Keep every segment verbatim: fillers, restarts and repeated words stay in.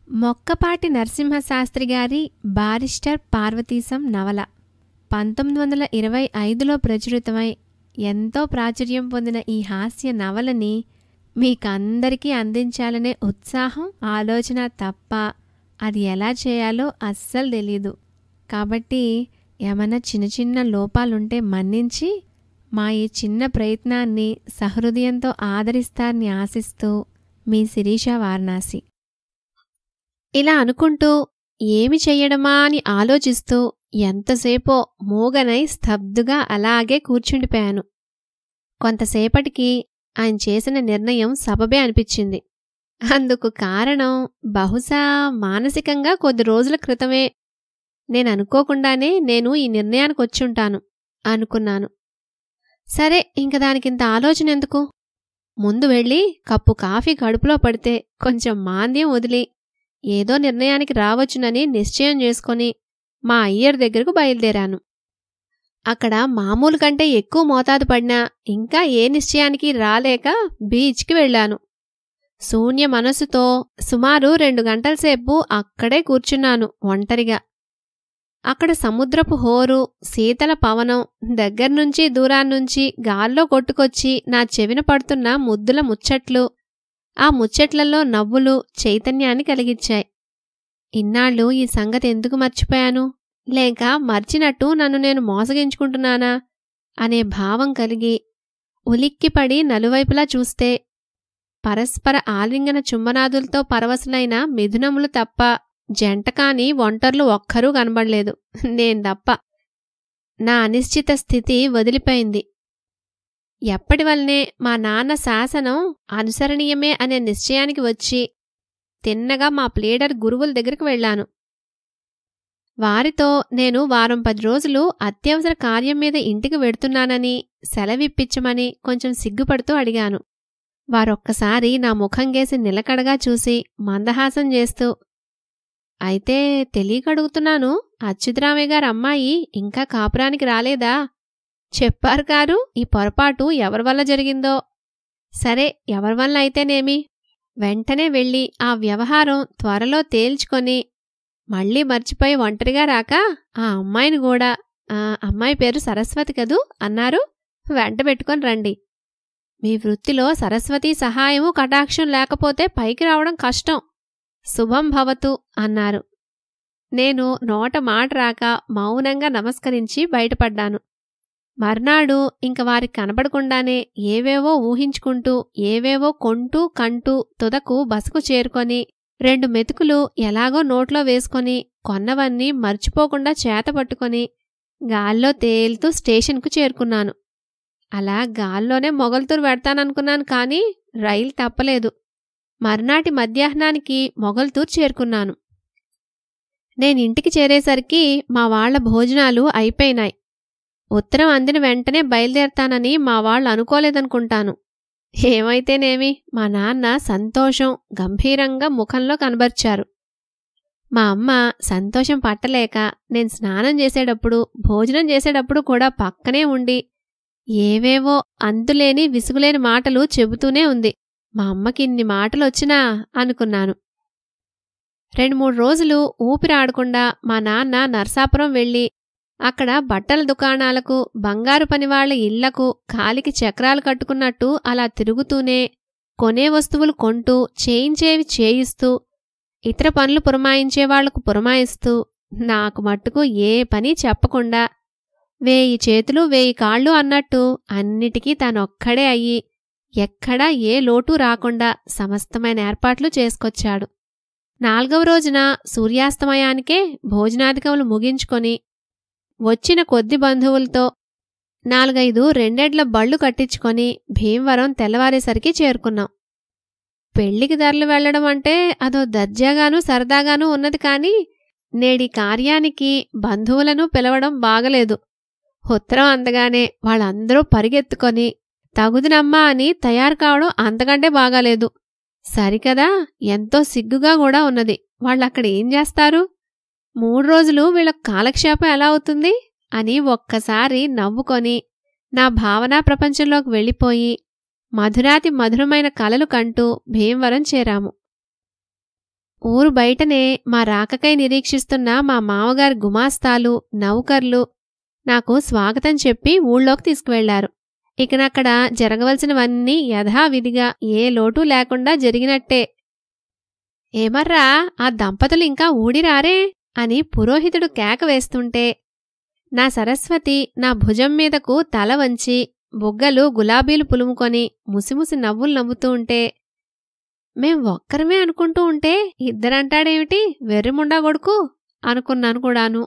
మొక్కపాటి నరసింహ శాస్త్రి గారి బారిస్టర్ పార్వతీశం నవల పంతొమ్మిది వందల ఇరవై ఐదులో ప్రచురితమై ఎంతో ప్రాచుర్యం పొందిన ఈ హాస్య నవలని మీకందరికీ అందించాలనే ఉత్సాహం ఆలోచన తప్ప అది ఎలా చేయాలో అస్సలు తెలీదు. కాబట్టి ఏమైనా చిన్న చిన్న లోపాలుంటే మన్నించి మా ఈ చిన్న ప్రయత్నాన్ని సహృదయంతో ఆదరిస్తారని ఆశిస్తూ మీ శిరీష వారణాసి. ఇలా అనుకుంటూ ఏమి చెయ్యడమా అని ఆలోచిస్తూ ఎంతసేపో మూగనై స్తబ్దుగా అలాగే కూర్చుండిపోయాను. కొంతసేపటికి ఆయన చేసిన నిర్ణయం సబబే అనిపించింది. అందుకు కారణం బహుశా మానసికంగా కొద్ది రోజుల క్రితమే నేననుకోకుండానే నేను ఈ నిర్ణయానికి వచ్చుంటాను అనుకున్నాను. సరే, ఇంక దానికింత ఆలోచన ఎందుకు, ముందు వెళ్ళి కప్పు కాఫీ కడుపులో పడితే కొంచెం మాంద్యం వదిలి ఏదో నిర్ణయానికి రావచ్చునని నిశ్చయం చేసుకొని మా అయ్యర్ దగ్గరకు బయలుదేరాను. అక్కడ మామూలు కంటే ఎక్కువ మోతాదు పడినా ఇంకా ఏ నిశ్చయానికి రాలేక బీచ్కి వెళ్ళాను. శూన్య మనసుతో సుమారు రెండు గంటల సేపు అక్కడే కూర్చున్నాను ఒంటరిగా. అక్కడ సముద్రపు హోరు, శీతల పవనం దగ్గర్నుంచి దూరాన్నుంచి గాల్లో కొట్టుకొచ్చి నా చెవిన పడుతున్న ముద్దుల ముచ్చట్లు, ఆ ముచ్చట్లలో నవ్వులు చైతన్యాన్ని కలిగించాయి. ఇన్నాళ్ళు ఈ సంగతి ఎందుకు మర్చిపోయాను, లేక మర్చినట్టు నన్ను నేను మోసగించుకుంటున్నానా అనే భావం కలిగి ఉలిక్కిపడి నలువైపులా చూస్తే పరస్పర ఆలింగన చుంబనాదులతో పరవశులైన మిథునములు తప్ప జంటకాని ఒంటర్లు ఒక్కరూ కనబడలేదు, నేను తప్ప. నా అనిశ్చిత స్థితి వదిలిపోయింది. ఎప్పటివల్లనే మా నాన్న శాసనం అనుసరణీయమే అనే నిశ్చయానికి వచ్చి తిన్నగా మా ప్లేడర్ గురువుల దగ్గరికి వెళ్లాను. వారితో నేను వారం పది రోజులు అత్యవసర కార్యం మీద ఇంటికి వెడుతున్నానని సెలవిప్పించమని కొంచెం సిగ్గుపడుతూ అడిగాను. వారొక్కసారి నా ముఖంగేసి నిలకడగా చూసి మందహాసం చేస్తూ, అయితే తెలియకడుగుతున్నాను, అచ్యుతరామయ్య గారి అమ్మాయి ఇంకా కాపురానికి రాలేదా? చెప్పారు కారు, ఈ పొరపాటు ఎవరివల్ల జరిగిందో. సరే, ఎవరివల్ల అయితేనేమి, వెంటనే వెళ్ళి ఆ వ్యవహారం త్వరలో తేల్చుకొని మళ్లీ మర్చిపోయి ఒంటరిగా రాక ఆ అమ్మాయిని కూడా, ఆ అమ్మాయి పేరు సరస్వతి కదూ అన్నారు, వెంట పెట్టుకొని రండి. మీ వృత్తిలో సరస్వతి సహాయము కటాక్షం లేకపోతే పైకి రావడం కష్టం. శుభం భవతు అన్నారు. నేను నోట మాట రాక మౌనంగా నమస్కరించి బయటపడ్డాను. మర్నాడు ఇంక వారికి కనబడకుండానే ఏవేవో ఊహించుకుంటూ ఏవేవో కొంటూ కంటూ తుదకు బసకు చేరుకొని రెండు మెతుకులు ఎలాగో నోట్లో వేసుకొని కొన్నవన్నీ మర్చిపోకుండా చేతపట్టుకొని గాల్లో తేలుతూ స్టేషన్కు చేరుకున్నాను. అలా గాల్లోనే మొగల్తూరు వెడతాననుకున్నాను, కానీ రైలు తప్పలేదు. మర్నాటి మధ్యాహ్నానికి మొగల్తూరు చేరుకున్నాను. నేనింటికి చేరేసరికి మా వాళ్ల భోజనాలు అయిపోయినాయి. ఉత్తరం అందిన వెంటనే బయలుదేరతానని మా వాళ్ళు అనుకోలేదనుకుంటాను. ఏమైతేనేమి, మా నాన్న సంతోషం గంభీరంగా ముఖంలో కనబర్చారు. మా అమ్మ సంతోషం పట్టలేక నేను స్నానం చేసేటప్పుడు భోజనం చేసేటప్పుడు కూడా పక్కనే ఉండి ఏవేవో అంతులేని విసుగులేని మాటలు చెబుతూనే ఉంది. మా అమ్మకి ఇన్ని మాటలొచ్చినా అనుకున్నాను. రెండు మూడు రోజులు ఊపిరాడకుండా మా నాన్న నర్సాపురం వెళ్ళి అక్కడ బట్టల దుకాణాలకు, బంగారు పనివాళ్ల ఇళ్లకు కాలికి చక్రాలు కట్టుకున్నట్టు అలా తిరుగుతూనే కొనే వస్తువులు కొంటూ చేయించేవి చేయిస్తూ ఇతర పనులు పురమాయించేవాళ్లకు పురమాయిస్తూ నాకు మట్టుకు ఏ పని చెప్పకుండా వేయి చేతులు వేయి కాళ్ళు అన్నట్టు అన్నిటికీ తానొక్కడే అయ్యి ఎక్కడా ఏ లోటు రాకుండా సమస్తమైన ఏర్పాట్లు చేసుకొచ్చాడు. నాల్గవ రోజున సూర్యాస్తమయానికే భోజనాధికములు ముగించుకొని వచ్చిన కొద్ది బంధువులతో నాలుగైదు రెండెడ్ల బళ్ళు కట్టించుకొని భీమవరం తెల్లవారేసరికి చేరుకున్నాం. పెళ్లికి ధరలు వెళ్లడం అంటే అదో దర్జాగానూ సరదాగానూ ఉన్నది, కాని నేడి కార్యానికి బంధువులను పిలవడం బాగలేదు. ఉత్తరం అందగానే వాళ్ళందరూ పరిగెత్తుకొని తగుదునమ్మా అని తయారు కావడం అంతకంటే బాగాలేదు. సరికదా, ఎంతో సిగ్గుగా కూడా ఉన్నది. వాళ్ళక్కడ ఏం చేస్తారు, మూడు రోజులు వీళ్ళకు కాలక్షేపం ఎలా అవుతుంది అని ఒక్కసారి నవ్వుకొని నా భావనా ప్రపంచంలోకి వెళ్ళిపోయి మధురాతి మధురమైన కలలు కంటూ భీమవరం చేరాము. ఊరు బయటనే మా రాకకై నిరీక్షిస్తున్న మా మామగారి గుమాస్తాలు, నౌకర్లు నాకు స్వాగతం చెప్పి ఊళ్ళోకి తీసుకువెళ్లారు. ఇకనక్కడ జరగవలసినవన్నీ యథావిధిగా ఏ లోటూ లేకుండా జరిగినట్టే. ఏమర్రా, ఆ దంపతులు ఇంకా ఊడిరారే అని పురోహితుడు కేక వేస్తుంటే నా సరస్వతి నా భుజం మీదకు తల వంచి బుగ్గలు గులాబీలు పులుముకొని ముసిముసి నవ్వులు నవ్వుతూ ఉంటే, మేం ఒక్కరమే అనుకుంటూ ఉంటే ఇద్దరంటాడేమిటి వెర్రిముండా కొడుకు అనుకున్నాను కూడాను.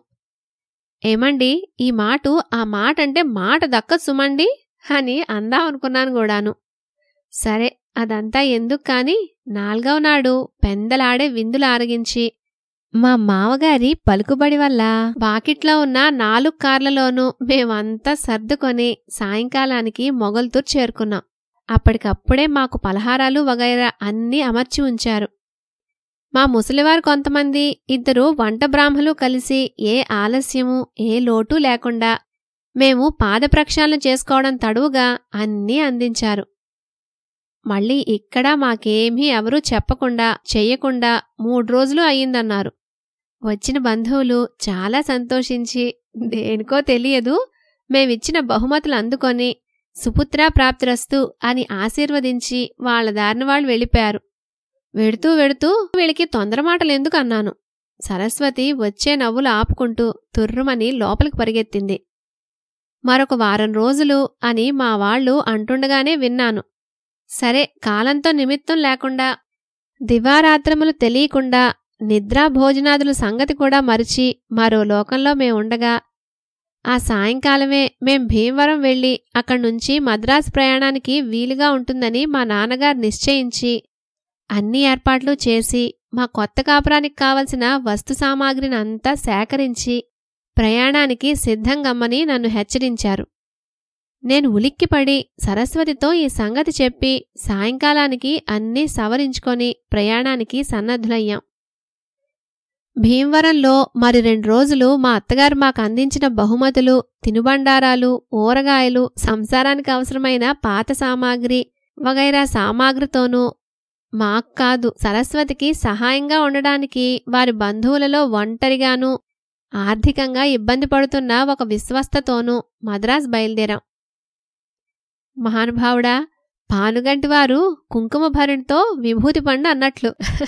ఏమండి, ఈ మాటు ఆ మాటంటే మాట దక్కదు సుమండి అని అందామనుకున్నాను కూడాను. సరే, అదంతా ఎందుకు కాని నాల్గవ నాడు పెందలాడే విందులు ఆరగించి మా మామగారి పలుకుబడి వల్ల వాకిట్లో ఉన్న నాలుగు కార్లలోనూ మేమంతా సర్దుకొని సాయంకాలానికి మొగల్తూరు చేరుకున్నాం. అప్పటికప్పుడే మాకు పలహారాలు వగైరా అన్నీ అమర్చి ఉంచారు. మా ముసలివారు కొంతమంది, ఇద్దరు వంట బ్రాహ్మలు కలిసి ఏ ఆలస్యము ఏ లోటు లేకుండా మేము పాదప్రక్షాళన చేసుకోవడం తడువుగా అన్నీ అందించారు. మళ్ళీ ఇక్కడ మాకేమీ ఎవరూ చెప్పకుండా చెయ్యకుండా మూడు రోజులు అయ్యిందన్నారు. వచ్చిన బంధువులు చాలా సంతోషించి దేనికో తెలియదు మేమిచ్చిన బహుమతులు అందుకొని సుపుత్రా ప్రాప్తిరస్తు అని ఆశీర్వదించి వాళ్ల దారిన వాళ్ళు వెళ్ళిపోయారు. వెడుతూ వెడుతూ వీళ్ళకి తొందరమాటలెందుకు అన్నాను. సరస్వతి వచ్చే నవ్వులు ఆపుకుంటూ తుర్రుమని లోపలికి పరిగెత్తింది. మరొక వారం రోజులు అని మా వాళ్లు అంటుండగానే విన్నాను. సరే, కాలంతో నిమిత్తం లేకుండా దివారాత్రములు తెలియకుండా నిద్రా భోజనాదుల సంగతి కూడా మరిచి మరో లోకంలో మేముండగా ఆ సాయంకాలమే మేం భీమవరం వెళ్లి అక్కడ్నుంచి మద్రాసు ప్రయాణానికి వీలుగా ఉంటుందని మా నాన్నగారు నిశ్చయించి అన్ని ఏర్పాట్లు చేసి మా కొత్త కాపురానికి కావలసిన వస్తు సామాగ్రిని అంతా సేకరించి ప్రయాణానికి సిద్ధంగమ్మని నన్ను హెచ్చరించారు. నేను ఉలిక్కిపడి సరస్వతితో ఈ సంగతి చెప్పి సాయంకాలానికి అన్నీ సవరించుకొని ప్రయాణానికి సన్నద్ధులయ్యాం. భీమవరంలో మరి రెండు రోజులు మా అత్తగారు మాకు అందించిన బహుమతులు, తినుబండారాలు, ఊరగాయలు, సంసారానికి అవసరమైన పాత సామాగ్రి వగైరా సామాగ్రితోనూ మాకు కాదు సరస్వతికి సహాయంగా ఉండడానికి వారి బంధువులలో ఒంటరిగానూ ఆర్థికంగా ఇబ్బంది పడుతున్న ఒక విశ్వస్తతోనూ మద్రాసు బయలుదేరాం. మహానుభావుడా, పానుగంటివారు కుంకుమ భరణితో విభూతి పండు అన్నట్లు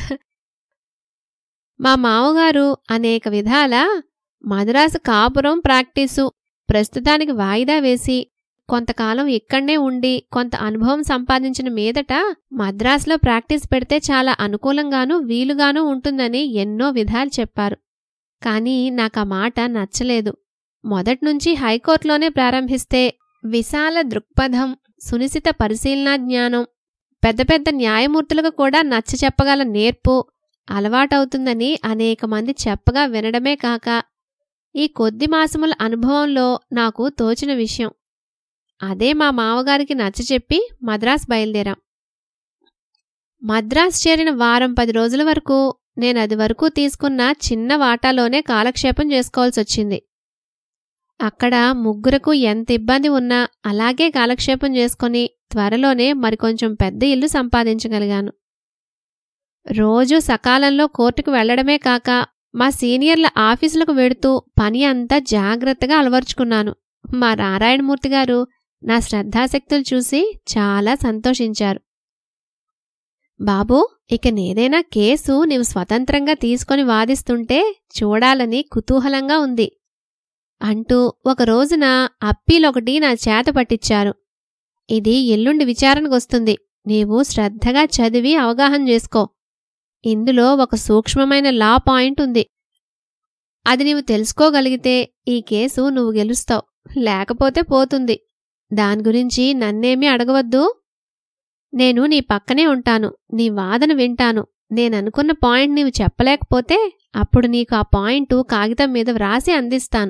మా మామగారు అనేక విధాల మద్రాసు కాపురం ప్రాక్టీసు ప్రస్తుతానికి వాయిదా వేసి కొంతకాలం ఇక్కడ్నే ఉండి కొంత అనుభవం సంపాదించిన మీదట మద్రాసులో ప్రాక్టీస్ పెడితే చాలా అనుకూలంగానూ వీలుగానూ ఉంటుందని ఎన్నో విధాలు చెప్పారు. కానీ నాకా మాట నచ్చలేదు. మొదట్నుంచి హైకోర్టులోనే ప్రారంభిస్తే విశాల దృక్పథం, సునిశిత పరిశీలనా జ్ఞానం, పెద్ద పెద్ద న్యాయమూర్తులకు కూడా నచ్చ చెప్పగల నేర్పు అలవాటవుతుందని అనేక మంది చెప్పగా వినడమే కాక ఈ కొద్ది మాసముల అనుభవంలో నాకు తోచిన విషయం. అదే మా మామగారికి నచ్చచెప్పి మద్రాసు బయలుదేరాం. మద్రాసు చేరిన వారం పది రోజుల వరకు నేనది వరకు తీసుకున్న చిన్న వాటాలోనే కాలక్షేపం చేసుకోవాల్సొచ్చింది. అక్కడ ముగ్గురకు ఎంత ఇబ్బంది ఉన్నా అలాగే కాలక్షేపం చేసుకుని త్వరలోనే మరికొంచెం పెద్ద ఇల్లు సంపాదించగలిగాను. రోజూ సకాలంలో కోర్టుకు వెళ్లడమే కాక మా సీనియర్ల ఆఫీసులకు వెడుతూ పని అంతా జాగ్రత్తగా అలవర్చుకున్నాను. మా నారాయణమూర్తి గారు నా శ్రద్ధాశక్తులు చూసి చాలా సంతోషించారు. బాబూ, ఇక నేదైనా కేసు నీవు స్వతంత్రంగా తీసుకొని వాదిస్తుంటే చూడాలని కుతూహలంగా ఉంది అంటూ ఒక రోజున అప్పీలొకటి నా చేత పట్టించారు. ఇది ఎల్లుండి విచారణకొస్తుంది. నీవు శ్రద్ధగా చదివి అవగాహన చేసుకో. ఇందులో ఒక సూక్ష్మమైన లా పాయింట్ ఉంది. అది నీవు తెలుసుకోగలిగితే ఈ కేసు నువ్వు గెలుస్తావు, లేకపోతే పోతుంది. దాని గురించి నన్నేమీ అడగవద్దు. నేను నీ పక్కనే ఉంటాను, నీ వాదన వింటాను. నేననుకున్న పాయింట్ నీవు చెప్పలేకపోతే అప్పుడు నీకు ఆ పాయింటు కాగితం మీద వ్రాసి అందిస్తాను.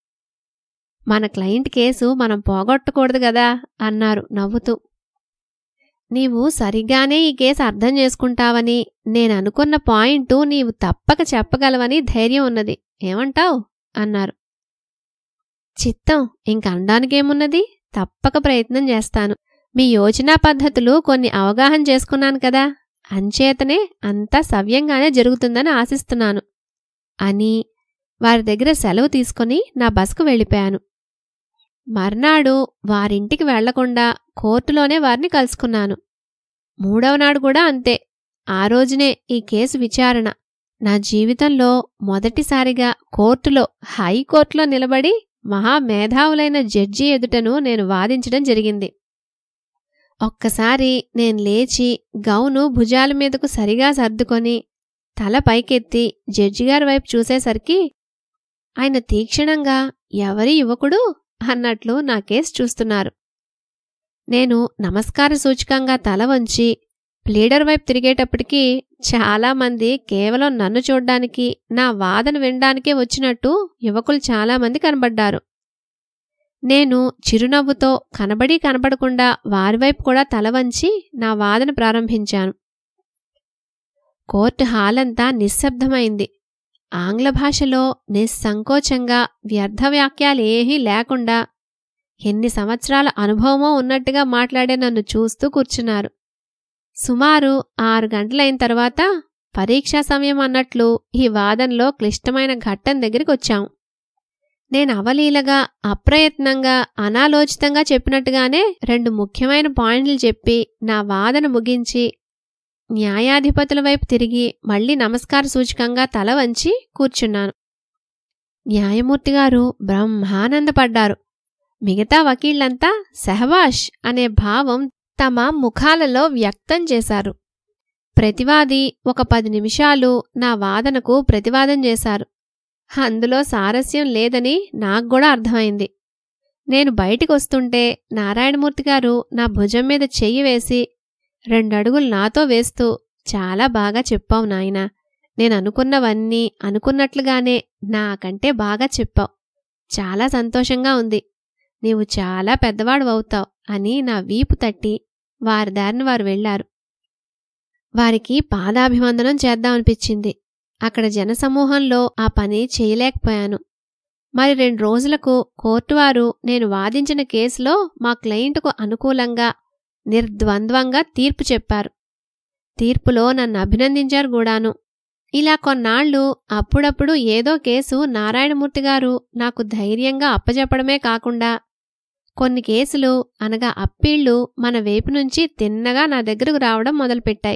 మన క్లయింట్ కేసు మనం పోగొట్టకూడదు గదా అన్నారు నవ్వుతూ. నీవు సరిగానే ఈ కేసు అర్థం చేసుకుంటావని, నేననుకున్న పాయింటు నీవు తప్పక చెప్పగలవని ధైర్యం ఉన్నది. ఏమంటావ్ అన్నారు. చిత్తం, ఇంకనడానికేమున్నది, తప్పక ప్రయత్నం చేస్తాను. మీ యోచనా పద్ధతులు కొన్ని అవగాహన చేసుకున్నాను కదా అంచేతనే అంతా సవ్యంగానే జరుగుతుందని ఆశిస్తున్నాను అని వారి దగ్గర సెలవు తీసుకుని నా బస్కు వెళ్ళిపోయాను. మర్నాడు వారింటికి వెళ్లకుండా కోర్టులోనే వారిని కలుసుకున్నాను. మూడవనాడు కూడా అంతే. ఆ రోజునే ఈ కేసు విచారణ. నా జీవితంలో మొదటిసారిగా కోర్టులో, హైకోర్టులో నిలబడి మహామేధావులైన జడ్జి ఎదుటను నేను వాదించడం జరిగింది. ఒక్కసారి నేను లేచి గౌను భుజాల మీదకు సరిగా సర్దుకొని తల పైకెత్తి జడ్జిగారి వైపు చూసేసరికి ఆయన తీక్షణంగా ఎవరి యువకుడు అన్నట్లు నా కేసు చూస్తున్నారు. నేను నమస్కార సూచకంగా తల వంచి ప్లీడర్ వైపు తిరిగేటప్పటికీ చాలామంది కేవలం నన్ను చూడ్డానికి, నా వాదన వినడానికే వచ్చినట్టు యువకులు చాలామంది కనబడ్డారు. నేను చిరునవ్వుతో కనబడి కనబడకుండా వారివైపు కూడా తల వంచి నా వాదన ప్రారంభించాను. కోర్టు హాలంతా నిశ్శబ్దమైంది. ఆంగ్ల భాషలో నిస్సంకోచంగా వ్యర్థవాక్యాలేమీ లేకుండా ఎన్ని సంవత్సరాల అనుభవమో ఉన్నట్టుగా మాట్లాడే నన్ను చూస్తూ కూర్చున్నారు. సుమారు ఆరు గంటలైన తర్వాత పరీక్షా సమయం అన్నట్లు ఈ వాదనలో క్లిష్టమైన ఘట్టం దగ్గరికొచ్చాం. నేను అవలీలగా, అప్రయత్నంగా, అనాలోచితంగా చెప్పినట్టుగానే రెండు ముఖ్యమైన పాయింట్లు చెప్పి నా వాదన ముగించి న్యాయాధిపతుల వైపు తిరిగి మళ్లీ నమస్కార సూచకంగా తల వంచి కూర్చున్నాను. న్యాయమూర్తిగారు బ్రహ్మానందపడ్డారు. మిగతా వకీళ్లంతా సెహబాష్ అనే భావం తమ ముఖాలలో వ్యక్తం చేశారు. ప్రతివాది ఒక పది నిమిషాలు నా వాదనకు ప్రతివాదం చేశారు. అందులో సారస్యం లేదని నాక్కూడా అర్థమైంది. నేను బయటికొస్తుంటే నారాయణమూర్తిగారు నా భుజం మీద చెయ్యి వేసి రెండడుగులు నాతో వేస్తూ, చాలా బాగా చెప్పావు నాయనా, నేననుకున్నవన్నీ అనుకున్నట్లుగానే నాకంటే బాగా చెప్పావు. చాలా సంతోషంగా ఉంది. నీవు చాలా పెద్దవాడువవుతావు అని నా వీపు తట్టి వారి దారిని వారు వెళ్లారు. వారికి పాదాభివందనం చేద్దామనిపించింది. అక్కడ జనసమూహంలో ఆ పని చేయలేకపోయాను. మరి రెండు రోజులకు కోర్టువారు నేను వాదించిన కేసులో మా క్లయింట్కు అనుకూలంగా నిర్ద్వంద్వంగా తీర్పు చెప్పారు. తీర్పులో నన్ను అభినందించారు గూడాను. ఇలా కొన్నాళ్లు అప్పుడప్పుడు ఏదో కేసు నారాయణమూర్తిగారు నాకు ధైర్యంగా అప్పజెప్పడమే కాకుండా కొన్ని కేసులు అనగా అప్పీళ్లు మన వైపు నుంచి తిన్నగా నా దగ్గరకు రావడం మొదలుపెట్టాయి.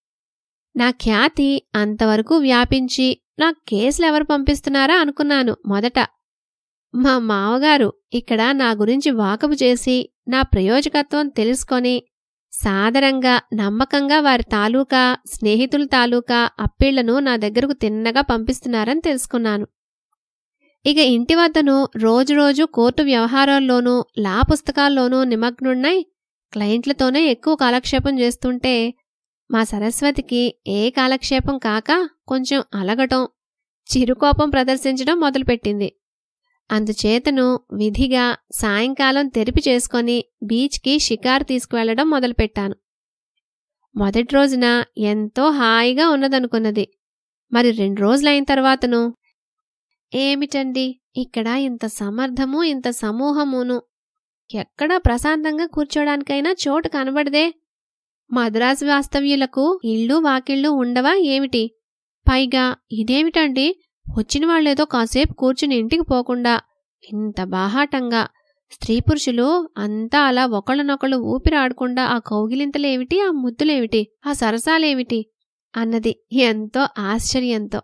నా ఖ్యాతి అంతవరకు వ్యాపించి నా కేసులెవరు పంపిస్తున్నారా అనుకున్నాను మొదట. మా మావగారు ఇక్కడ నా గురించి వాకబు చేసి నా ప్రయోజకత్వం తెలుసుకొని సాదరంగా, నమ్మకంగా వారి తాలూకా, స్నేహితుల తాలూకా అప్పీళ్లను నా దగ్గరకు తిన్నగా పంపిస్తున్నారని తెలుసుకున్నాను. ఇక ఇంటి వద్దను రోజురోజు కోర్టు వ్యవహారాల్లోనూ, లా పుస్తకాల్లోనూ నిమగ్నున్నై క్లయింట్లతోనే ఎక్కువ కాలక్షేపం చేస్తుంటే మా సరస్వతికి ఏ కాలక్షేపం కాక కొంచెం అలగటం, చిరుకోపం ప్రదర్శించడం మొదలుపెట్టింది. అందుచేతను విధిగా సాయంకాలం తెరిపి చేసుకొని బీచ్కి షికారు తీసుకువెళ్లడం మొదలుపెట్టాను. మొదటి రోజున ఎంతో హాయిగా ఉన్నదనుకున్నది. మరి రెండు రోజులైన తర్వాతను, ఏమిటండి ఇక్కడ ఇంత సమర్థము, ఇంత సమూహమును, ఎక్కడా ప్రశాంతంగా కూర్చోడానికైనా చోటు కనబడదే. మద్రాసు వాస్తవ్యులకు ఇళ్ళు వాకిళ్ళు ఉండవా ఏమిటి? పైగా ఇదేమిటండి, వచ్చిన వాళ్లేదో కాసేపు కూర్చుని ఇంటికి పోకుండా ఇంత బాహాటంగా స్త్రీ పురుషులు అంతా అలా ఒకళ్ళనొకళ్ళు ఊపిరాడకుండా ఆ కౌగిలింతలేమిటి, ఆ ముద్దులేమిటి, ఆ సరసాలేమిటి అన్నది ఎంతో ఆశ్చర్యంతో.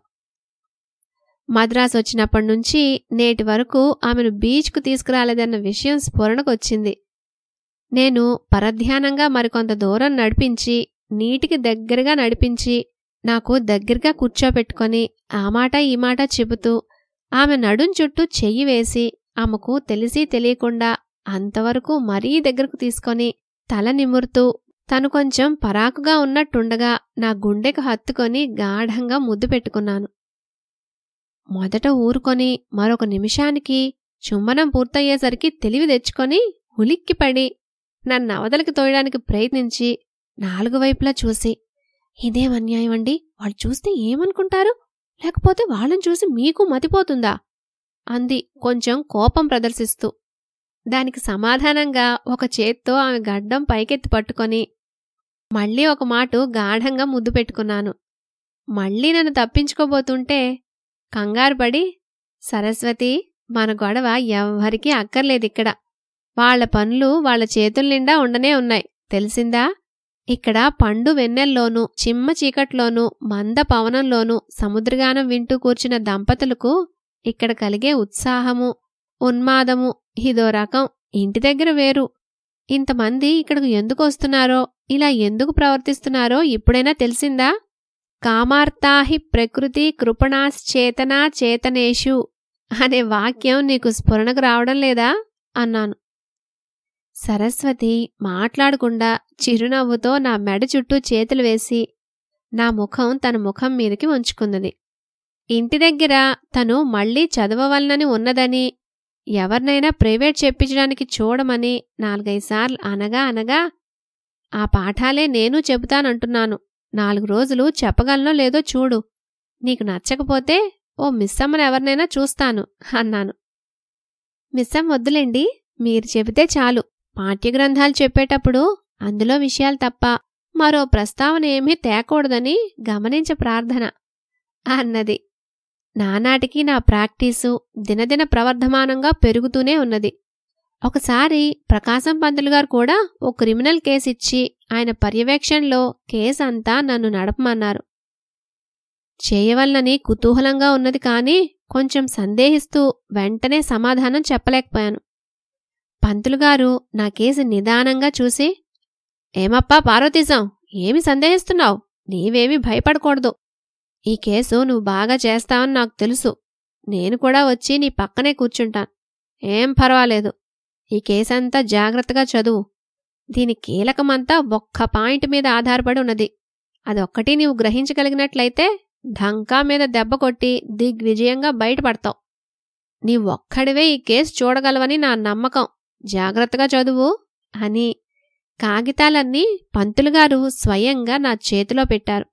మద్రాసు వచ్చినప్పటినుంచి నేటి వరకు ఆమెను బీచ్కు తీసుకురాలేదన్న విషయం స్ఫురణకొచ్చింది. నేను పరధ్యానంగా మరికొంత దూరం నడిపించి, నీటికి దగ్గరగా నడిపించి, నాకు దగ్గరగా కూర్చోపెట్టుకొని ఆ మాట ఈ మాట చెబుతూ ఆమె నడుం చుట్టూ చెయ్యి వేసి ఆమెకు తెలిసి తెలియకుండా అంతవరకు మరీ దగ్గరకు తీసుకొని తల నిమురుతూ తను కొంచెం పరాకుగా ఉన్నట్టుండగా నా గుండెకు హత్తుకొని గాఢంగా ముద్దు పెట్టుకున్నాను. మొదట ఊరుకొని మరొక నిమిషానికి చుంబనం పూర్తయ్యేసరికి తెలివి తెచ్చుకొని ఉలిక్కిపడి నన్నవతలికి తోయడానికి ప్రయత్నించి నాలుగు వైపులా చూసి, ఇదేం అన్యాయమండి, వాళ్ళు చూస్తే ఏమనుకుంటారు, లేకపోతే వాళ్ళని చూసి మీకు మతిపోతుందా అంది కొంచెం కోపం ప్రదర్శిస్తూ. దానికి సమాధానంగా ఒక చేత్తో ఆమె గడ్డం పైకెత్తి పట్టుకొని, మళ్ళీ ఒక మాటు గాఢంగా ముద్దు పెట్టుకున్నాను. మళ్ళీ నన్ను తప్పించుకోబోతుంటే కంగారుపడి, సరస్వతి, మన గొడవ ఎవ్వరికీ అక్కర్లేదిక్కడ. వాళ్ల పనులు వాళ్ల చేతుల నిండా ఉండనే ఉన్నాయి, తెలిసిందా? ఇక్కడ పండు వెన్నెల్లోనూ చిమ్మ చీకట్లోనూ మంద పవనంలోనూ సముద్రగానం వింటూ కూర్చున్న దంపతులకు ఇక్కడ కలిగే ఉత్సాహము, ఉన్మాదము ఇదో రకం. ఇంటి దగ్గర వేరు. ఇంతమంది ఇక్కడకు ఎందుకు వస్తున్నారో, ఇలా ఎందుకు ప్రవర్తిస్తున్నారో ఇప్పుడైనా తెలిసిందా? కామార్తాహి ప్రకృతి కృపణాశ్చేతనా చేతనేషు అనే వాక్యం నీకు స్ఫురణకు రావడం లేదా అన్నాను. సరస్వతి మాట్లాడకుండా చిరునవ్వుతో నా మెడ చుట్టూ చేతులు వేసి నా ముఖం తన ముఖం మీదకి ఉంచుకున్నది. ఇంటి దగ్గర తను మళ్లీ చదవవలనని ఉన్నదని, ఎవరినైనా ప్రైవేట్ చెప్పించడానికి చూడమని నాలుగైదుసార్లు అనగా అనగా ఆ పాఠాలే నేనూ చెబుతానంటున్నాను. నాలుగు రోజులు చెప్పగలనో లేదో చూడు. నీకు నచ్చకపోతే ఓ మిస్సమ్మను ఎవరినైనా చూస్తాను అన్నాను. మిస్సమ్మ వద్దులేండి, మీరు చెబితే చాలు. పాఠ్యగ్రంథాలు చెప్పేటప్పుడు అందులో విషయాలు తప్ప మరో ప్రస్తావన ఏమీ తేకూడదని గమనించ ప్రార్థన అన్నది. నానాటికి నా ప్రాక్టీసు దినదిన ప్రవర్ధమానంగా పెరుగుతూనే ఉన్నది. ఒకసారి ప్రకాశం పంతులుగారు కూడా ఓ క్రిమినల్ కేసిచ్చి ఆయన పర్యవేక్షణలో కేసంతా నన్ను నడపమన్నారు. చేయవలనని కుతూహలంగా ఉన్నది కానీ కొంచెం సందేహిస్తూ వెంటనే సమాధానం చెప్పలేకపోయాను. పంతులుగారు నా కేసు నిదానంగా చూసి, ఏమప్పా పార్వతీశం, ఏమి సందేహిస్తున్నావు? నీవేమీ భయపడకూడదు. ఈ కేసు నువ్వు బాగా చేస్తావని నాకు తెలుసు. నేను కూడా వచ్చి నీ పక్కనే కూర్చుంటాను. ఏం పర్వాలేదు. ఈ కేసంతా జాగ్రత్తగా చదువు. దీని కీలకమంతా ఒక్క పాయింట్ మీద ఆధారపడి ఉన్నది. అదొక్కటి నీవు గ్రహించగలిగినట్లయితే ఢంకా మీద దెబ్బ కొట్టి దిగ్విజయంగా బయటపడతావు. నీవొక్కడివే ఈ కేసు చూడగలవని నా నమ్మకం. జాగ్రత్తగా చదువు అని కాగితాలన్నీ పంతులుగారు స్వయంగా నా చేతిలో పెట్టారు.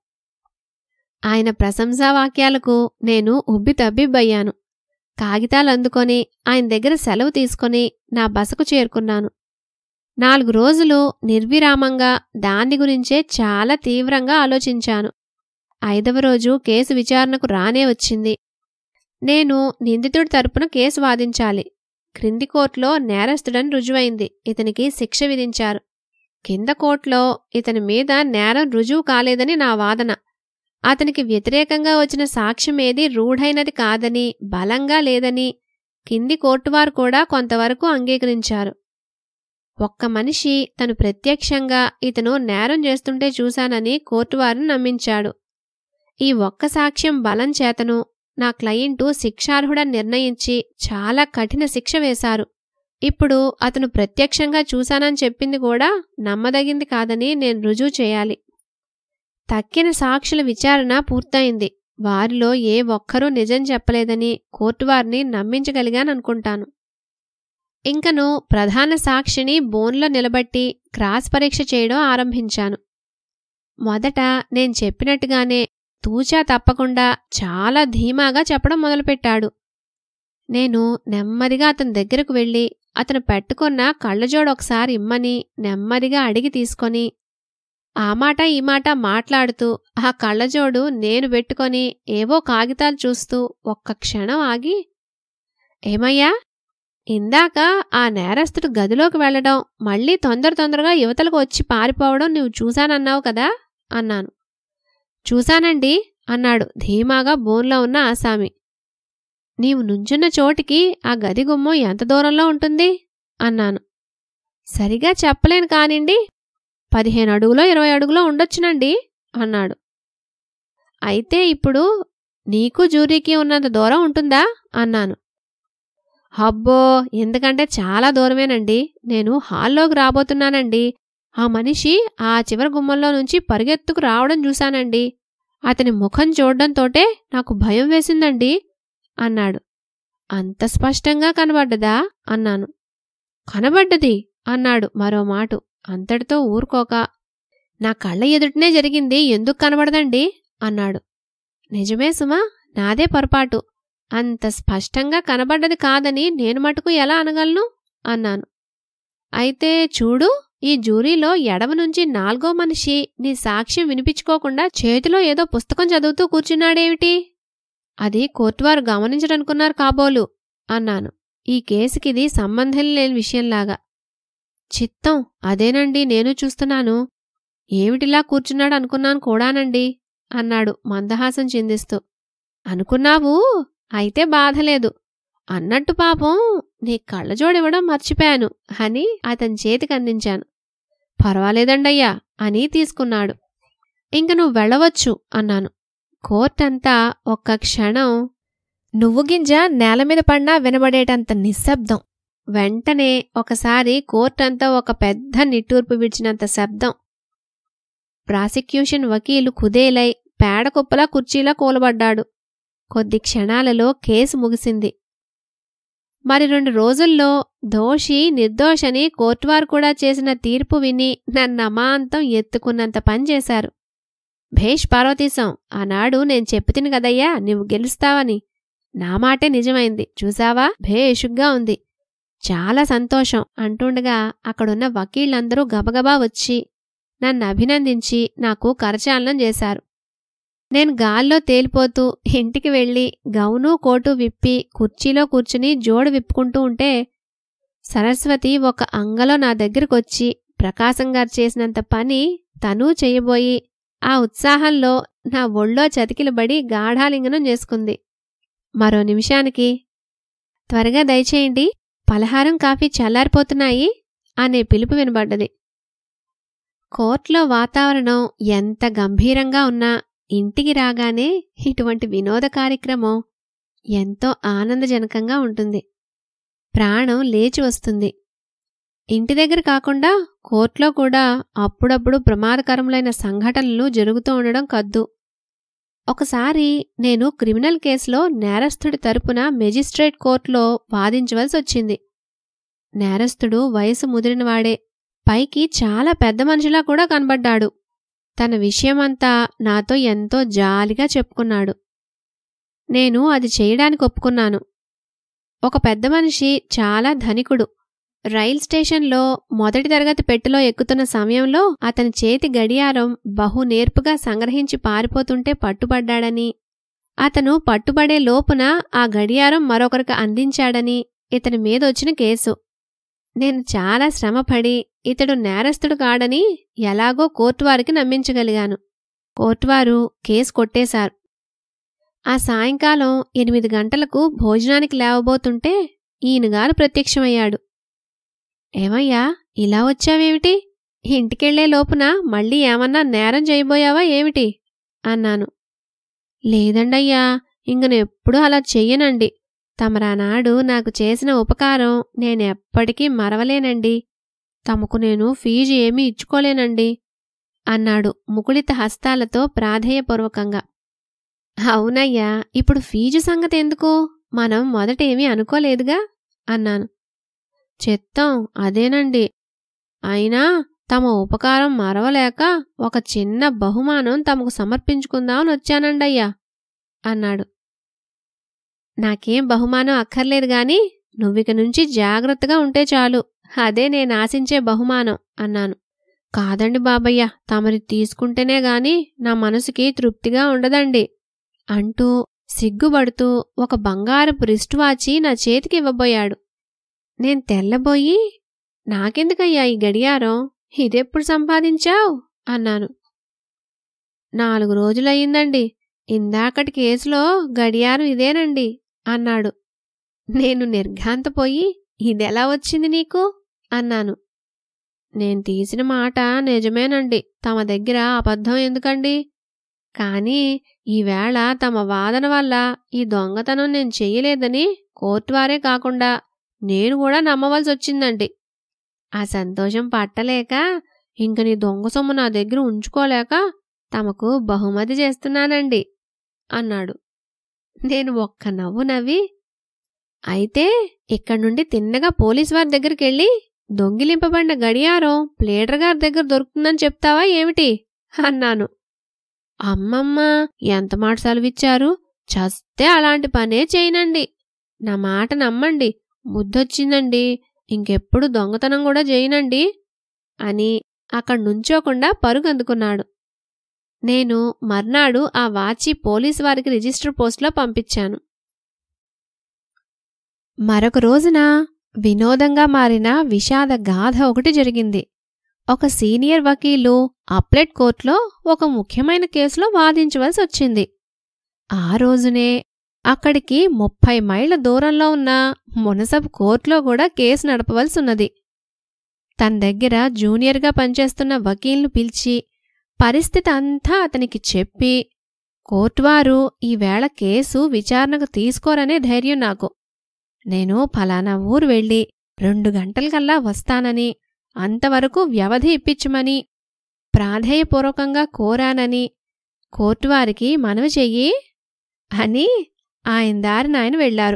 ఆయన ప్రశంసావాక్యాలకు నేను ఉబ్బితబ్బిబ్బయ్యాను. కాగితాలందుకొని ఆయన దగ్గర సెలవు తీసుకొని నా బసకు చేరుకున్నాను. నాలుగు రోజులు నిర్విరామంగా దాన్ని గురించే చాలా తీవ్రంగా ఆలోచించాను. ఐదవ రోజు కేసు విచారణకు రానే వచ్చింది. నేను నిందితుడి తరపున కేసు వాదించాలి. క్రింది కోర్టులో నేరస్తుడని రుజువైంది. ఇతనికి శిక్ష విధించారు. కింద కోర్టులో ఇతని మీద నేరం రుజువు కాలేదని నా వాదన. అతనికి వ్యతిరేకంగా వచ్చిన సాక్ష్యమేదీ రూఢైనది కాదని, బలంగా లేదని కింది కోర్టువారు కూడా కొంతవరకు అంగీకరించారు. ఒక్క మనిషి తను ప్రత్యక్షంగా ఇతను నేరం చేస్తుంటే చూశానని కోర్టువారిని నమ్మించాడు. ఈ ఒక్క సాక్ష్యం బలం చేతను నా క్లయింటు శిక్షార్హుడని నిర్ణయించి చాలా కఠిన శిక్ష వేశారు. ఇప్పుడు అతను ప్రత్యక్షంగా చూశానని చెప్పింది కూడా నమ్మదగింది కాదని నేను రుజువు చేయాలి. తక్కిన సాక్షుల విచారణ పూర్తయింది. వారిలో ఏ ఒక్కరూ నిజం చెప్పలేదని కోర్టువారిని నమ్మించగలిగాననుకుంటాను. ఇంకను ప్రధాన సాక్షిని బోన్లో నిలబట్టి క్రాస్ పరీక్ష చేయడం ఆరంభించాను. మొదట నేను చెప్పినట్టుగానే తూచా తప్పకుండా చాలా ధీమాగా చెప్పడం మొదలుపెట్టాడు. నేను నెమ్మదిగా అతని దగ్గరకు వెళ్ళి అతను పెట్టుకున్న కళ్ళజోడు ఒకసారి ఇమ్మని నెమ్మదిగా అడిగి తీసుకొని ఆ మాట ఈ మాట మాట్లాడుతూ ఆ కళ్ళజోడు నేను పెట్టుకొని ఏవో కాగితాలు చూస్తూ ఒక్క క్షణం ఆగి, ఏమయ్యా, ఇందాక ఆ నేరస్తుడు గదిలోకి వెళ్లడం, మళ్లీ తొందర తొందరగా యువతలకు వచ్చి పారిపోవడం నువ్వు చూశానన్నావు కదా అన్నాను. చూశానండి అన్నాడు ధీమాగా బోన్లో ఉన్న ఆసామి. నీవు నుంచున్న చోటికి ఆ గది గుమ్మం ఎంత దూరంలో ఉంటుంది అన్నాను. సరిగా చెప్పలేను కానిండి, పదిహేను అడుగులో ఇరవై అడుగులో ఉండొచ్చునండి అన్నాడు. అయితే ఇప్పుడు నీకు జూరీకి ఉన్నంత దూరం ఉంటుందా అన్నాను. అబ్బో, ఎందుకంటే చాలా దూరమేనండి. నేను హాల్లోకి రాబోతున్నానండి. ఆ మనిషి ఆ చివరి గుమ్మంలో నుంచి పరిగెత్తుకు రావడం చూశానండి. అతని ముఖం చూడ్డంతోటే నాకు భయం వేసిందండి అన్నాడు. అంత స్పష్టంగా కనబడ్డదా అన్నాను. కనబడ్డది అన్నాడు మరో మాటు. అంతటితో ఊరుకోక, నా కళ్ళ ఎదుటనే జరిగింది, ఎందుకు కనబడదండి అన్నాడు. నిజమే సుమా, నాదే పొరపాటు. అంత స్పష్టంగా కనబడ్డది కాదని నేను మటుకు ఎలా అనగలను అన్నాను. అయితే చూడు ఈ జ్యూరీలో ఎడమ నుంచి నాలుగో మనిషి నీ సాక్ష్యం వినిపించుకోకుండా చేతిలో ఏదో పుస్తకం చదువుతూ కూర్చున్నాడేమిటి? అది కోర్టువారు గమనించడనుకున్నారు కాబోలు అన్నాను, ఈ కేసుకిది సంబంధం లేని విషయంలాగా. చిత్తం, అదేనండి నేను చూస్తున్నాను. ఏమిటిలా కూర్చున్నాడు అనుకున్నాను కూడానండి అన్నాడు మందహాసం చిందిస్తూ. అనుకున్నావు? అయితే బాధలేదు. అన్నట్టు పాపం నీ కళ్ళజోడివ్వడం మర్చిపోయాను అని అతని చేతికందించాను. పర్వాలేదండయ్యా అని తీసుకున్నాడు. ఇంక నువ్వు వెళ్ళవచ్చు అన్నాను. కోర్టంతా ఒక్క క్షణం నువ్వు గింజ నేలమీద పడినా వినబడేటంత నిశ్శబ్దం. వెంటనే ఒకసారి కోర్టంతా ఒక పెద్ద నిట్టూర్పు విడిచినంత శబ్దం. ప్రాసిక్యూషన్ వకీలు కుదేలై పేడకుప్పలా కుర్చీలా కూలబడ్డాడు. కొద్ది క్షణాలలో కేసు ముగిసింది. మరి రెండు రోజుల్లో దోషి నిర్దోషని కోర్టువారు కూడా చేసిన తీర్పు విని నన్నమాంతం ఎత్తుకున్నంత పనిచేశారు. భేష్ పార్వతీశం, ఆనాడు నేను చెప్పుతిని గదయ్యా నువ్వు గెలుస్తావని. నా మాటే నిజమైంది. చూసావా, భేషుగ్గా ఉంది. చాలా సంతోషం అంటుండగా అక్కడున్న వకీళ్లందరూ గబగబా వచ్చి నన్ను అభినందించి నాకు కరచాలనం చేశారు. నేను గాల్లో తేలిపోతూ ఇంటికి వెళ్ళి గౌను కోటు విప్పి కుర్చీలో కూర్చుని జోడు విప్పుకుంటూ ఉంటే సరస్వతి ఒక అంగలో నా దగ్గరకొచ్చి ప్రకాశంగారు చేసినంత పని తనూ చెయ్యబోయి ఆ ఉత్సాహంలో నా ఒళ్ళో చతికిలబడి గాఢాలింగనం చేసుకుంది. మరో నిమిషానికి త్వరగా దయచేయండి, పలహారం కాఫీ చల్లారిపోతున్నాయి అనే పిలుపు వినబడ్డది. కోర్టులో వాతావరణం ఎంత గంభీరంగా ఉన్నా ఇంటికి రాగానే ఇటువంటి వినోద కార్యక్రమం ఎంతో ఆనందజనకంగా ఉంటుంది. ప్రాణం లేచి వస్తుంది. ఇంటి దగ్గర కాకుండా కోర్టులో కూడా అప్పుడప్పుడు ప్రమాదకరములైన సంఘటనలు జరుగుతూ ఉండడం కద్దు. ఒకసారి నేను క్రిమినల్ కేసులో నేరస్తుడి తరపున మెజిస్ట్రేట్ కోర్టులో వాదించవలసి వచ్చింది. నేరస్తుడు వయసు ముదిరినవాడే, పైకి చాలా పెద్ద మనిషిలా కూడా కనబడ్డాడు. తన విషయమంతా నాతో ఎంతో జాలిగా చెప్పుకున్నాడు. నేను అది చేయడానికి ఒప్పుకున్నాను. ఒక పెద్ద మనిషి, చాలా ధనికుడు. రైల్ స్టేషన్లో మొదటి తరగతి పెట్టెలో ఎక్కుతున్న సమయంలో అతని చేతి గడియారం బహు నేర్పుగా సంగ్రహించి పారిపోతుంటే పట్టుబడ్డాడని, అతను పట్టుబడే లోపున ఆ గడియారం మరొకరికి అందించాడని ఇతని మీదొచ్చిన కేసు. నేను చాలా శ్రమపడి ఇతడు నేరస్తుడు కాడని ఎలాగో కోర్టువారికి నమ్మించగలిగాను. కోర్టువారు కేసు కొట్టేశారు. ఆ సాయంకాలం ఎనిమిది గంటలకు భోజనానికి లేవబోతుంటే ఈయనగారు ప్రత్యక్షమయ్యాడు. ఏమయ్యా, ఇలా వచ్చావేమిటి? ఇంటికెళ్లే లోపున మళ్ళీ ఏమన్నా నేరం చేయబోయావా ఏమిటి అన్నాను. లేదండయ్యా, ఇంకనెప్పుడూ అలా చెయ్యనండి. తమరానాడు నాకు చేసిన ఉపకారం నేనెప్పటికీ మరవలేనండి. తమకు నేను ఫీజు ఏమీ ఇచ్చుకోలేనండి అన్నాడు ముకుళిత హస్తాలతో ప్రాధేయపూర్వకంగా. అవునయ్యా, ఇప్పుడు ఫీజు సంగతి ఎందుకు? మనం మొదటేమీ అనుకోలేదుగా అన్నాను. చిత్తం, అదేనండి. అయినా తమ ఉపకారం మరవలేక ఒక చిన్న బహుమానం తమకు సమర్పించుకుందామని వచ్చానండయ్యా అన్నాడు. నాకేం బహుమానం అక్కర్లేదు గాని నువ్విక నుంచి జాగ్రత్తగా ఉంటే చాలు, అదే నేను ఆశించే బహుమానం అన్నాను. కాదండి బాబయ్య, తమరి తీసుకుంటేనే గాని నా మనసుకి తృప్తిగా ఉండదండి అంటూ సిగ్గుపడుతూ ఒక బంగారపు రిస్ట్ వాచి నా చేతికి ఇవ్వబోయాడు. నేను తెల్లబోయి, నాకెందుకయ్యా ఈ గడియారం? ఇదెప్పుడు సంపాదించావు అన్నాను. నాలుగు రోజులయ్యిందండి. ఇందాకటి కేసులో గడియారం ఇదేనండి అన్నాడు. నేను నిర్ఘాంతపోయి, ఇదెలా వచ్చింది నీకు అన్నాను. నేను తీసిన మాట నిజమేనండి. తమ దగ్గర అబద్ధం ఎందుకండి? కాని ఈవేళ తమ వాదన వల్ల ఈ దొంగతనం నేను చెయ్యలేదని కోర్టువారే కాకుండా నేను కూడా నమ్మవలసి వచ్చిందండి. ఆ సంతోషం పట్టలేక ఇంక నీ దొంగ సొమ్ము నా దగ్గర ఉంచుకోలేక తమకు బహుమతి చేస్తున్నానండి అన్నాడు. నేను ఒక్క నవ్వు నవ్వి, అయితే ఇక్కడి నుండి తిన్నగా పోలీసు వారి దగ్గరికెళ్ళి దొంగిలింపబడిన గడియారం ప్లేడర్ గారి దగ్గర దొరుకుతుందని చెప్తావా ఏమిటి అన్నాను. అమ్మమ్మ, ఎంత మాట సెలవిచ్చారు? చస్తే అలాంటి పనే చేయనండి. నా మాట నమ్మండి. బుద్ధొచ్చిందండి. ఇంకెప్పుడు దొంగతనం కూడా చేయనండి అని అక్కడ్నుంచోకుండా పరుగందుకున్నాడు. నేను మర్నాడు ఆ వాచి పోలీసు వారికి రిజిస్టర్ పోస్టులో పంపించాను. మరొక రోజున వినోదంగా మారిన విషాద గాథ ఒకటి జరిగింది. ఒక సీనియర్ వకీలు అప్లెట్ కోర్టులో ఒక ముఖ్యమైన కేసులో వాదించవలసి వచ్చింది. ఆ రోజునే అక్కడికి ముప్పై మైళ్ల దూరంలో ఉన్న మునసబు కోర్టులో కూడా కేసు నడపవలసున్నది. తన దగ్గర జూనియర్గా పనిచేస్తున్న వకీల్ను పిలిచి పరిస్థితి అంతా అతనికి చెప్పి, కోర్టువారు ఈవేళ కేసు విచారణకు తీసుకోరనే ధైర్యం నాకు. నేను ఫలానా ఊరు వెళ్ళి రెండు గంటలకల్లా వస్తానని, అంతవరకు వ్యవధి ఇప్పించమని ప్రాధేయపూర్వకంగా కోరానని కోర్టువారికి మనవి చెయ్యి అని ఆయన దారినాయన వెళ్లారు.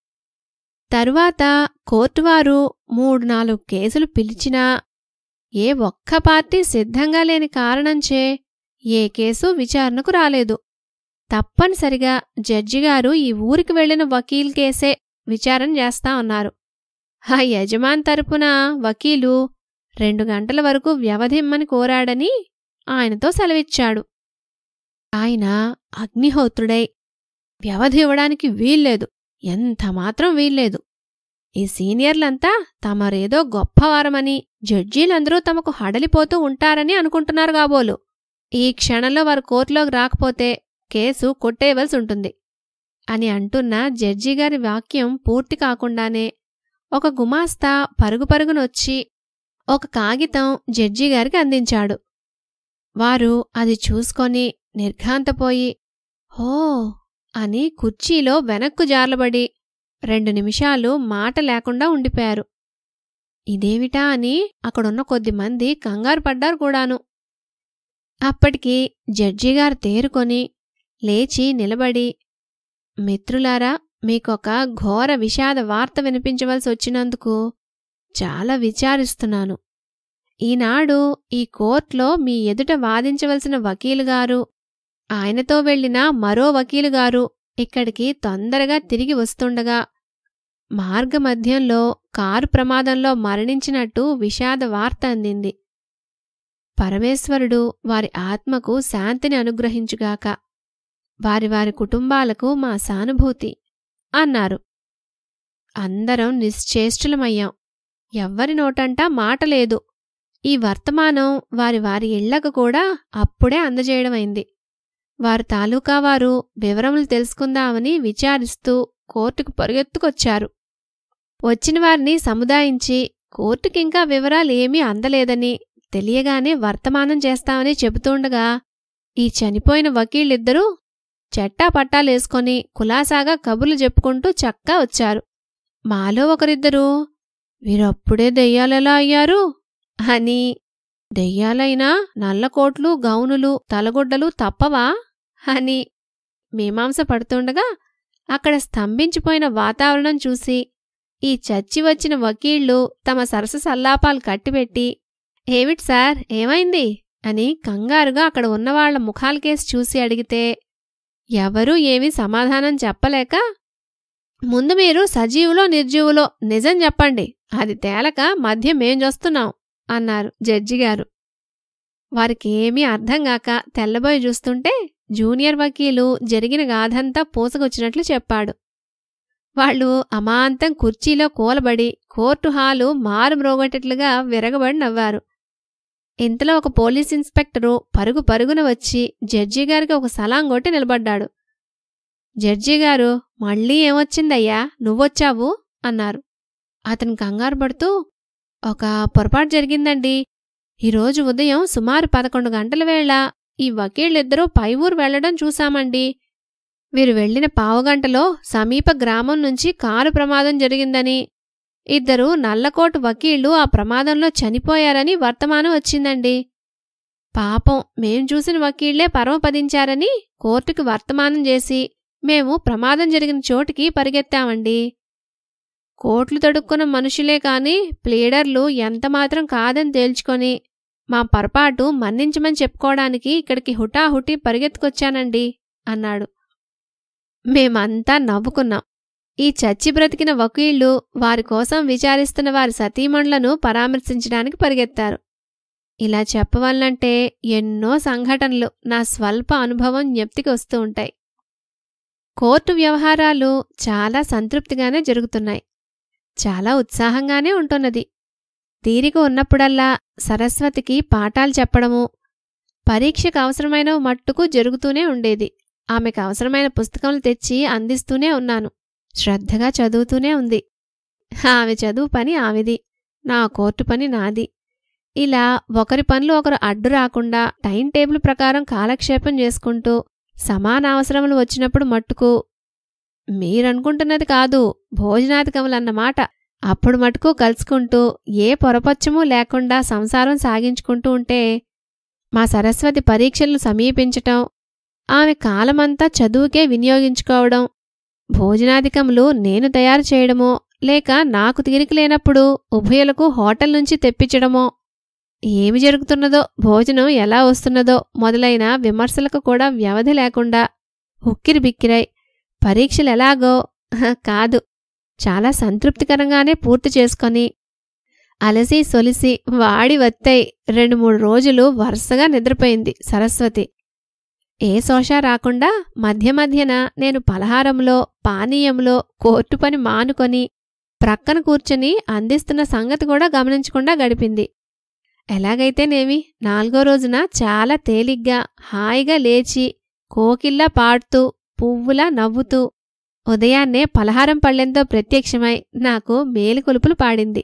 తరువాత కోర్టువారు మూడు నాలుగు కేసులు పిలిచినా ఏ ఒక్క పార్టీ సిద్ధంగా లేని కారణంచే ఏ కేసు విచారణకు రాలేదు. తప్పనిసరిగా జడ్జిగారు ఈ ఊరికి వెళ్లిన వకీల్ కేసే విచారణ చేస్తా ఉన్నారు. ఆ యజమాన్ తరపున వకీలు రెండు గంటల వరకు వ్యవధిమ్మని కోరాడని ఆయనతో సెలవిచ్చాడు. ఆయన అగ్నిహోత్రుడై, వ్యవధి ఇవ్వడానికి వీల్లేదు, ఎంతమాత్రం వీల్లేదు. ఈ సీనియర్లంతా తమరేదో గొప్పవారమని, జడ్జీలందరూ తమకు హడలిపోతూ ఉంటారని అనుకుంటున్నారు కాబోలు. ఈ క్షణంలో వారు కోర్టులోకి రాకపోతే కేసు కొట్టేయవలసి ఉంటుంది అని అంటున్న జడ్జిగారి వాక్యం పూర్తి కాకుండానే ఒక గుమాస్తా పరుగు పరుగునొచ్చి ఒక కాగితం జడ్జిగారికి అందించాడు. వారు అది చూసుకొని నిర్ఘాంతపోయి హో అని కుర్చీలో వెనక్కు జార్లబడి రెండు నిమిషాలు మాట లేకుండా ఉండిపోయారు. ఇదేమిటా అని అక్కడున్న కొద్దిమంది కంగారు పడ్డారు కూడాను. అప్పటికి జడ్జిగారు తేరుకొని లేచి నిలబడి, మిత్రులారా, మీకొక ఘోర విషాద వార్త వినిపించవలసి వచ్చినందుకు చాలా విచారిస్తున్నాను. ఈనాడు ఈ కోర్టులో మీ ఎదుట వాదించవలసిన వకీలుగారు, ఆయనతో వెళ్లిన మరో వకీలుగారు ఇక్కడికి తొందరగా తిరిగి వస్తుండగా మార్గమధ్యంలో కారు ప్రమాదంలో మరణించినట్టు విషాద వార్త అందింది. పరమేశ్వరుడు వారి ఆత్మకు శాంతిని అనుగ్రహించుగాక. వారి వారి కుటుంబాలకు మా సానుభూతి అన్నారు. అందరం నిశ్చేష్టులమయ్యాం. ఎవ్వరి నోటంటా మాటలేదు. ఈ వర్తమానం వారి వారి ఇళ్లకు కూడా అప్పుడే అందజేయడమైంది. వారు తాలూకావారు వివరములు తెలుసుకుందామని విచారిస్తూ కోర్టుకు పరుగెత్తుకొచ్చారు. వచ్చిన వారిని సముదాయించి కోర్టుకింకా వివరాలు ఏమీ అందలేదని తెలియగానే వర్తమానం చేస్తామని చెబుతుండగా ఈ చనిపోయిన వకీళ్ళిద్దరూ చెట్టా పట్టాలేసుకొని కులాసాగా కబుర్లు చెప్పుకుంటూ చక్కా వచ్చారు. మాలో ఒకరిద్దరూ వీరప్పుడే దెయ్యాలెలా అయ్యారు అని, దెయ్యాలైనా నల్లకోట్లు, గౌనులు, తలగుడ్డలు తప్పవా అని మీమాంస పడుతుండగా అక్కడ స్తంభించిపోయిన వాతావరణం చూసి ఈ చచ్చి వచ్చిన వకీళ్లు తమ సరస సల్లాపాలు కట్టిపెట్టి, ఏమిటి సార్, ఏమైంది అని కంగారుగా అక్కడ ఉన్నవాళ్ల ముఖాలకేసి చూసి అడిగితే ఎవరూ ఏమీ సమాధానం చెప్పలేక, ముందు మీరు సజీవులో నిర్జీవులో నిజం చెప్పండి, అది తేలక మధ్య మేం చూస్తున్నాం అన్నారు జడ్జిగారు. వారికేమీ అర్థంగాక తెల్లబోయి చూస్తుంటే జూనియర్ వకీలు జరిగిన గాథంతా పూసకొచ్చినట్లు చెప్పాడు. వాళ్లు అమాంతం కుర్చీలో కూలబడి కోర్టు హాలు మారు మ్రోగేటట్లుగా విరగబడి నవ్వారు. ఇంతలో ఒక పోలీస్ ఇన్స్పెక్టరు పరుగు పరుగున వచ్చి జడ్జిగారికి ఒక సలాం కొట్టి నిలబడ్డాడు. జడ్జిగారు, మళ్ళీ ఏమొచ్చిందయ్యా, నువ్వొచ్చావు అన్నారు. అతను కంగారు పడుతూ, ఒక పొరపాటు జరిగిందండి. ఈరోజు ఉదయం సుమారు పదకొండు గంటల వేళ ఈ వకీళ్ళిద్దరూ పై ఊరు వెళ్లడం చూశామండి. వీరు వెళ్లిన పావుగంటలో సమీప గ్రామం నుంచి కారు ప్రమాదం జరిగిందని, ఇద్దరు నల్లకోటు వకీళ్లు ఆ ప్రమాదంలో చనిపోయారని వర్తమానం వచ్చిందండి. పాపం మేం చూసిన వకీళ్లే పరమపదించారని కోర్టుకు వర్తమానం చేసి మేము ప్రమాదం జరిగిన చోటికి పరిగెత్తామండి. కోట్లు తడుక్కున్న మనుషులే కాని ప్లీడర్లు ఎంతమాత్రం కాదని తేల్చుకొని మా పొరపాటు మన్నించమని చెప్పుకోవడానికి ఇక్కడికి హుటాహుటి పరిగెత్తుకొచ్చానండి అన్నాడు. మేమంతా నవ్వుకున్నాం. ఈ చచ్చి బ్రతికిన వకీళ్లు వారి కోసం విచారిస్తున్న వారి సతీమణులను పరామర్శించడానికి పరిగెత్తారు. ఇలా చెప్పవాలంటే ఎన్నో సంఘటనలు నా స్వల్ప అనుభవం జ్ఞప్తికి వస్తూ ఉంటాయి. కోర్టు వ్యవహారాలు చాలా సంతృప్తిగానే జరుగుతున్నాయి. చాలా ఉత్సాహంగానే ఉంటున్నది. తీరిక ఉన్నప్పుడల్లా సరస్వతికి పాఠాలు చెప్పడము, పరీక్షకు అవసరమైన మట్టుకు జరుగుతూనే ఉండేది. ఆమెకు అవసరమైన పుస్తకములు తెచ్చి అందిస్తూనే ఉన్నాను. శ్రద్ధగా చదువుతూనే ఉంది. ఆమె చదువు పని ఆమెది, నా కోర్టు పని నాది. ఇలా ఒకరి పనులు ఒకరు అడ్డు రాకుండా టైం టేబుల్ ప్రకారం కాలక్షేపం చేసుకుంటూ సమాన అవసరములు వచ్చినప్పుడు మట్టుకు, మీరనుకుంటున్నది కాదు, భోజనాధికములన్నమాట, అప్పుడు మటుకు కలుసుకుంటూ ఏ పొరపచ్చమూ లేకుండా సంసారం సాగించుకుంటూ ఉంటే, మా సరస్వతి పరీక్షలను సమీపించటం, ఆమె కాలమంతా చదువుకే వినియోగించుకోవడం, భోజనాధికములు నేను తయారు చేయడమో లేక నాకు తీరిక లేనప్పుడు ఉభయులకు హోటల్ నుంచి తెప్పించడమో, ఏమి జరుగుతున్నదో, భోజనం ఎలా వస్తున్నదో మొదలైన విమర్శలకు కూడా వ్యవధి లేకుండా ఉక్కిరి బిక్కిరై పరీక్షలెలాగో కాదు, చాలా సంతృప్తికరంగానే పూర్తి చేసుకొని అలసి సొలిసి వాడి వత్తై రెండు మూడు రోజులు వరుసగా నిద్రపోయింది సరస్వతి. ఏ శోషా రాకుండా మధ్య మధ్యన నేను పలహారంలో పానీయంలో కోర్టు పని మానుకొని ప్రక్కన కూర్చుని అందిస్తున్న సంగతి కూడా గమనించకుండా గడిపింది. ఎలాగైతేనేమి నాలుగో రోజున చాలా తేలిగ్గా హాయిగా లేచి కోకిల్లా పాడుతూ పువ్వులా నవ్వుతూ ఉదయాన్నే పలహారం పళ్ళెంతో ప్రత్యక్షమై నాకు మేలుకొలుపులు పాడింది.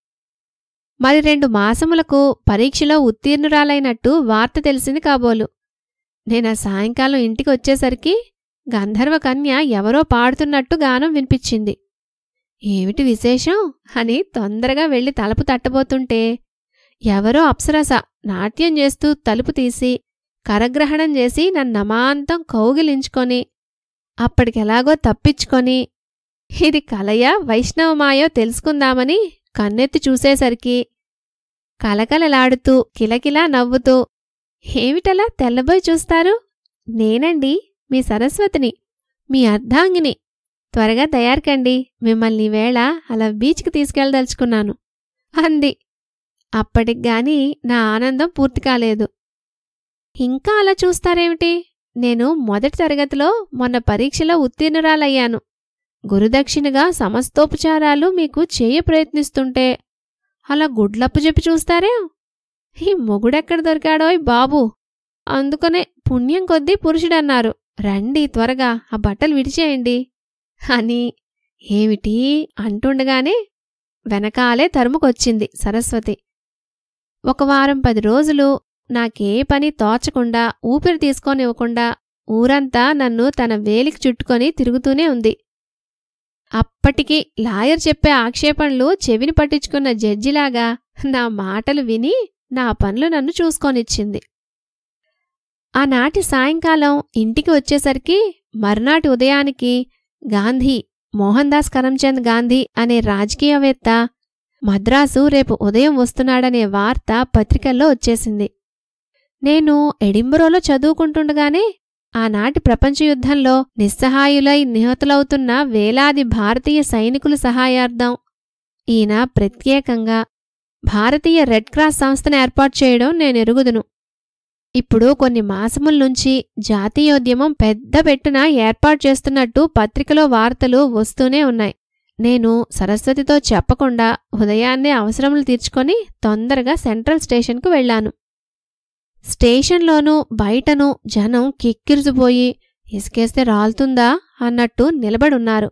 మరి రెండు మాసములకు పరీక్షలో ఉత్తీర్ణురాలైనట్టు వార్త తెలిసింది కాబోలు. నేనా సాయంకాలం ఇంటికి వచ్చేసరికి గంధర్వ కన్య ఎవరో పాడుతున్నట్టు గానం వినిపించింది. ఏమిటి విశేషం అని తొందరగా వెళ్లి తలుపు తట్టబోతుంటే, ఎవరో అప్సరస నాట్యం చేస్తూ తలుపు తీసి కరగ్రహణం చేసి నన్నమాంతం కౌగిలించుకొని అప్పటికెలాగో తప్పించుకొని, ఇది కలయా వైష్ణవమాయో తెలుసుకుందామని కన్నెత్తి చూసేసరికి కలకలలాడుతూ కిలకిలా నవ్వుతూ, ఏమిటలా తెల్లబోయి చూస్తారు? నేనండి, మీ సరస్వతిని, మీ అర్ధాంగిని. త్వరగా తయారుకండి, మిమ్మల్ని వేళ అలా బీచ్కి తీసుకెళ్దలుచుకున్నాను అంది. అప్పటికిగాని నా ఆనందం పూర్తి కాలేదు. ఇంకా అలా చూస్తారేమిటి? నేను మొదటి తరగతిలో మొన్న పరీక్షలో ఉత్తీర్ణురాలయ్యాను. గురుదక్షిణగా సమస్తోపచారాలు మీకు చేయ ప్రయత్నిస్తుంటే అలా గుడ్లప్పు చెప్పి చూస్తారే? ఈ మొగుడెక్కడ దొరికాడోయ్ బాబూ! అందుకనే పుణ్యం కొద్దీ పురుషుడన్నారు. రండి త్వరగా ఆ బట్టలు విడిచేయండి అని ఏమిటి అంటుండగానే వెనకాలే తరుముకొచ్చింది సరస్వతి. ఒక వారం పది రోజులు నాకే పని తోచకుండా ఊపిరి తీసుకోనివ్వకుండా ఊరంతా నన్ను తన వేలికి చుట్టుకొని తిరుగుతూనే ఉంది. అప్పటికి లాయర్ చెప్పే ఆక్షేపణలు చెవిని పట్టించుకున్న జడ్జిలాగా నా మాటలు విని నా పనులు నన్ను చూసుకోనిచ్చింది. ఆనాటి సాయంకాలం ఇంటికి వచ్చేసరికి మర్నాటి ఉదయానికి గాంధీ, మోహన్ దాస్ కరమ్చంద్ గాంధీ అనే రాజకీయవేత్త మద్రాసు రేపు ఉదయం వస్తున్నాడనే వార్త పత్రికల్లో వచ్చేసింది. నేను ఎడింబరోలో చదువుకుంటుండగానే ఆనాటి ప్రపంచయుద్ధంలో నిస్సహాయులై నిహతులవుతున్న వేలాది భారతీయ సైనికుల సహాయార్థం ఈయన ప్రత్యేకంగా భారతీయ రెడ్ క్రాస్ సంస్థను ఏర్పాటు చేయడం నేనెరుగుదును. ఇప్పుడు కొన్ని మాసముల్నుంచి జాతీయోద్యమం పెద్ద పెట్టున ఏర్పాటు చేస్తున్నట్టు పత్రికలో వార్తలు వస్తూనే ఉన్నాయి. నేను సరస్వతితో చెప్పకుండా ఉదయాన్నే అవసరములు తీర్చుకొని తొందరగా సెంట్రల్ స్టేషన్కు వెళ్లాను. స్టేషన్లోనూ బయటను జనం కిక్కిరిసిపోయి ఇసుకేస్తే రాలుతుందా అన్నట్టు నిలబడున్నారు.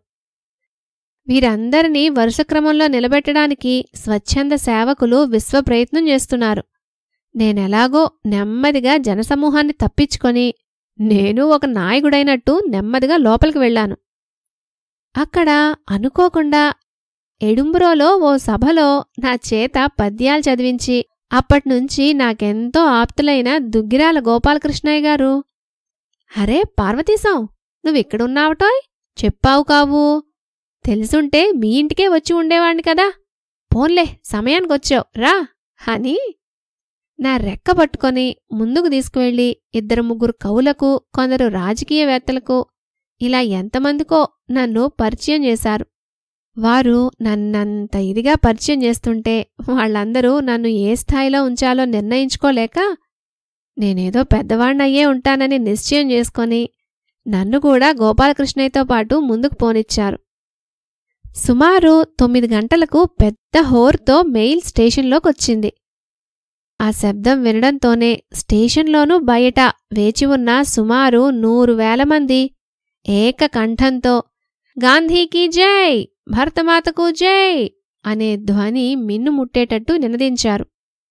వీరందరినీ వరుసక్రమంలో నిలబెట్టడానికి స్వచ్ఛంద సేవకులు విశ్వప్రయత్నం చేస్తున్నారు. నేనెలాగో నెమ్మదిగా జనసమూహాన్ని తప్పించుకొని నేను ఒక నాయకుడైనట్టు నెమ్మదిగా లోపలికి వెళ్లాను. అక్కడ అనుకోకుండా ఎడింబరోలో ఓ సభలో నా చేత పద్యాలు చదివించి అప్పట్నుంచి నాకెంతో ఆప్తులైన దుగ్గిరాల గోపాలకృష్ణయ్య గారు, అరే పార్వతీశం, నువ్విక్కడున్నావటోయ్, చెప్పావు కావు, తెలుసుంటే మీ ఇంటికే వచ్చి ఉండేవాణ్ణి కదా, పోన్లే సమయానికొచ్చావు రా అని నా రెక్క పట్టుకొని ముందుకు తీసుకువెళ్ళి ఇద్దరు ముగ్గురు కవులకు, కొందరు రాజకీయవేత్తలకు, ఇలా ఎంతమందికో నన్ను పరిచయం చేశారు. వారు నన్నంత ఇదిగా పరిచయం చేస్తుంటే వాళ్ళందరూ నన్ను ఏ స్థాయిలో ఉంచాలో నిర్ణయించుకోలేక నేనేదో పెద్దవాణ్ణయ్యే ఉంటానని నిశ్చయం చేసుకొని నన్ను కూడా గోపాలకృష్ణయ్యతో పాటు ముందుకు పోనిచ్చారు. సుమారు తొమ్మిది గంటలకు పెద్ద హోర్తో మెయిల్ స్టేషన్లోకొచ్చింది. ఆ శబ్దం వినడంతోనే స్టేషన్లోనూ బయట వేచి ఉన్న సుమారు నూరు వేల మంది ఏకకంఠంతో గాంధీకి జై, భరతమాతకు జై అనే ధ్వని మిన్నుముట్టేటట్టు నినదించారు.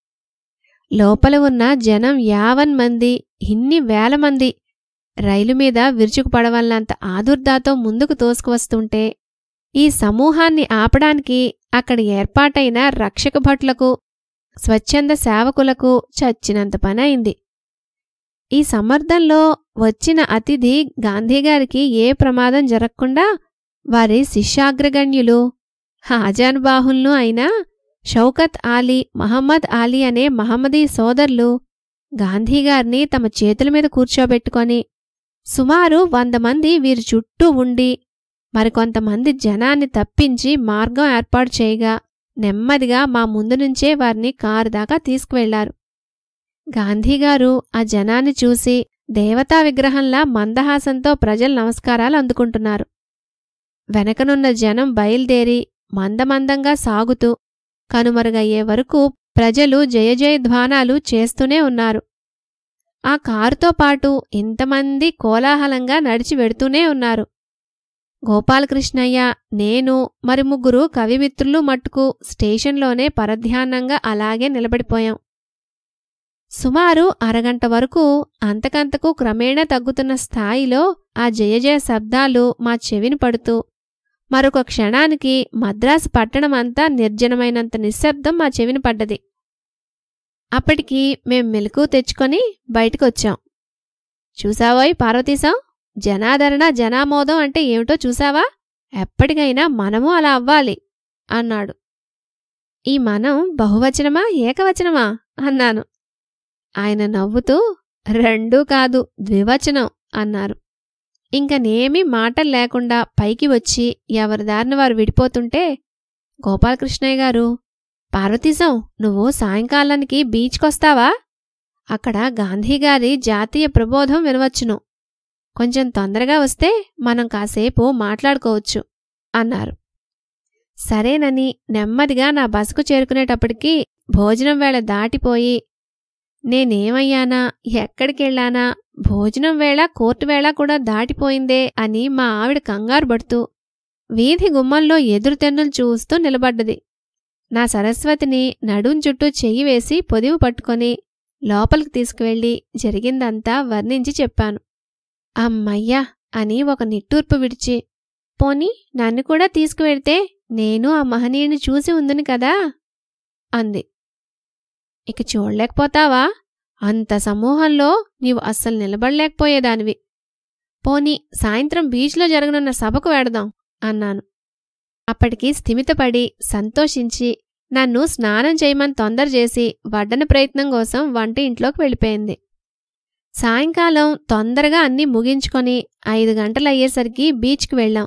లోపల ఉన్న జనం యావన్ మంది, ఇన్ని వేల మంది రైలుమీద విరుచుకుపడవల్లంత ఆదుర్దాతో ముందుకు తోసుకువస్తుంటే ఈ సమూహాన్ని ఆపడానికి అక్కడ ఏర్పాటైన రక్షక భటులకు, స్వచ్ఛంద సేవకులకు చచ్చినంత పనైంది. ఈ సమర్థంలో వచ్చిన అతిథి గాంధీగారికి ఏ ప్రమాదం జరగకుండా వారి శిష్యాగ్రగణ్యులు, హాజానుబాహుల్ను అయినా షౌకత్ ఆలీ, మహమ్మద్ ఆలీ అనే మహమ్మదీ సోదరులు గాంధీగారిని తమ చేతుల మీద కూర్చోబెట్టుకొని సుమారు వంద మంది వీరి చుట్టూ ఉండి మరికొంతమంది జనాన్ని తప్పించి మార్గం ఏర్పాటు చేయగా నెమ్మదిగా మా ముందు నుంచే వారిని కారు దాకా తీసుకువెళ్లారు. గాంధీగారు ఆ జనాన్ని చూసి దేవతా విగ్రహంలా మందహాసంతో ప్రజల నమస్కారాలు అందుకుంటున్నారు. వెనకనున్న జనం బయల్దేరి మందమందంగా సాగుతూ కనుమరుగయ్యే వరకు ప్రజలు జయజయధ్వానాలు చేస్తూనే ఉన్నారు. ఆ కారుతో పాటు ఇంతమంది కోలాహలంగా నడిచి వెడుతూనే ఉన్నారు. గోపాలకృష్ణయ్య, నేను, మరి ముగ్గురు కవిమిత్రులు మట్టుకు స్టేషన్లోనే పరధ్యానంగా అలాగే నిలబడిపోయాం. సుమారు అరగంట వరకు అంతకంతకు క్రమేణా తగ్గుతున్న స్థాయిలో ఆ జయజయ శబ్దాలు మా చెవిని పడుతూ మరొక క్షణానికి మద్రాసు పట్టణమంతా నిర్జనమైనంత నిశ్శబ్దం మా చెవిని పడ్డది. అప్పటికి మేం మెలకు తెచ్చుకొని బయటకొచ్చాం. చూసావోయ్ పార్వతీశం, జనాదరణ జనామోదం అంటే ఏమిటో చూసావా? ఎప్పటికైనా మనము అలా అవ్వాలి అన్నాడు. ఈ మనం బహువచనమా ఏకవచనమా అన్నాను. ఆయన నవ్వుతూ రెండూ కాదు, ద్వివచనం అన్నారు. ఇంక నేమీ మాటలు లేకుండా పైకి వచ్చి ఎవరిదారిన వారు విడిపోతుంటే గోపాలకృష్ణయ్య గారు, పార్వతీశం, నువ్వు సాయంకాలానికి బీచ్కొస్తావా? అక్కడ గాంధీగారి జాతీయ ప్రబోధం వినవచ్చును. కొంచెం తొందరగా వస్తే మనం కాసేపు మాట్లాడుకోవచ్చు అన్నారు. సరేనని నెమ్మదిగా నా బసకు చేరుకునేటప్పటికీ భోజనం వేళ దాటిపోయి నేనేమయ్యానా, ఎక్కడికెళ్లానా, భోజనం వేళ కోర్టు వేళ కూడా దాటిపోయిందే అని మా ఆవిడ కంగారు పడుతూ వీధి గుమ్మంలో ఎదురుతెన్నులు చూస్తూ నిలబడ్డది. నా సరస్వతిని నడుం చుట్టూ చెయ్యి వేసి పొదివి పట్టుకొని లోపలికి తీసుకువెళ్లి జరిగిందంతా వర్ణించి చెప్పాను. అమ్మయ్యా అని ఒక నిట్టూర్పు విడిచి, పోనీ నన్ను కూడా తీసుకువెడితే నేను ఆ మహనీయుని చూసి ఉందును కదా అంది. ఇక చూడలేకపోతావా? అంత సమూహంలో నీవు అస్సలు నిలబడలేకపోయేదానివి. పోనీ సాయంత్రం బీచ్లో జరగనున్న సభకు వెడదాం అన్నాను. అప్పటికి స్థిమితపడి సంతోషించి నన్ను స్నానం చేయమని తొందర చేసి వడ్డన ప్రయత్నం కోసం వంట ఇంట్లోకి వెళ్ళిపోయింది. సాయంకాలం తొందరగా అన్నీ ముగించుకొని ఐదు గంటలయ్యేసరికి బీచ్కి వెళ్ళాం.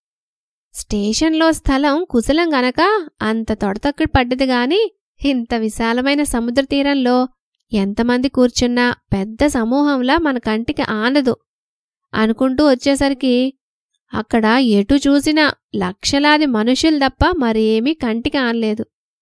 స్టేషన్లో స్థలం కుశలం గనక అంత తొడతొక్కడి పడ్డది గాని ఇంత విశాలమైన సముద్ర తీరంలో ఎంతమంది కూర్చున్నా పెద్ద సమూహంలా మన కంటికి ఆనదు అనుకుంటూ వచ్చేసరికి అక్కడ ఎటు చూసినా లక్షలాది మనుషులు తప్ప మరేమీ కంటికి ఆనలేదు.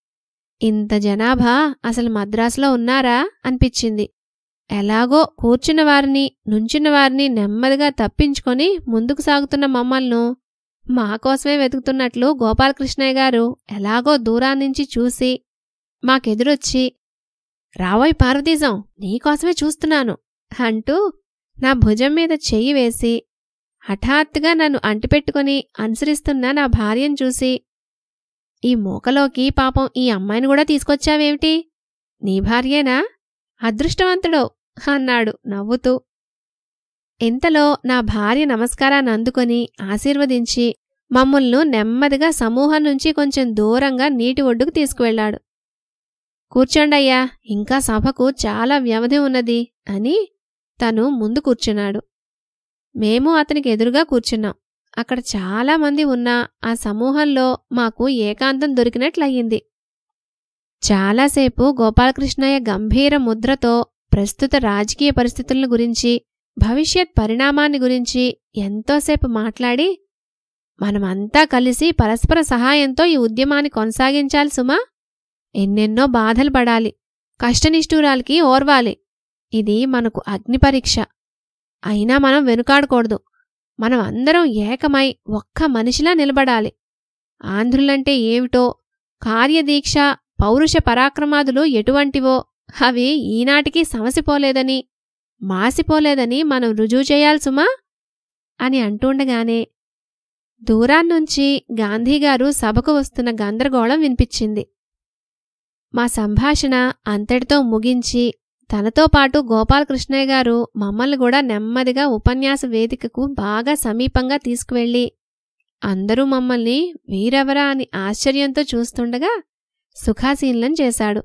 ఇంత జనాభా అసలు మద్రాసులో ఉన్నారా అనిపించింది. ఎలాగో కూర్చున్న వారిని, నుంచున్న వారిని నెమ్మదిగా తప్పించుకొని ముందుకు సాగుతున్న మమ్మల్ని మాకోసమే వెతుకుతున్నట్లు గోపాలకృష్ణయ్య గారు ఎలాగో దూరాన్నించి చూసి మాకెదురొచ్చి, రావోయ్ పార్వతీశం, నీకోసమే చూస్తున్నాను అంటూ నా భుజం మీద చెయ్యి వేసి హఠాత్తుగా నన్ను అంటిపెట్టుకుని అనుసరిస్తున్న నా భార్యను చూసి, ఈ మూకలోకి పాపం ఈ అమ్మాయిని కూడా తీసుకొచ్చావేమిటి? నీ భార్యేనా? అదృష్టవంతుడో అన్నాడు నవ్వుతూ. ఇంతలో నా భార్య నమస్కారాన్ని అందుకొని ఆశీర్వదించి మమ్మల్ని నెమ్మదిగా సమూహం నుంచి కొంచెం దూరంగా నీటి ఒడ్డుకు తీసుకువెళ్లాడు. కూర్చోండయ్యా, ఇంకా సభకు చాలా వ్యవధి ఉన్నది అని తను ముందు కూర్చున్నాడు. మేము అతనికి ఎదురుగా కూర్చున్నాం. అక్కడ చాలామంది ఉన్న ఆ సమూహంలో మాకు ఏకాంతం దొరికినట్లయింది. చాలాసేపు గోపాలకృష్ణయ్య గంభీర ముద్రతో ప్రస్తుత రాజకీయ పరిస్థితులను గురించి, భవిష్యత్ పరిణామాన్ని గురించి ఎంతోసేపు మాట్లాడి, మనమంతా కలిసి పరస్పర సహాయంతో ఈ ఉద్యమాన్ని కొనసాగించాలి సుమా. ఎన్నెన్నో బాధలు పడాలి, కష్టనిష్ఠూరాలకి ఓర్వాలి. ఇది మనకు అగ్నిపరీక్ష. అయినా మనం వెనుకాడకూడదు. మనం అందరం ఏకమై ఒక్క మనిషిలా నిలబడాలి. ఆంధ్రులంటే ఏమిటో, కార్యదీక్ష పౌరుష పరాక్రమాదులు ఎటువంటివో అవి ఈనాటికి సమసిపోలేదని, మాసిపోలేదని మనం రుజువు చేయాలి సుమా అని అంటుండగానే దూరాన్నుంచి గాంధీగారు సభకు వస్తున్న గందరగోళం వినిపించింది. మా సంభాషణ అంతటితో ముగించి తనతో పాటు గోపాలకృష్ణయ్య గారు మమ్మల్ని కూడా నెమ్మదిగా ఉపన్యాస వేదికకు బాగా సమీపంగా తీసుకువెళ్ళి అందరూ మమ్మల్ని వీరెవరా అని ఆశ్చర్యంతో చూస్తుండగా సుఖాసీనులం చేశాడు.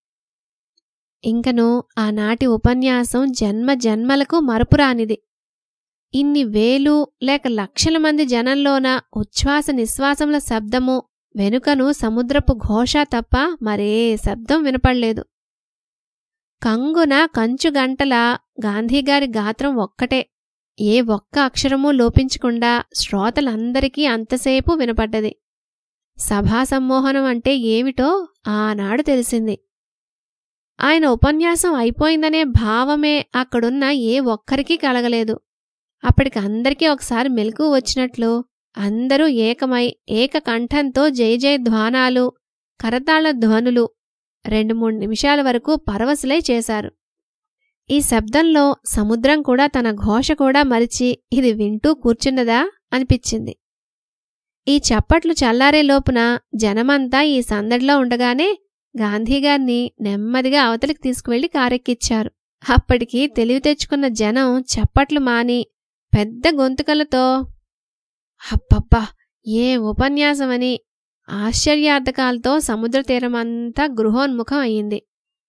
ఇంకను ఆనాటి ఉపన్యాసం జన్మ జన్మలకు మరపురానిది. ఇన్ని వేలు లేక లక్షల మంది జనంలోన ఉచ్ఛ్వాస నిశ్వాసముల శబ్దము, వెనుకను సముద్రపు ఘోష తప్ప మరే శబ్దం వినపడలేదు. కంగున కంచుగంటల గాంధీగారి గాత్రం ఒక్కటే, ఏ ఒక్క అక్షరమూ లోపించకుండా శ్రోతలందరికీ అంతసేపు వినపడ్డది. సభా సమ్మోహనం అంటే ఏమిటో ఆనాడు తెలిసింది. ఆయన ఉపన్యాసం అయిపోయిందనే భావమే అక్కడున్న ఏ ఒక్కరికీ కలగలేదు. అప్పటికి అందరికీ ఒకసారి మెలకువ వచ్చినట్లు అందరూ ఏకమై ఏకకంఠంతో జయ జయ ధ్వానాలు, కరతాళ ధ్వనులు రెండు మూడు నిమిషాల వరకు పరవశులై చేశారు. ఈ శబ్దంలో సముద్రం కూడా తన ఘోష కూడా మరిచి ఇది వింటూ కూర్చున్నదా అనిపించింది. ఈ చప్పట్లు చల్లారే లోపున జనమంతా ఈ సందడిలో ఉండగానే గాంధీగారిని నెమ్మదిగా అవతలికి తీసుకువెళ్లి కారెక్కిచ్చారు. అప్పటికి తెలివి తెచ్చుకున్న జనం చప్పట్లు మాని పెద్ద గొంతుకలతో అబ్బబ్బా ఏ ఉపన్యాసమని ఆశ్చర్యార్థకాలతో సముద్ర తీరమంతా గృహోన్ముఖం అయింది.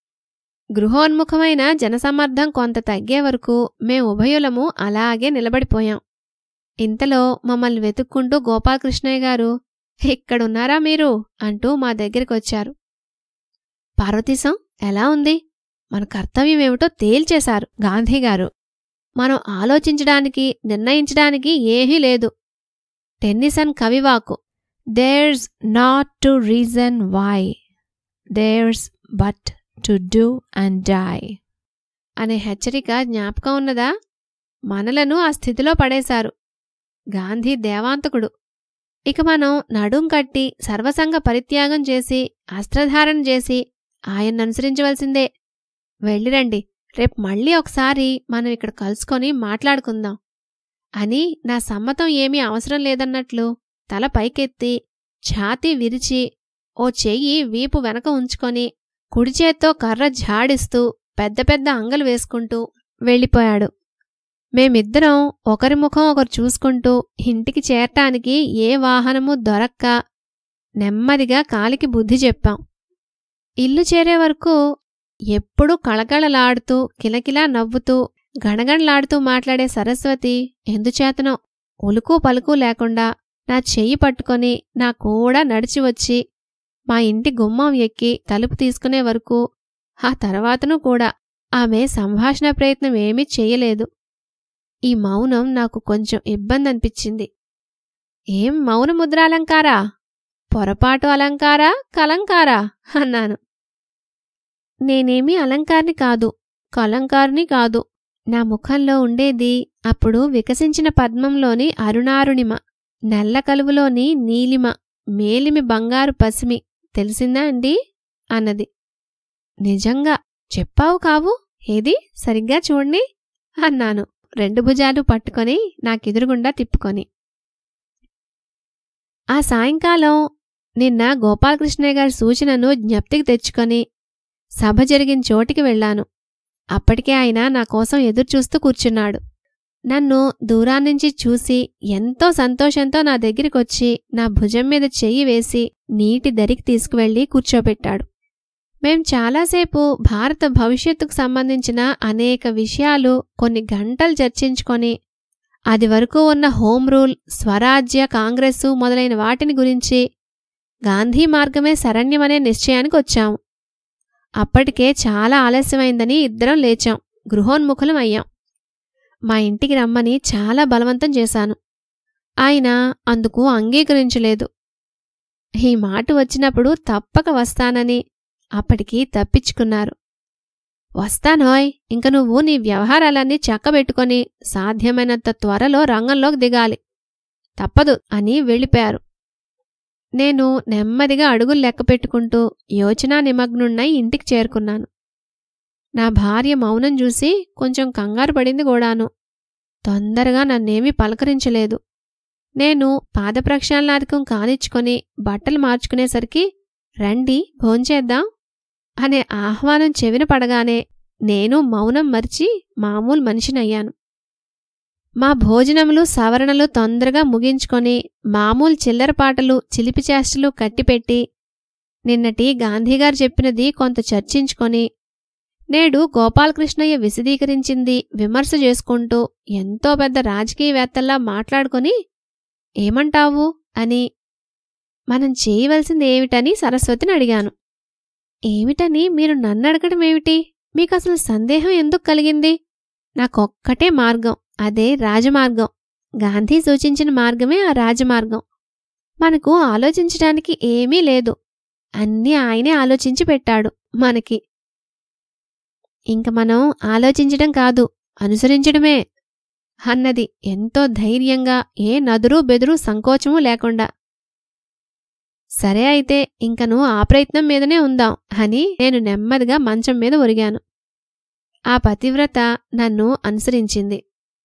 గృహోన్ముఖమైన జనసమ్మర్దం కొంత తగ్గే వరకు మేం ఉభయులము అలాగే నిలబడిపోయాం. ఇంతలో మమ్మల్ని వెతుక్కుంటూ గోపాలకృష్ణయ్య గారు ఇక్కడున్నారా మీరు అంటూ మా దగ్గరికొచ్చారు. పార్వతీశం ఎలా ఉంది? మన కర్తవ్యమేమిటో తేల్చేశారు గాంధీగారు. మనం ఆలోచించడానికి నిర్ణయించడానికి ఏమీ లేదు. టెన్నిసన్ కవివాకు There's not to reason why, there's but to do and die అనే హెచ్చరిక జ్ఞాపకం ఉన్నదా? మనలను ఆ స్థితిలో పడేశారు. గాంధీ దేవాంతకుడు. ఇక మనం నడుం కట్టి సర్వసంగ పరిత్యాగం చేసి అస్త్రధారణ చేసి ఆయన్ని అనుసరించవలసిందే. వెళ్ళిరండి, రేపు మళ్ళీ ఒకసారి మనం ఇక్కడ కలుసుకొని మాట్లాడుకుందాం అని నా సమ్మతం ఏమీ అవసరం లేదన్నట్లు తల పైకెత్తి ఛాతీ విరిచి ఓ చెయ్యి వీపు వెనక ఉంచుకొని కుడిచేత్తో కర్ర ఝాడిస్తూ పెద్ద పెద్ద అంగలు వేసుకుంటూ వెళ్ళిపోయాడు. మేమిద్దరం ఒకరి ముఖం ఒకరు చూసుకుంటూ ఇంటికి చేరటానికి ఏ వాహనమూ దొరక్క నెమ్మదిగా కాలికి బుద్ధి చెప్పాం. ఇల్లు చేరే వరకు ఎప్పుడూ కళకళలాడుతూ కిలకిలా నవ్వుతూ గణగణలాడుతూ మాట్లాడే సరస్వతి ఎందుచేతనో ఉలుకు పలుకు లేకుండా నా చెయ్యి పట్టుకొని నా కూడా నడిచి వచ్చి మా ఇంటి గుమ్మం ఎక్కి తలుపు తీసుకునే వరకు, ఆ తర్వాతనూ కూడా ఆమె సంభాషణ ప్రయత్నం ఏమీ చెయ్యలేదు. ఈ మౌనం నాకు కొంచెం ఇబ్బంది అనిపించింది. ఏం మౌనముద్రాలంకారా? పొరపాటు అలంకారా కలంకారా అన్నాను. నేనేమీ అలంకారిని కాదు, కలంకారిని కాదు. నా ముఖంలో ఉండేది అప్పుడు వికసించిన పద్మంలోని అరుణారుణిమ, నల్ల కలువులోని నీలిమ, మేలిమి బంగారు పసిమి. తెలిసిందా అండి అన్నది. నిజంగా చెప్పావు కావు, ఏది సరిగ్గా చూడండి అన్నాను రెండు భుజాలు పట్టుకొని నాకెదురుగుండా తిప్పుకొని. ఆ సాయంకాలం నిన్న గోపాలకృష్ణయ్య గారి సూచనను జ్ఞప్తికి తెచ్చుకొని సభ జరిగిన చోటికి వెళ్లాను. అప్పటికే ఆయన నా కోసం ఎదురుచూస్తూ కూర్చున్నాడు. నన్ను దూరాన్నించి చూసి ఎంతో సంతోషంతో నా దగ్గరికొచ్చి నా భుజం మీద చెయ్యి వేసి నీటి దరికి తీసుకువెళ్లి కూర్చోబెట్టాడు. మేం చాలాసేపు భారత భవిష్యత్తుకు సంబంధించిన అనేక విషయాలు కొన్ని గంటలు చర్చించుకొని అది వరకు ఉన్న హోం రూల్, స్వరాజ్య, కాంగ్రెస్సు మొదలైన వాటిని గురించి గాంధీ మార్గమే శరణ్యమనే నిశ్చయానికి వచ్చాము. అప్పటికే చాలా ఆలస్యమైందని ఇద్దరం లేచాం. గృహోన్ముఖులం అయ్యాం. మా ఇంటికి రమ్మని చాలా బలవంతం చేశాను. ఆయన అందుకు అంగీకరించలేదు. ఈ మాట వచ్చినప్పుడు తప్పక వస్తానని అప్పటికి తప్పించుకున్నారు. వస్తానోయ్, ఇంక నువ్వు నీ వ్యవహారాలన్నీ చక్కబెట్టుకొని సాధ్యమైనంత త్వరలో రంగంలోకి దిగాలి, తప్పదు అని వెళ్ళిపోయారు. నేను నెమ్మదిగా అడుగులు లెక్కపెట్టుకుంటూ యోచనా నిమగ్నున్నై ఇంటికి చేరుకున్నాను. నా భార్య మౌనం చూసి కొంచెం కంగారు పడింది కూడాను. తొందరగా నన్నేమీ పలకరించలేదు. నేను పాదప్రక్షాళనాధికం కానిచ్చుకొని బట్టలు మార్చుకునేసరికి రండి భోంచేద్దాం అనే ఆహ్వానం చెవిన పడగానే నేను మౌనం మరిచి మామూలు మనిషినయ్యాను. మా భోజనములు సవరణలు తొందరగా ముగించుకొని మామూలు చిల్లరపాటలు చిలిపిచేష్టలు కట్టిపెట్టి నిన్నటి గాంధీగారు చెప్పినది కొంత చర్చించుకొని నేడు గోపాలకృష్ణయ్య విశదీకరించింది విమర్శ చేసుకుంటూ ఎంతో పెద్ద రాజకీయవేత్తల్లా మాట్లాడుకొని ఏమంటావు అని మనం చేయవలసింది ఏమిటని సరస్వతిని అడిగాను. ఏమిటని మీరు నన్నడగడమేమిటి? మీకసలు సందేహం ఎందుకు కలిగింది? నాకొక్కటే మార్గం, అదే రాజమార్గం. గాంధీ సూచించిన మార్గమే ఆ రాజమార్గం. మనకు ఆలోచించడానికి ఏమీ లేదు. అన్నీ ఆయనే ఆలోచించి పెట్టాడు మనకి. ఇంక మనం ఆలోచించడం కాదు, అనుసరించడమే అన్నది ఎంతో ధైర్యంగా, ఏ నదురు బెదురు సంకోచమూ లేకుండా. సరే అయితే ఇంకను ఆ ప్రయత్నం మీదనే ఉందాం అని నేను నెమ్మదిగా మంచం మీద ఒరిగాను. ఆ పతివ్రత నన్ను అనుసరించింది.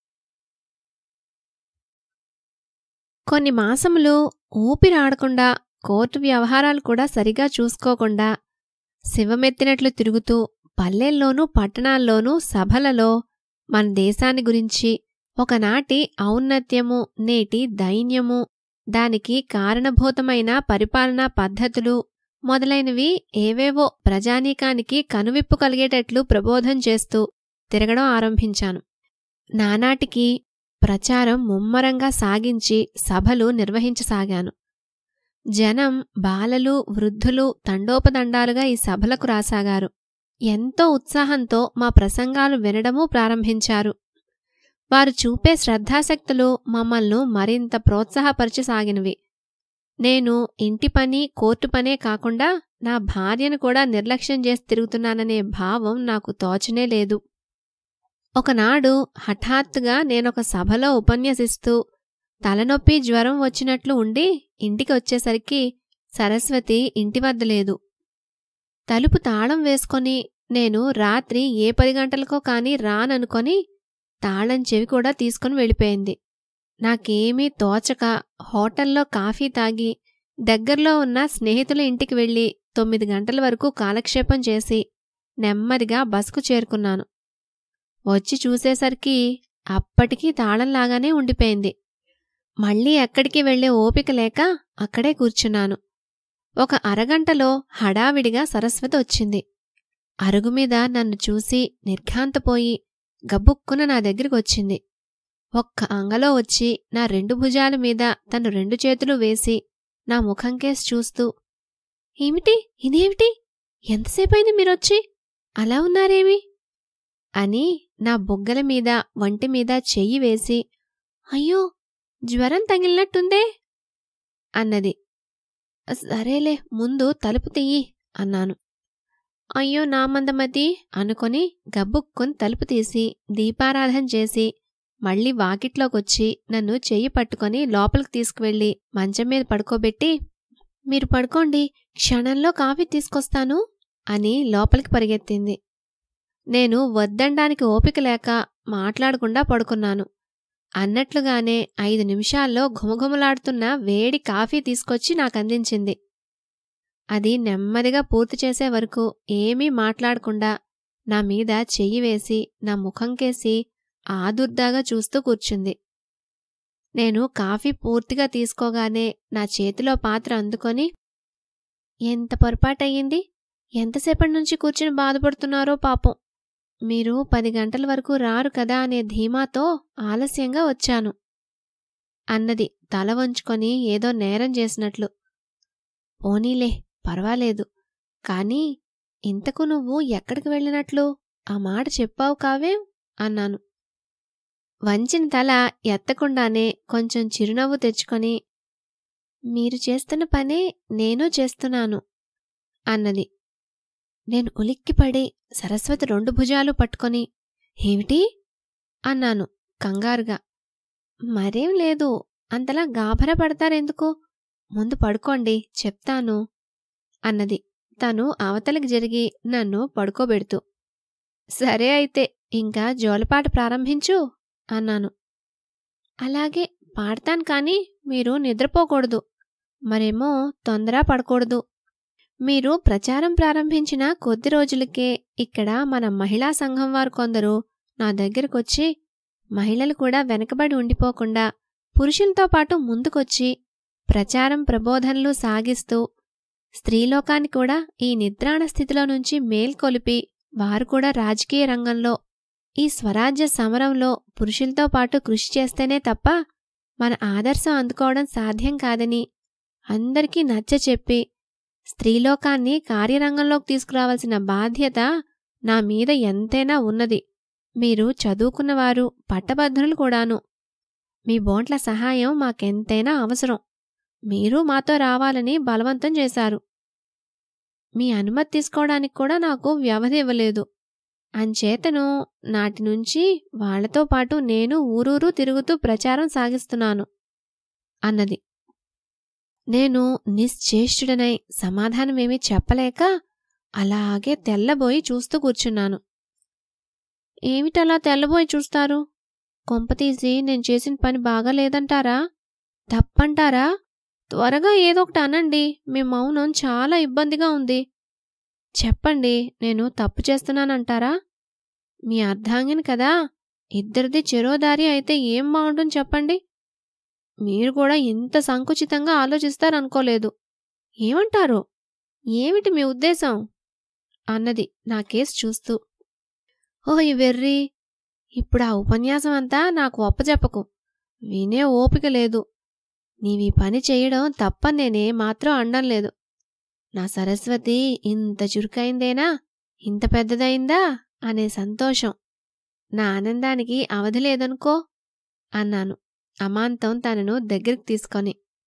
కొన్ని మాసములు ఊపిరాడకుండా, కోర్టు వ్యవహారాలు కూడా సరిగా చూసుకోకుండా శివమెత్తినట్లు తిరుగుతూ పల్లెల్లోనూ పట్టణాల్లోనూ సభలలో మన దేశాన్ని గురించి, ఒకనాటి ఔన్నత్యము, నేటి దైన్యము, దానికి కారణభూతమైన పరిపాలనా పద్ధతులు మొదలైనవి ఏవేవో ప్రజానీకానికి కనువిప్పు కలిగేటట్లు ప్రబోధం చేస్తూ తిరగడం ఆరంభించాను. నానాటికి ప్రచారం ముమ్మరంగా సాగించి సభలు నిర్వహించసాగాను. జనం బాలలు, వృద్ధులు తండోపదండాలుగా ఈ సభలకు రాసాగారు. ఎంతో ఉత్సాహంతో మా ప్రసంగాలు వినడమూ ప్రారంభించారు. వారు చూపే శ్రద్ధాశక్తులు మమ్మల్ని మరింత ప్రోత్సాహపరచసాగినవి. నేను ఇంటి పని, కోర్టు పనే కాకుండా నా భార్యను కూడా నిర్లక్ష్యం చేసి తిరుగుతున్నాననే భావం నాకు తోచనే లేదు. ఒకనాడు హఠాత్తుగా నేనొక సభలో ఉపన్యసిస్తూ తలనొప్పి, జ్వరం వచ్చినట్లు ఉండి ఇంటికి వచ్చేసరికి సరస్వతి ఇంటి వద్ద లేదు. తలుపు తాళం వేసుకొని నేను రాత్రి ఏ పది గంటలకో కాని రాననుకొని తాళం చెవి కూడా తీసుకుని వెళ్ళిపోయింది. నాకేమీ తోచక హోటల్లో కాఫీ తాగి దగ్గర్లో ఉన్న స్నేహితుల ఇంటికి వెళ్ళి తొమ్మిది గంటల వరకు కాలక్షేపం చేసి నెమ్మదిగా బస్కు చేరుకున్నాను. వచ్చి చూసేసరికి అప్పటికీ తాళంలాగానే ఉండిపోయింది. మళ్ళీ ఎక్కడికి వెళ్లే ఓపిక లేక అక్కడే కూర్చున్నాను. ఒక అరగంటలో హడావిడిగా సరస్వతి వచ్చింది. అరుగుమీద నన్ను చూసి నిర్ఘాంతపోయి గబుక్కున నా దగ్గరికొచ్చింది. ఒక్క అంగలో వచ్చి నా రెండు భుజాల మీద తను రెండు చేతులు వేసి నా ముఖంకేసి చూస్తూ, ఏమిటి ఇదేమిటి, ఎంతసేపైంది మీరొచ్చి, అలా ఉన్నారేమి అని నా బొగ్గల మీద వంటి మీద చెయ్యి వేసి, అయ్యో జ్వరం తగిలినట్టుందే అన్నది. సరేలే ముందు తలుపు తీయి అన్నాను. అయ్యో నా మందమతి అనుకొని గబ్బుక్కుని తలుపు తీసి దీపారాధన చేసి మళ్ళీ వాకిట్లోకొచ్చి నన్ను చెయ్యి పట్టుకొని లోపలికి తీసుకువెళ్ళి మంచం మీద పడుకోబెట్టి, మీరు పడుకోండి, క్షణంలో కాఫీ తీసుకొస్తాను అని లోపలికి పరిగెత్తింది. నేను వద్దనడానికి ఓపిక లేక మాట్లాడకుండా పడుకున్నాను. అన్నట్లుగానే ఐదు నిమిషాల్లో ఘుమఘుమలాడుతున్న వేడి కాఫీ తీసుకొచ్చి నాకందించింది. అది నెమ్మదిగా పూర్తి చేసే వరకు ఏమీ మాట్లాడకుండా నా మీద చెయ్యి వేసి నా ముఖంకేసి ఆదుర్దాగా చూస్తూ కూర్చుంది. నేను కాఫీ పూర్తిగా తీసుకోగానే నా చేతిలో పాత్ర అందుకొని, ఎంత పొరపాటయ్యింది, ఎంతసేపటి నుంచి కూర్చుని బాధపడుతున్నారో పాపం మీరు పది గంటల వరకు రారు కదా అనే ధీమాతో ఆలస్యంగా వచ్చాను అన్నది తల వంచుకొని ఏదో నేరం చేసినట్లు. పోనీలే, పర్వాలేదు. కానీ ఇంతకు నువ్వు ఎక్కడికి వెళ్ళినట్లు ఆ మాట చెప్పావు కావేం అన్నాను. వంచిన తల ఎత్తకుండానే కొంచెం చిరునవ్వు తెచ్చుకొని, మీరు చేస్తున్న పనే నేనూ చేస్తున్నాను అన్నది. నేను ఉలిక్కిపడి సరస్వతి రెండు భుజాలు పట్టుకొని, ఏమిటి అన్నాను కంగారుగా. మరేం లేదు, అంతలా గాభర పడతారెందుకు? ముందు పడుకోండి, చెప్తాను అన్నది తను అవతలికి జరిగి నన్ను పడుకోబెడుతూ. సరే అయితే ఇంకా జోలపాట ప్రారంభించు అన్నాను. అలాగే పాడతాను, కానీ మీరు నిద్రపోకూడదు, మరేమో తొందర పడకూడదు. మీరు ప్రచారం ప్రారంభించిన కొద్ది రోజులకే ఇక్కడ మన మహిళా సంఘం వారు కొందరు నా దగ్గరకొచ్చి మహిళలు కూడా వెనకబడి ఉండిపోకుండా పురుషులతో పాటు ముందుకొచ్చి ప్రచారం ప్రబోధనలు సాగిస్తూ స్త్రీలోకాన్ని కూడా ఈ నిద్రాణ స్థితిలో నుంచి మేల్కొలిపి వారు కూడా రాజకీయ రంగంలో ఈ స్వరాజ్య సమరంలో పురుషులతో పాటు కృషి చేస్తేనే తప్ప మన ఆదర్శం అందుకోవడం సాధ్యం కాదని అందరికీ నచ్చచెప్పి స్త్రీలోకాన్ని కార్యరంగంలోకి తీసుకురావాల్సిన బాధ్యత నా మీద ఎంతైనా ఉన్నది. మీరు చదువుకున్నవారు, పట్టభద్రులు కూడాను. మీ బోంట్ల సహాయం మాకెంతైనా అవసరం. మీరు మాతో రావాలని బలవంతం చేశారు. మీ అనుమతి తీసుకోవడానికి కూడా నాకు వ్యవధి ఇవ్వలేదు. అంచేతను నాటినుంచి వాళ్లతో పాటు నేను ఊరూరు తిరుగుతూ ప్రచారం సాగిస్తున్నాను అన్నది. నేను నిశ్చేష్టుడనై సమాధానమేమీ చెప్పలేక అలాగే తెల్లబోయి చూస్తూ కూర్చున్నాను. ఏమిటలా తెల్లబోయి చూస్తారు? కొంపతీసి నేను చేసిన పని బాగాలేదంటారా? తప్పంటారా? త్వరగా ఏదొకటి అనండి, మీ మౌనం చాలా ఇబ్బందిగా ఉంది. చెప్పండి, నేను తప్పు చేస్తున్నానంటారా? మీ అర్ధాంగిని కదా, ఇద్దరిది చెరోదారి అయితే ఏం బాగుంటుంది చెప్పండి. మీరు కూడా ఇంత సంకుచితంగా ఆలోచిస్తారనుకోలేదు. ఏమంటారు? ఏమిటి మీ ఉద్దేశం అన్నది నా కేసు చూస్తూ. ఓయ్ వెర్రి, ఇప్పుడు ఆ ఉపన్యాసం అంతా నాకు ఒప్పజెప్పకు, వినే ఓపిక లేదు. నీవీ పని చెయ్యడం తప్పని నేనే మాత్రం అనడం లేదు. నా సరస్వతి ఇంత చురుకైందేనా, ఇంత పెద్దదైందా అనే సంతోషం, నా ఆనందానికి అవధి లేదనుకో అన్నాను అమాంతం తనను దగ్గరికి తీసుకొని.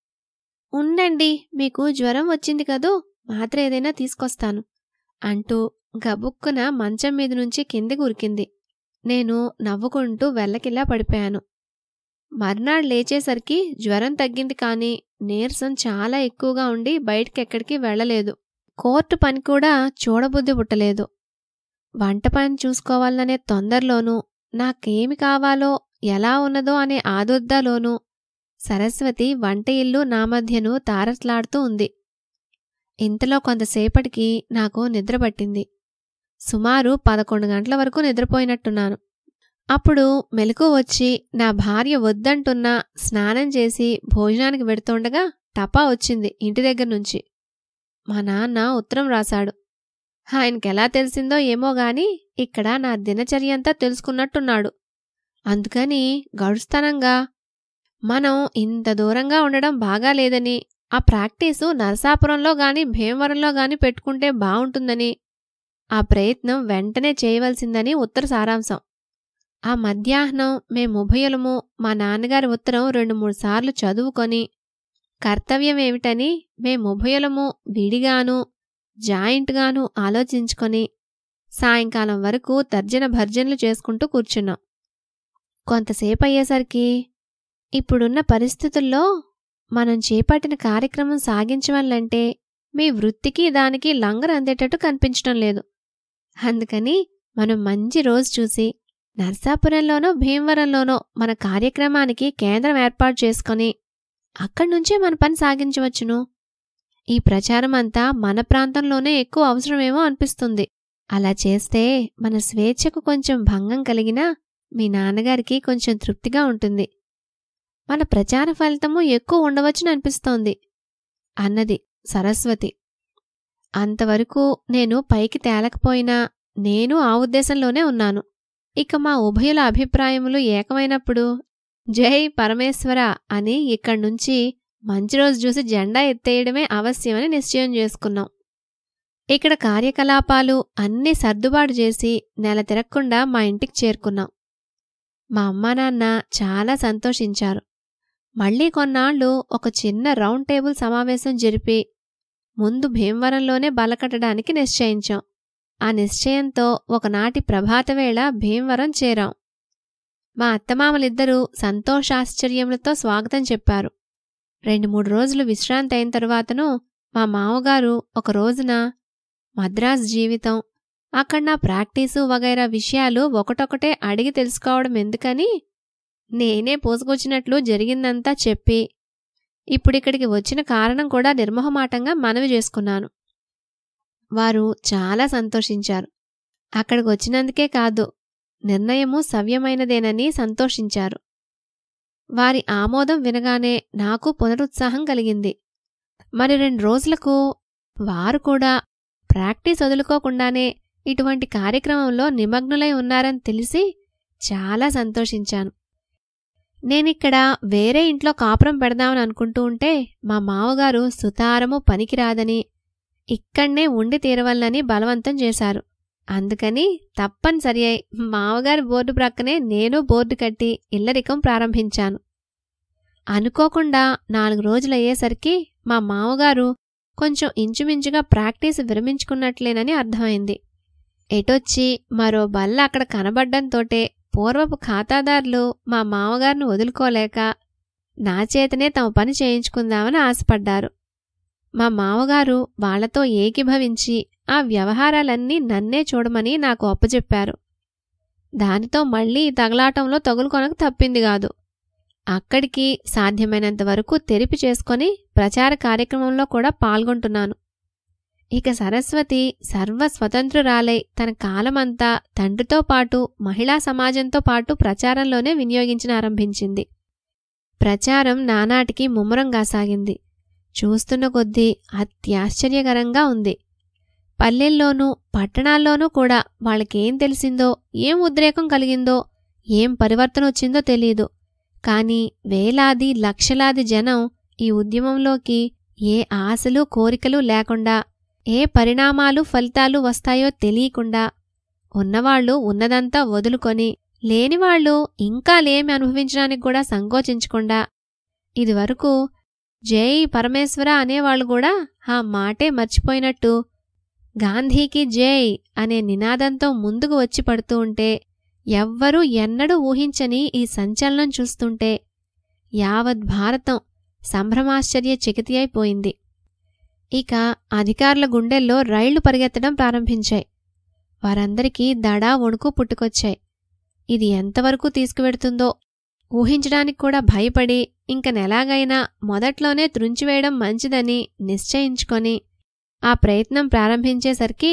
ఉండండి, మీకు జ్వరం వచ్చింది కదూ, మాత్ర ఏదైనా తీసుకొస్తాను అంటూ గబుక్కున మంచం మీద నుంచి కిందికి ఉరికింది. నేను నవ్వుకుంటూ వెల్లకిలా పడిపోయాను. మర్నాడు లేచేసరికి జ్వరం తగ్గింది, కానీ నీరసం చాలా ఎక్కువగా ఉండి బయటికెక్కడికి వెళ్లలేదు. కోర్టు పని కూడా చూడబుద్ధి పుట్టలేదు. వంట పని చూసుకోవాలనే తొందరలోనూ, నాకేమి కావాలో ఎలా ఉన్నదో అనే ఆదుర్దాలోనూ సరస్వతి వంట ఇల్లు నా మధ్యను తారట్లాడుతూ ఉంది. ఇంతలో కొంతసేపటికి నాకు నిద్రపట్టింది. సుమారు పదకొండు గంటల వరకు నిద్రపోయినట్టున్నాను. అప్పుడు మెలకువ వచ్చి నా భార్య వద్దంటున్నా స్నానం చేసి భోజనానికి వెడుతుండగా టపా వచ్చింది ఇంటి దగ్గర నుంచి. మా నాన్న ఉత్తరం రాశాడు. ఆయనకెలా తెలిసిందో ఏమోగాని ఇక్కడ నా దినచర్యంతా తెలుసుకున్నట్టున్నాడు. అందుకని గడుస్తనంగా, మనం ఇంత దూరంగా ఉండడం బాగాలేదని, ఆ ప్రాక్టీసు నరసాపురంలో గాని భీమవరంలో గాని పెట్టుకుంటే బావుంటుందని, ఆ ప్రయత్నం వెంటనే చేయవలసిందని ఉత్తర సారాంశం. ఆ మధ్యాహ్నం మేముభయులము మా నాన్నగారి ఉత్తరం రెండు మూడు సార్లు చదువుకొని కర్తవ్యమేమిటని మేముభయులము విడిగాను జాయింట్గాను ఆలోచించుకొని సాయంకాలం వరకు తర్జన భర్జనలు చేసుకుంటూ కూర్చున్నాం. కొంతసేపు అయ్యేసరికి, ఇప్పుడున్న పరిస్థితుల్లో మనం చేపట్టిన కార్యక్రమం సాగించవాలంటే మీ వృత్తికి దానికి లంగరు అందేటట్టు కనిపించడం లేదు. అందుకని మనం మంచి రోజు చూసి నర్సాపురంలోనో భీమవరంలోనో మన కార్యక్రమానికి కేంద్రం ఏర్పాటు చేసుకుని అక్కడ్నుంచే మన పని సాగించవచ్చును. ఈ ప్రచారం అంతా మన ప్రాంతంలోనే ఎక్కువ అవసరమేమో అనిపిస్తుంది. అలా చేస్తే మన స్వేచ్ఛకు కొంచెం భంగం కలిగినా మీ నాన్నగారికి కొంచెం తృప్తిగా ఉంటుంది. మన ప్రచార ఫలితము ఎక్కువ ఉండవచ్చును అనిపిస్తోంది అన్నది సరస్వతి. అంతవరకు నేను పైకి తేలకపోయినా నేను ఆ ఉద్దేశంలోనే ఉన్నాను. ఇక మా ఉభయుల అభిప్రాయములు ఏకమైనప్పుడు జై పరమేశ్వర అని ఇక్కడ్నుంచి మంచి రోజు చూసి జెండా ఎత్తేయడమే అవశ్యమని నిశ్చయం చేసుకున్నాం. ఇక్కడ కార్యకలాపాలు అన్నీ సర్దుబాటు చేసి నెల తిరక్కుండా మా ఇంటికి చేరుకున్నాం. మా అమ్మానాన్న చాలా సంతోషించారు. మళ్లీ కొన్నాళ్లు ఒక చిన్న రౌండ్ టేబుల్ సమావేశం జరిపి ముందు భీమవరంలోనే బలకట్టడానికి నిశ్చయించాం. ఆ నిశ్చయంతో ఒకనాటి ప్రభాతవేళ భీమవరం చేరాం. మా అత్తమామలిద్దరూ సంతోషాశ్చర్యములతో స్వాగతం చెప్పారు. రెండు మూడు రోజులు విశ్రాంతి అయిన తరువాతను మా మామగారు ఒక రోజున మద్రాసు జీవితం, అక్కడ నా ప్రాక్టీసు వగైరా విషయాలు ఒకటొకటే అడిగి తెలుసుకోవడం ఎందుకని నేనే పోసుకొచ్చినట్లు జరిగిందంతా చెప్పి ఇప్పుడిక్కడికి వచ్చిన కారణం కూడా నిర్మోహమాటంగా మనవి చేసుకున్నాను. వారు చాలా సంతోషించారు. అక్కడికి వచ్చినందుకే కాదు, నిర్ణయము సవ్యమైనదేనని సంతోషించారు. వారి ఆమోదం వినగానే నాకు పునరుత్సాహం కలిగింది. మరి రెండు రోజులకు వారు కూడా ప్రాక్టీస్ వదులుకోకుండానే ఇటువంటి కార్యక్రమంలో నిమగ్నులై ఉన్నారని తెలిసి చాలా సంతోషించాను. నేనిక్కడ వేరే ఇంట్లో కాపురం పెడదామని అనుకుంటూ ఉంటే మా మావగారు సుతారము పనికిరాదని, ఇక్కడ్నే ఉండి తీరవల్లని బలవంతం చేశారు. అందుకని తప్పనిసరి అయి మావగారి బోర్డు ప్రక్కనే నేను బోర్డు కట్టి ఇల్లరికం ప్రారంభించాను. అనుకోకుండా నాలుగు రోజులయ్యేసరికి మా మావగారు కొంచెం ఇంచుమించుగా ప్రాక్టీసు విరమించుకున్నట్లేనని అర్థమైంది. ఎటొచ్చి మరో బల్ల అక్కడ కనబడ్డంతోటే పూర్వపు ఖాతాదారులు మా మామగారిని వదులుకోలేక నా చేతనే తమ పని చేయించుకుందామని ఆశపడ్డారు. మా మామగారు వాళ్లతో ఏకీభవించి ఆ వ్యవహారాలన్నీ నన్నే చూడమని నాకు అప్పచెప్పారు. దానితో మళ్లీ తగలాటంలో తగులుకొనక తప్పిందిగాదు. అక్కడికి సాధ్యమైనంతవరకు తెరిపి చేసుకొని ప్రచార కార్యక్రమంలో కూడా పాల్గొంటున్నాను. ఇక సరస్వతి సర్వస్వతంత్రురాలై తన కాలమంతా తండ్రితో పాటు మహిళా సమాజంతో పాటు ప్రచారంలోనే వినియోగించనారంభించింది. ప్రచారం నానాటికి ముమ్మరంగా సాగింది. చూస్తున్న కొద్దీ అత్యాశ్చర్యకరంగా ఉంది. పల్లెల్లోనూ పట్టణాల్లోనూ కూడా వాళ్ళకేం తెలిసిందో, ఏం ఉద్రేకం కలిగిందో, ఏం పరివర్తన వచ్చిందో తెలీదు. కాని వేలాది లక్షలాది జనం ఈ ఉద్యమంలోకి ఏ ఆశలు కోరికలు లేకుండా, ఏ పరిణామాలు ఫలితాలు వస్తాయో తెలియకుండా, ఉన్నవాళ్లు ఉన్నదంతా వదులుకొని, లేనివాళ్లు ఇంకా లేమి అనుభవించడానికి కూడా సంకోచించకుండా, ఇదివరకు జై పరమేశ్వర అనేవాళ్లు కూడా ఆ మాటే మర్చిపోయినట్టు గాంధీకి జై అనే నినాదంతో ముందుకు వచ్చి పడుతూ ఉంటే, ఎవ్వరూ ఎన్నడూ ఊహించని ఈ సంచలనం చూస్తుంటే యావత్ భారతం సంభ్రమాశ్చర్య చకితి అయిపోయింది. ఇక అధికారుల గుండెల్లో రైళ్లు పరిగెత్తడం ప్రారంభించాయి. వారందరికీ దడా వణుకు పుట్టుకొచ్చాయి. ఇది ఎంతవరకు తీసుకువెడుతుందో ఊహించడానికి కూడా భయపడి ఇంకనెలాగైనా మొదట్లోనే త్రుంచివేయడం మంచిదని నిశ్చయించుకొని ఆ ప్రయత్నం ప్రారంభించేసరికి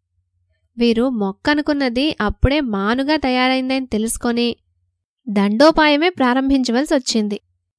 వీరు మొక్కనుకున్నది అప్పుడే మానుగా తయారైందని తెలుసుకొని దండోపాయమే ప్రారంభించవలసి వచ్చింది.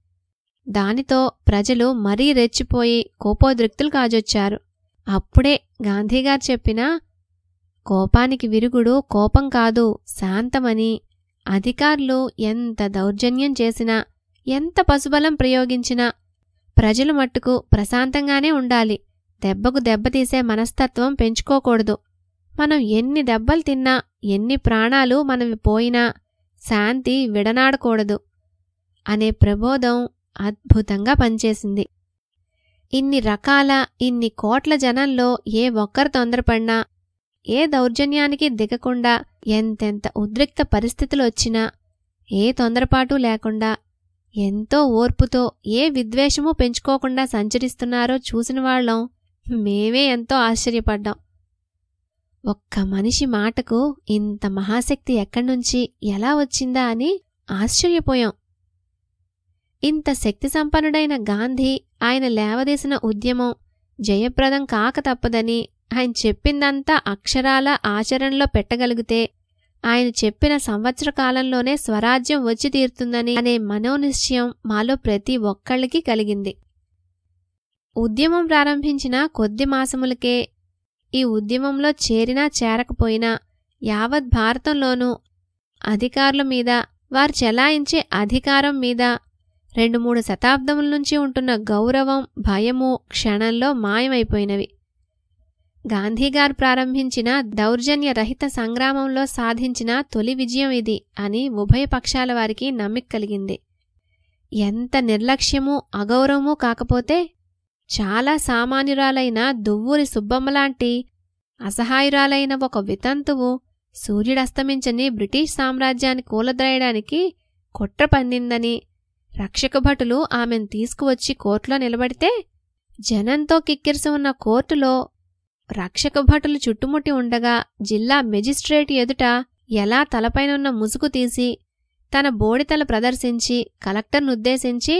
దానితో ప్రజలు మరీ రెచ్చిపోయి కోపోద్రిక్తులు కాజొచ్చారు. అప్పుడే గాంధీగారు చెప్పిన కోపానికి విరుగుడు కోపం కాదు శాంతమని, అధికారులు ఎంత దౌర్జన్యం చేసినా, ఎంత పశుబలం ప్రయోగించినా ప్రజలు మట్టుకు ప్రశాంతంగానే ఉండాలి. దెబ్బకు దెబ్బతీసే మనస్తత్వం పెంచుకోకూడదు. మనం ఎన్ని దెబ్బలు తిన్నా, ఎన్ని ప్రాణాలు మనవి పోయినా శాంతి విడనాడకూడదు అనే ప్రబోధం అద్భుతంగా పనిచేసింది. ఇన్ని రకాల ఇన్ని కోట్ల జనంలో ఏ ఒక్కరు తొందరపడినా, ఏ దౌర్జన్యానికి దిగకుండా, ఎంతెంత ఉద్రిక్త పరిస్థితులొచ్చినా ఏ తొందరపాటు లేకుండా, ఎంతో ఓర్పుతో ఏ విద్వేషమూ పెంచుకోకుండా సంచరిస్తున్నారో చూసినవాళ్లం మేమే ఎంతో ఆశ్చర్యపడ్డాం. ఒక్క మనిషి మాటకు ఇంత మహాశక్తి ఎక్కడ్నుంచి ఎలా వచ్చిందా అని ఆశ్చర్యపోయాం. ఇంత శక్తి సంపన్నుడైన గాంధీ ఆయన లేవదీసిన ఉద్యమం జయప్రదం కాక తప్పదని, ఆయన చెప్పిందంతా అక్షరాల ఆచరణలో పెట్టగలిగితే ఆయన చెప్పిన సంవత్సర కాలంలోనే స్వరాజ్యం వచ్చి తీరుతుందని అనే మనోనిశ్చయం మాలో ప్రతి ఒక్కళ్ళకి కలిగింది. ఉద్యమం ప్రారంభించిన కొద్ది మాసములకే ఈ ఉద్యమంలో చేరినా చేరకపోయినా యావత్ భారతంలోనూ అధికారుల మీద, వారు చెలాయించే అధికారం మీద రెండు మూడు శతాబ్దముల నుంచి ఉంటున్న గౌరవం, భయము క్షణంలో మాయమైపోయినవి. గాంధీగారు ప్రారంభించిన దౌర్జన్యరహిత సంగ్రామంలో సాధించిన తొలి విజయం ఇది అని ఉభయ పక్షాల వారికి నమ్మిక కలిగింది. ఎంత నిర్లక్ష్యమూ అగౌరవమూ కాకపోతే చాలా సామాన్యురాలైన దువ్వూరి సుబ్బమ్మలాంటి అసహాయురాలైన ఒక వితంతువు సూర్యుడస్తమించని బ్రిటిష్ సామ్రాజ్యాన్ని కూలద్రాయడానికి కుట్ర పన్నిందని రక్షకభటులు ఆమెను తీసుకువచ్చి కోర్టులో నిలబడితే జనంతో కిక్కిరిసి ఉన్న కోర్టులో రక్షకభటులు చుట్టుముట్టి ఉండగా జిల్లా మెజిస్ట్రేట్ ఎదుట ఎలా తలపైనున్న ముసుగు తీసి తన బోడితల ప్రదర్శించి కలెక్టర్నుద్దేశించి,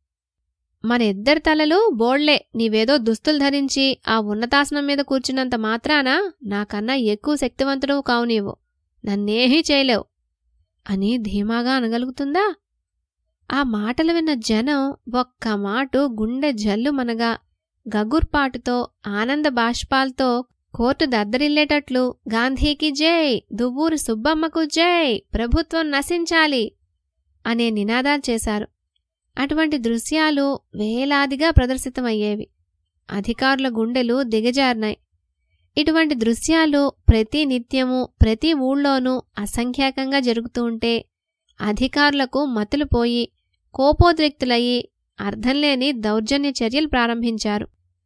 మన ఇద్దరి తలలు బోళ్లే, నీవేదో దుస్తులు ధరించి ఆ ఉన్నతాసనం మీద కూర్చున్నంత మాత్రాన నాకన్నా ఎక్కువ శక్తివంతుడు కావు, నీవు నన్నేహీ చేయలేవు అని ధీమాగా అనగలుగుతుందా? ఆ మాటలు విన్న జనం ఒక్క మాటు గుండె జల్లు మనగా గగుర్పాటుతో ఆనంద బాష్పాలతో కోర్టు దద్దరిల్లేటట్లు గాంధీకి జై, దువ్వూరి సుబ్బమ్మకు జై, ప్రభుత్వం నశించాలి అనే నినాదాలు చేశారు. అటువంటి దృశ్యాలు వేలాదిగా ప్రదర్శితమయ్యేవి. అధికారుల గుండెలు దిగజారినాయి. ఇటువంటి దృశ్యాలు ప్రతి నిత్యము ప్రతి ఊళ్ళోనూ అసంఖ్యాకంగా జరుగుతూ ఉంటే అధికారులకు మతులుపోయి కోపోద్రిక్తులయ్యి అర్థంలేని దౌర్జన్య చర్యలు ప్రారంభించారు.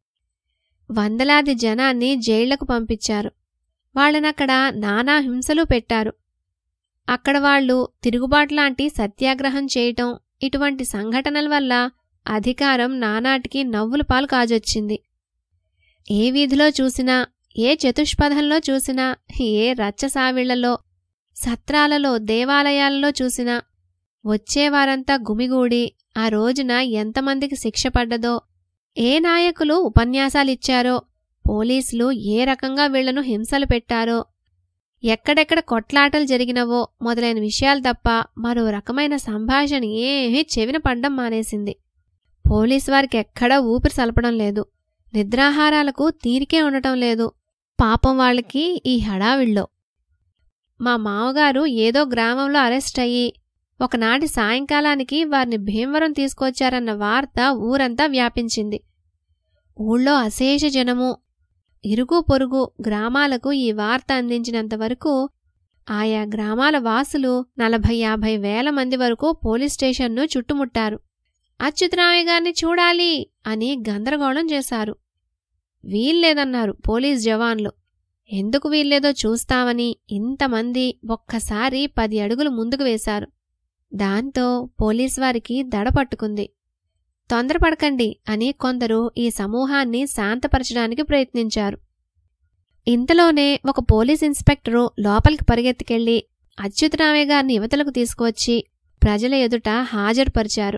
వందలాది జనాన్ని జైళ్లకు పంపించారు. వాళ్ళనక్కడ నానా హింసలు పెట్టారు. అక్కడ వాళ్లు తిరుగుబాటులాంటి సత్యాగ్రహం చేయటం, ఇటువంటి సంఘటనల వల్ల అధికారం నానాటికి నవ్వుల పాలు కాజొచ్చింది. ఏ వీధిలో చూసినా, ఏ చతుష్పథంలో చూసినా, ఏ రచ్చసావిళ్లలో, సత్రాలలో, దేవాలయాలలో చూసినా వచ్చేవారంతా గుమిగూడి ఆ రోజున ఎంతమందికి శిక్ష పడ్డదో, ఏ నాయకులు ఉపన్యాసాలిచ్చారో, పోలీసులు ఏ రకంగా వీళ్లను హింసలు పెట్టారో, ఎక్కడెక్కడ కొట్లాటలు జరిగినవో మొదలైన విషయాలు తప్ప మరో రకమైన సంభాషణ ఏమీ చెవిన పడ్డం మానేసింది. పోలీసు వారికి ఎక్కడా ఊపిరి సలపడం లేదు. నిద్రాహారాలకు తీరికే ఉండటం లేదు. పాపం వాళ్ళకి ఈ హడావిళ్ళో. మా మామగారు ఏదో గ్రామంలో అరెస్ట్ అయ్యి ఒకనాటి సాయంకాలానికి వారిని భీమవరం తీసుకొచ్చారన్న వార్త ఊరంతా వ్యాపించింది. ఊళ్ళో అశేష జనము, ఇరుగు పొరుగు గ్రామాలకు ఈ వార్త అందించినంతవరకు ఆయా గ్రామాల వాసులు నలభై యాభై వేల మంది వరకు పోలీస్ స్టేషన్ను చుట్టుముట్టారు. అచ్యుతరామయ్య గారిని చూడాలి అని గందరగోళం చేశారు. వీల్లేదన్నారు పోలీస్ జవాన్లు. ఎందుకు వీల్లేదో చూస్తామని ఇంతమంది ఒక్కసారి పది అడుగులు ముందుకు వేశారు. దాంతో పోలీస్ వారికి దడ పట్టుకుంది. తొందరపడకండి అని కొందరు ఈ సమూహాన్ని శాంతపరచడానికి ప్రయత్నించారు. ఇంతలోనే ఒక పోలీస్ ఇన్స్పెక్టరు లోపలికి పరిగెత్తికెళ్లి అచ్యుతరామయ్య గారిని యువతలకు తీసుకువచ్చి ప్రజల ఎదుట హాజరుపరిచారు.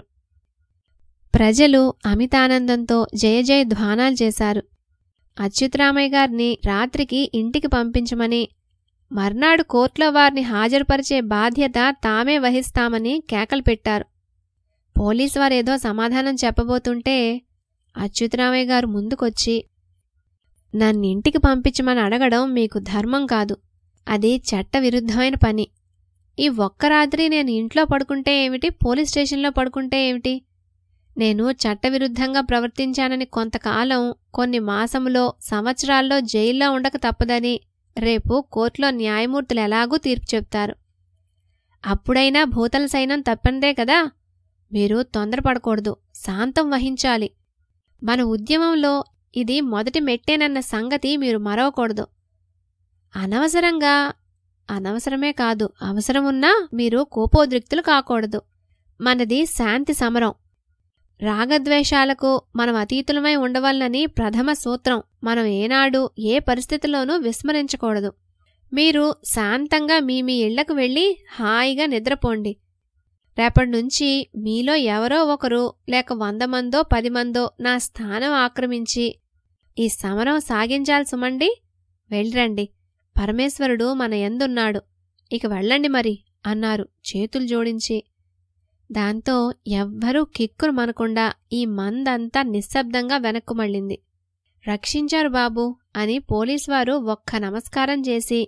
ప్రజలు అమితానందంతో జయ జయ ధ్వానాలు చేశారు. అచ్యుతరామయ్య గారిని రాత్రికి ఇంటికి పంపించమని, మర్నాడు కోర్టులో వారిని హాజరుపరిచే బాధ్యత తామే వహిస్తామని కేకలు పెట్టారు. పోలీసు వారేదో సమాధానం చెప్పబోతుంటే అచ్యుతరామయ్య గారు ముందుకొచ్చి, నన్నింటికి పంపించమని అడగడం మీకు ధర్మం కాదు, అది చట్టవిరుద్ధమైన పని. ఈ ఒక్క రాత్రి నేను ఇంట్లో పడుకుంటే ఏమిటి, పోలీస్ స్టేషన్లో పడుకుంటే ఏమిటి? నేను చట్టవిరుద్ధంగా ప్రవర్తించానని కొంతకాలం, కొన్ని మాసములో, సంవత్సరాల్లో జైల్లో ఉండక తప్పదని రేపు కోర్టులో న్యాయమూర్తులు ఎలాగూ తీర్పు చెప్తారు. అప్పుడైనా భూతల సైనం తప్పందే కదా. మీరు తొందరపడకూడదు, శాంతం వహించాలి. మన ఉద్యమంలో ఇది మొదటి మెట్టేనన్న సంగతి మీరు మరవకూడదు. అనవసరంగా అనవసరమే కాదు, అవసరమున్నా మీరు కోపోద్రిక్తులు కాకూడదు. మనది శాంతి సమరం. రాగద్వేషాలకు మనం అతీతులమై ఉండవలనని ప్రథమ సూత్రం మనం ఏనాడు ఏ పరిస్థితిలోనూ విస్మరించకూడదు. మీరు శాంతంగా మీ మీ ఇళ్లకు వెళ్ళి హాయిగా నిద్రపోండి. రేపటినుంచి మీలో ఎవరో ఒకరు లేక వంద మందో పది మందో నా స్థానం ఆక్రమించి ఈ సమరం సాగించాలి సుమండి. వెళ్ళిరండి, పరమేశ్వరుడు మన యందున్నాడు, ఇక వెళ్ళండి మరి అన్నారు చేతులు జోడించి. దాంతో ఎవ్వరూ కిక్కురు మనకుండా ఈ మందంతా నిశ్శబ్దంగా వెనక్కు మళ్ళింది. రక్షించారు బాబూ అని పోలీసువారు ఒక్క నమస్కారం చేసి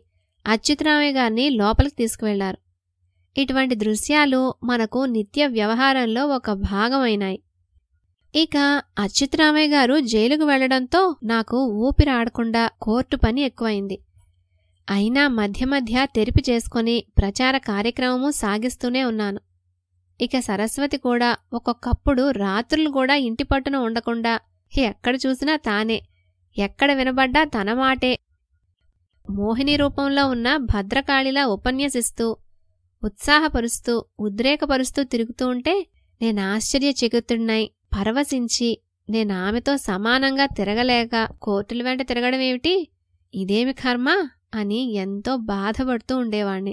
అచ్యుతరామయ్య గారిని లోపలికి తీసుకువెళ్లారు. ఇటువంటి దృశ్యాలు మనకు నిత్య వ్యవహారంలో ఒక భాగమైనాయి. ఇక అచ్యుతరామయ్య గారు జైలుకు వెళ్లడంతో నాకు ఊపిరాడకుండా కోర్టు పని ఎక్కువైంది. అయినా మధ్య మధ్య తెరిపి చేసుకుని ప్రచార కార్యక్రమము సాగిస్తూనే ఉన్నాను. ఇక సరస్వతి కూడా ఒక్కొక్కప్పుడు రాత్రులు కూడా ఇంటి పట్టున ఉండకుండా ఎక్కడ చూసినా తానే, ఎక్కడ వినబడ్డా తన మాటే మోహిని రూపంలో ఉన్న భద్రకాళిలా ఉపన్యసిస్తూ ఉత్సాహపరుస్తూ ఉద్రేకపరుస్తూ తిరుగుతూ ఉంటే నేను ఆశ్చర్యచకితుడినై పరవశించి నేనామెతో సమానంగా తిరగలేక కోర్టుల వెంట తిరగడమేమిటి, ఇదేమి కర్మ అని ఎంతో బాధపడుతూ ఉండేవాణ్ణి.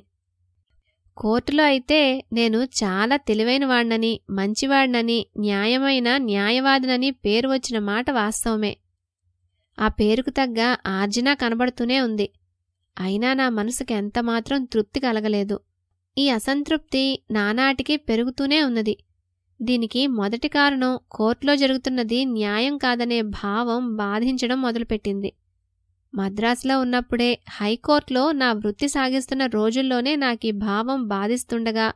కోర్టులో అయితే నేను చాలా తెలివైనవాణ్ణని, మంచివాణ్ణని, న్యాయమైన న్యాయవాదినని పేరు వచ్చిన మాట వాస్తవమే. ఆ పేరుకు తగ్గ ఆర్జన కనబడుతూనే ఉంది. అయినా నా మనసుకి ఎంతమాత్రం తృప్తి కలగలేదు. ఈ అసంతృప్తి నానాటికి పెరుగుతూనే ఉన్నది. దీనికి మొదటి కారణం కోర్టులో జరుగుతున్నది న్యాయం కాదనే భావం బాధించడం మొదలుపెట్టింది. మద్రాసులో ఉన్నప్పుడే హైకోర్టులో నా వృత్తి సాగిస్తున్న రోజుల్లోనే నాకీ భావం బాధిస్తుండగా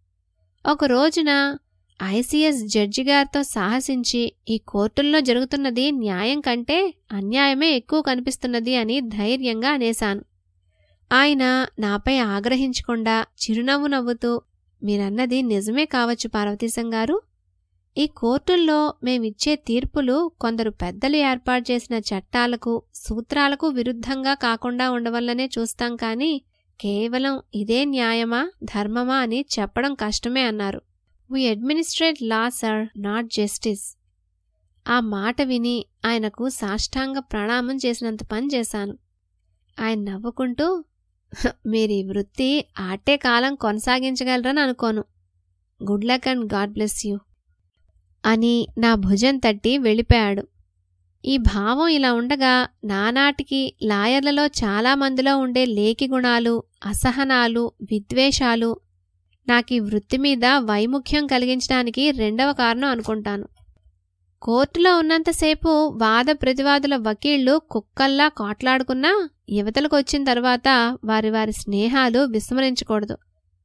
ఒక రోజున ఐసీఎస్ జడ్జిగారితో సాహసించి ఈ కోర్టుల్లో జరుగుతున్నది న్యాయం కంటే అన్యాయమే ఎక్కువ కనిపిస్తున్నది అని ధైర్యంగా అనేశాను. ఆయన నాపై ఆగ్రహించకుండా చిరునవ్వు నవ్వుతూ, మీరన్నది నిజమే కావచ్చు పార్వతీశం గారు. ఈ కోర్టుల్లో మేమిచ్చే తీర్పులు కొందరు పెద్దలు ఏర్పాటు చేసిన చట్టాలకు సూత్రాలకు విరుద్ధంగా కాకుండా ఉండవల్లనే చూస్తాం కానీ కేవలం ఇదే న్యాయమా ధర్మమా అని చెప్పడం కష్టమే అన్నారు. We administrate law sir, not justice. ఆ మాట విని ఆయనకు సాష్టాంగ ప్రణామం చేసినంత పని చేశాను. ఆయన నవ్వుకుంటూ, మీరీ వృత్తి ఆటే కాలం కొనసాగించగలరని అనుకోను. Good luck and God bless you అని నా భుజం తట్టి వెళ్ళిపోయాడు. ఈ భావం ఇలా ఉండగా నానాటికి లాయర్లలో చాలామందిలో ఉండే లేకి గుణాలు, అసహనాలు, విద్వేషాలు నాకీ వృత్తి మీద వైముఖ్యం కలిగించడానికి రెండవ కారణం అనుకుంటాను. కోర్టులో ఉన్నంతసేపు వాద ప్రతివాదుల వకీళ్లు కుక్కల్లా కాట్లాడుకున్నా యువతలకొచ్చిన తర్వాత వారి వారి స్నేహాలు విస్మరించకూడదు.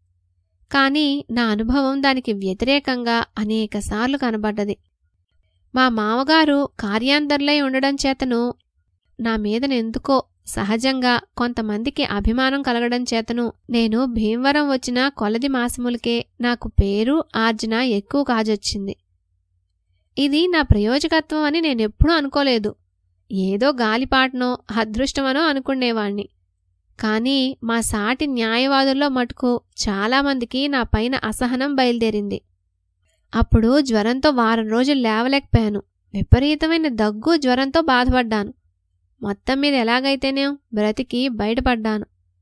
కాని నా అనుభవం దానికి వ్యతిరేకంగా అనేకసార్లు కనబడ్డది. మా మామగారు కార్యాంతర్లై ఉండడం చేతను నా మీదనెందుకో సహజంగా కొంతమందికి అభిమానం కలగడం చేతను నేను భీమవరం వచ్చిన కొలది మాసములకే నాకు పేరు ఆర్జన ఎక్కువ కాజొచ్చింది. ఇది నా ప్రయోజకత్వం అని నేనెప్పుడూ అనుకోలేదు. ఏదో గాలిపాటనో అదృష్టమనో అనుకునేవాణ్ణి. కానీ మా సాటి న్యాయవాదుల్లో మటుకు చాలామందికి నా పైన అసహనం బయలుదేరింది. అప్పుడు జ్వరంతో వారం రోజులు లేవలేకపోయాను. విపరీతమైన దగ్గు జ్వరంతో బాధపడ్డాను. మొత్తం మీద ఎలాగైతేనే బ్రతికి బయటపడ్డాను.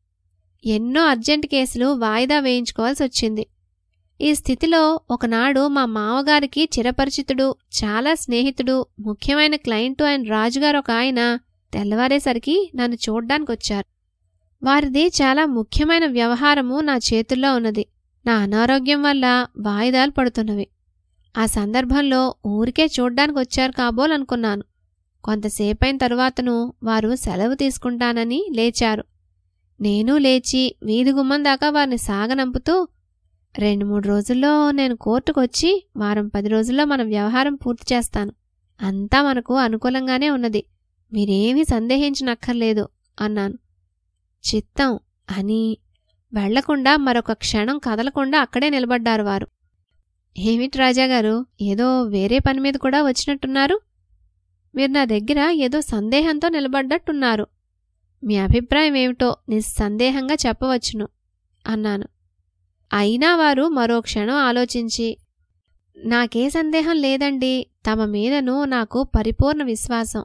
ఎన్నో అర్జెంట్ కేసులు వాయిదా వేయించుకోవాల్సి వచ్చింది. ఈ స్థితిలో ఒకనాడు మా మామగారికి చిరపరిచితుడు, చాలా స్నేహితుడు, ముఖ్యమైన క్లయింటు అయిన రాజుగారు ఒక ఆయన తెల్లవారేసరికి నన్ను చూడ్డానికొచ్చారు. వారిది చాలా ముఖ్యమైన వ్యవహారము నా చేతుల్లో ఉన్నది. నా అనారోగ్యం వల్ల వాయిదాలు పడుతున్నవి. ఆ సందర్భంలో ఊరికే చూడ్డానికొచ్చారు కాబోలనుకున్నాను. కొంతసేపైన తరువాతను వారు సెలవు తీసుకుంటానని లేచారు. నేను లేచి వీధి గుమ్మం దాకా వారిని సాగనంపుతూ, రెండు మూడు రోజుల్లో నేను కోర్టుకొచ్చి వారం పది రోజుల్లో మన వ్యవహారం పూర్తి చేస్తాను. అంతా మనకు అనుకూలంగానే ఉన్నది. మీరేమీ సందేహించనక్కర్లేదు అన్నాను. చిత్తం అని వెళ్లకుండా మరొక క్షణం కదలకుండా అక్కడే నిలబడ్డారు వారు. ఏమిటి రాజాగారు, ఏదో వేరే పని మీద కూడా వచ్చినట్టున్నారు? మీరు నా దగ్గర ఏదో సందేహంతో నిలబడ్డట్టున్నారు. మీ అభిప్రాయం ఏమిటో నిస్సందేహంగా చెప్పవచ్చును అన్నాను. అయినా వారు మరో క్షణం ఆలోచించి, నాకే సందేహం లేదండి, తమ మీదను నాకు పరిపూర్ణ విశ్వాసం.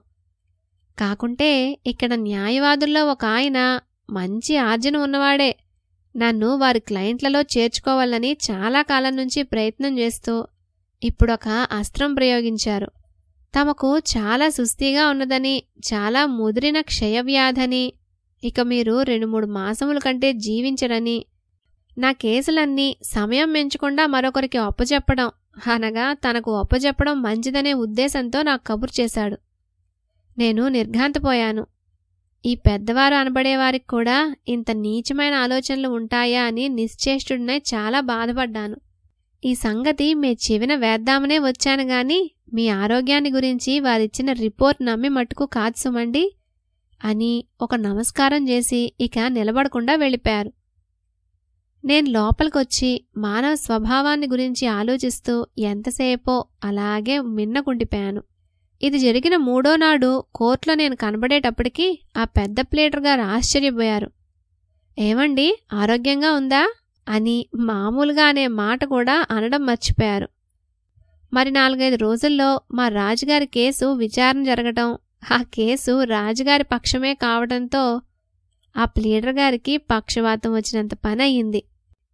కాకుంటే ఇక్కడ న్యాయవాదుల్లో ఒక ఆయన మంచి ఆర్జన ఉన్నవాడే. నన్ను వారి క్లయింట్లలో చేర్చుకోవాలని చాలా కాలం నుంచి ప్రయత్నం చేస్తూ ఇప్పుడొక అస్త్రం ప్రయోగించారు. తమకు చాలా సుస్థిగా ఉన్నదని, చాలా ముదిరిన క్షయవ్యాధని, ఇక మీరు రెండు మూడు మాసముల కంటే జీవించరని, నా కేసులన్నీ సమయం మెంచకుండా మరొకరికి అప్పచెప్పడం, అనగా తనకు అప్పచెప్పడం మంచిదనే ఉద్దేశంతో నాకు కబురు చేశాడు. నేను నిర్ఘాంతపోయాను. ఈ పెద్దవారు అనబడేవారికి కూడా ఇంత నీచమైన ఆలోచనలు ఉంటాయా అని నిశ్చేష్టుడినై చాలా బాధపడ్డాను. ఈ సంగతి మీ చెవిన వేద్దామనే వచ్చాను గాని మీ ఆరోగ్యాన్ని గురించి వారిచ్చిన రిపోర్ట్ నమ్మి మట్టుకు కాదు సుమండి అని ఒక నమస్కారం చేసి ఇక నిలబడకుండా వెళ్ళిపోయారు. నేను లోపలికొచ్చి మానవ స్వభావాన్ని గురించి ఆలోచిస్తూ ఎంతసేపో అలాగే మిన్నకుండిపోయాను. ఇది జరిగిన మూడో నాడు కోర్టులో నేను కనబడేటప్పటికీ ఆ పెద్ద ప్లేటర్ గారు ఆశ్చర్యపోయారు. ఏమండి, ఆరోగ్యంగా ఉందా అని మామూలుగా అనే మాట కూడా అనడం మర్చిపోయారు. మరి నాలుగైదు రోజుల్లో మా రాజుగారి కేసు విచారణ జరగటం, ఆ కేసు రాజుగారి పక్షమే కావడంతో ఆ ప్లీడర్ గారికి పక్షవాతం వచ్చినంత పని అయ్యింది.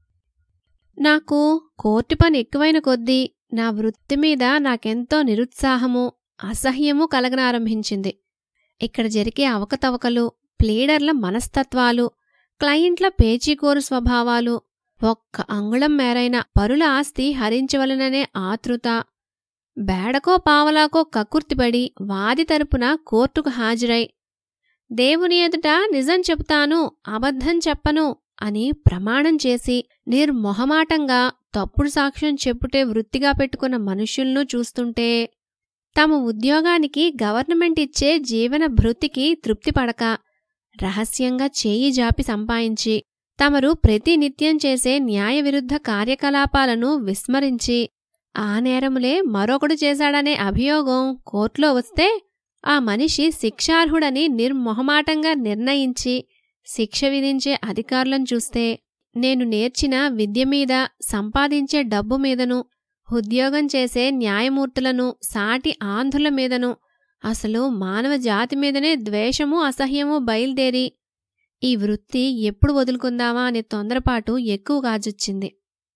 నాకు కోర్టు పని ఎక్కువైన కొద్దీ నా వృత్తి మీద నాకెంతో నిరుత్సాహము, అసహ్యము కలగనారంభించింది. ఇక్కడ జరిగే అవకతవకలు, ప్లీడర్ల మనస్తత్వాలు, క్లయింట్ల పేచీకోరు స్వభావాలు, ఒక్క అంగుళం మేరైన పరుల ఆస్తి హరించవలననే ఆతృత, బేడకో పావలాకో కక్కుర్తిపడి వాది తరపున కోర్టుకు హాజరై దేవుని ఎదుట నిజం చెబుతాను, అబద్ధం చెప్పను అని ప్రమాణం చేసి నిర్మొహమాటంగా తప్పుడు సాక్ష్యం చెప్పుటే వృత్తిగా పెట్టుకున్న మనుష్యులను చూస్తుంటే తమ ఉద్యోగానికి గవర్నమెంట్ ఇచ్చే జీవన భృతికి తృప్తిపడక రహస్యంగా చేయి జాపి సంపాదించి తమరు ప్రతినిత్యం చేసే న్యాయ విరుద్ధ కార్యకలాపాలను విస్మరించి ఆ నేరములే మరొకడు చేశాడనే అభియోగం కోర్టులో వస్తే ఆ మనిషి శిక్షార్హుడని నిర్మొహమాటంగా నిర్ణయించి శిక్ష విధించే అధికారులను చూస్తే నేను నేర్చిన విద్య మీద, సంపాదించే డబ్బు మీదను, ఉద్యోగం చేసే న్యాయమూర్తులను, సాటి ఆంధ్రుల మీదను, అసలు మానవ జాతి మీదనే ద్వేషము, అసహ్యము బయలుదేరి ఈ వృత్తి ఎప్పుడు వదులుకుందామా అనే తొందరపాటు ఎక్కువ కాజొచ్చింది.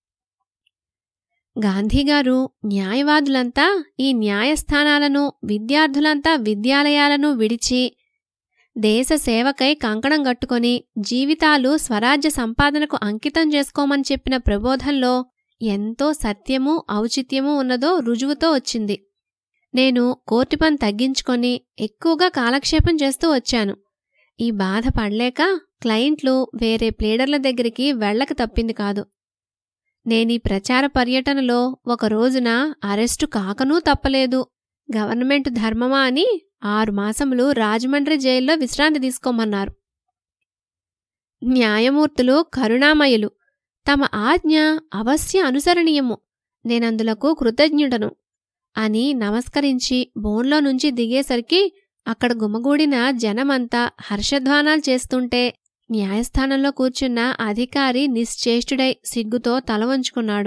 గాంధీగారు న్యాయవాదులంతా ఈ న్యాయస్థానాలను, విద్యార్థులంతా విద్యాలయాలను విడిచి దేశ సేవకై కంకణం గట్టుకొని జీవితాలు స్వరాజ్య సంపాదనకు అంకితం చేసుకోమని చెప్పిన ప్రబోధంలో ఎంతో సత్యమూ ఔచిత్యమూ ఉన్నదో రుజువుతో వచ్చింది. నేను కోర్టు పని తగ్గించుకొని ఎక్కువగా కాలక్షేపం చేస్తూ వచ్చాను. ఈ బాధ పడలేక క్లయింట్లు వేరే ప్లేడర్ల దగ్గరికి వెళ్లక తప్పింది కాదు. నేనీ ప్రచార పర్యటనలో ఒక రోజున అరెస్టు కాకనూ తప్పలేదు. గవర్నమెంట్ ధర్మమా అని ఆరు మాసములు రాజమండ్రి జైల్లో విశ్రాంతి తీసుకోమన్నారు. న్యాయమూర్తులు కరుణామయులు, తమ ఆజ్ఞ అవశ్య అనుసరణీయము, నేనందులకు కృతజ్ఞుడను అని నమస్కరించి బోన్లో నుంచి దిగేసరికి అక్కడ గుమగూడిన జనమంతా హర్షధ్వానాలు చేస్తుంటే న్యాయస్థానంలో కూర్చున్న అధికారి నిశ్చేష్టుడై సిగ్గుతో తల వంచుకున్నాడు.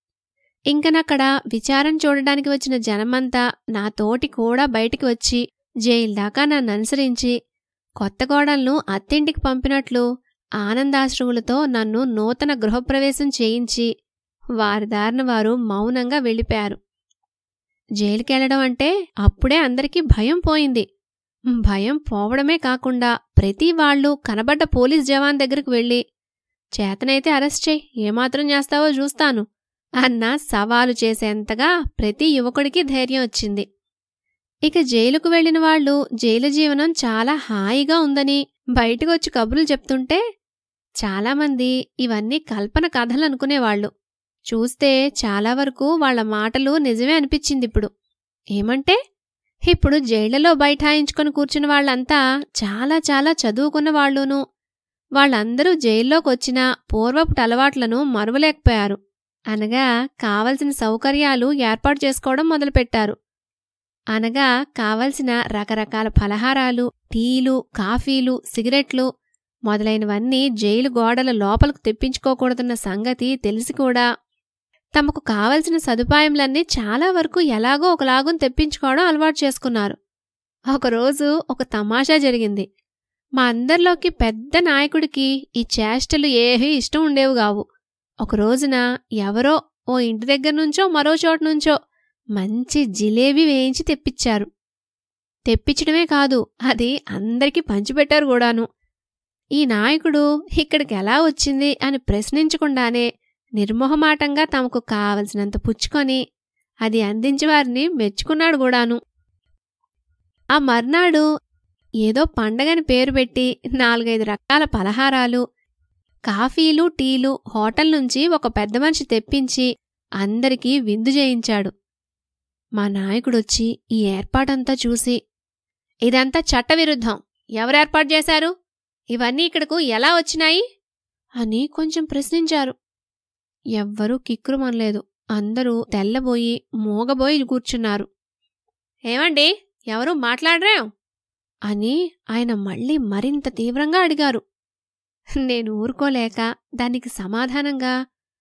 ఇంకనక్కడ విచారణ చూడడానికి వచ్చిన జనమంతా నా తోటి కూడా బయటికి వచ్చి జైలు దాకా నన్ననుసరించి కొత్త కోడలను అత్తింటికి పంపినట్లు ఆనందాశ్రువులతో నన్ను నూతన గృహప్రవేశం చేయించి వారి దారిన వారు మౌనంగా వెళ్ళిపోయారు. జైలుకెళ్లడం అంటే అప్పుడే అందరికీ భయం పోయింది. భయం పోవడమే కాకుండా ప్రతి వాళ్లు కనబడ్డ పోలీస్ జవాన్ దగ్గరకు వెళ్ళి చేతనైతే అరెస్ట్ చేయి, ఏమాత్రం చేస్తావో చూస్తాను అన్న సవాలు చేసేంతగా ప్రతి యువకుడికి ధైర్యం వచ్చింది. ఇక జైలుకు వెళ్లిన వాళ్లు జైలు జీవనం చాలా హాయిగా ఉందని బయటకొచ్చి కబుర్లు చెప్తుంటే చాలామంది ఇవన్నీ కల్పన కథలనుకునేవాళ్లు. చూస్తే చాలా వరకు వాళ్ల మాటలు నిజమే అనిపించిందిప్పుడు. ఏమంటే ఇప్పుడు జైళ్లలో బైఠాయించుకొని కూర్చున్న వాళ్లంతా చాలా చాలా చదువుకున్న వాళ్లును, వాళ్లందరూ జైల్లోకొచ్చిన పూర్వపు అలవాట్లను మరువలేకపోయారు. అనగా కావలసిన సౌకర్యాలు ఏర్పాటు చేసుకోవడం మొదలుపెట్టారు. అనగా కావలసిన రకరకాల ఫలహారాలు, టీలు, కాఫీలు, సిగరెట్లు మొదలైనవన్నీ జైలు గోడల లోపలకు తెప్పించుకోకూడదన్న సంగతి తెలిసి కూడా తమకు కావలసిన సదుపాయంలన్నీ చాలా వరకు ఎలాగో ఒకలాగుని తెప్పించుకోవడం అలవాటు చేసుకున్నారు. ఒకరోజు ఒక తమాషా జరిగింది. మా అందరిలోకి పెద్ద నాయకుడికి ఈ చేష్టలు ఏవీ ఇష్టం ఉండేవిగావు. ఒకరోజున ఎవరో ఓ ఇంటి దగ్గర నుంచో మరో చోటు నుంచో మంచి జిలేబీ వేయించి తెప్పించారు. తెప్పించడమే కాదు, అది అందరికీ పంచిపెట్టారు కూడాను. ఈ నాయకుడు ఇక్కడికెలా వచ్చింది అని ప్రశ్నించకుండానే నిర్మోహమాటంగా తమకు కావలసినంత పుచ్చుకొని అది అందించేవారిని మెచ్చుకున్నాడు కూడాను. ఆ మర్నాడు ఏదో పండగని పేరు పెట్టి నాలుగైదు రకాల పలహారాలు, కాఫీలు, టీలు హోటల్ నుంచి ఒక పెద్ద మనిషి తెప్పించి అందరికీ విందు చేయించాడు. మా నాయకుడొచ్చి ఈ ఏర్పాటంతా చూసి, ఇదంతా చట్టవిరుద్ధం, ఎవరేర్పాటు చేశారు? ఇవన్నీ ఇక్కడకు ఎలా వచ్చినాయి అని కొంచెం ప్రశ్నించారు. ఎవ్వరూ కిక్కురుమనలేదు. అందరూ తెల్లబోయి మూగబోయి కూర్చున్నారు. ఏమండి, ఎవరూ మాట్లాడరేం అని ఆయన మళ్ళీ మరింత తీవ్రంగా అడిగారు. నేను ఊరుకోలేక దానికి సమాధానంగా,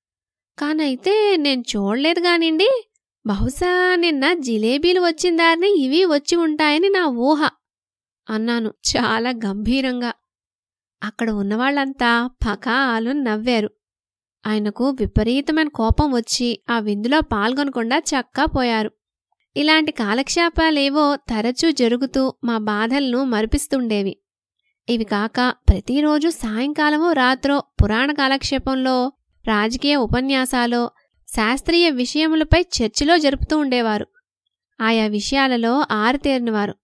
కానైతే నేను చూడలేదు గానిండి, బహుశా నిన్న జిలేబీలు వచ్చిన దారిని ఇవి వచ్చి ఉంటాయని నా ఊహ అన్నాను చాలా గంభీరంగా. అక్కడ ఉన్నవాళ్లంతా పకాలు నవ్వారు. ఆయనకు విపరీతమైన కోపం వచ్చి ఆ విందులో పాల్గొనకుండా చక్కా పోయారు. ఇలాంటి కాలక్షేపాలేవో తరచూ జరుగుతూ మా బాధలను మరిపిస్తుండేవి. ఇవి కాక ప్రతిరోజు సాయంకాలమో రాత్రో పురాణ కాలక్షేపంలో, రాజకీయ ఉపన్యాసాలో, శాస్త్రీయ విషయములపై చర్చలో జరుపుతూ ఉండేవారు. ఆయా విషయాలలో ఆరితేరినవారు.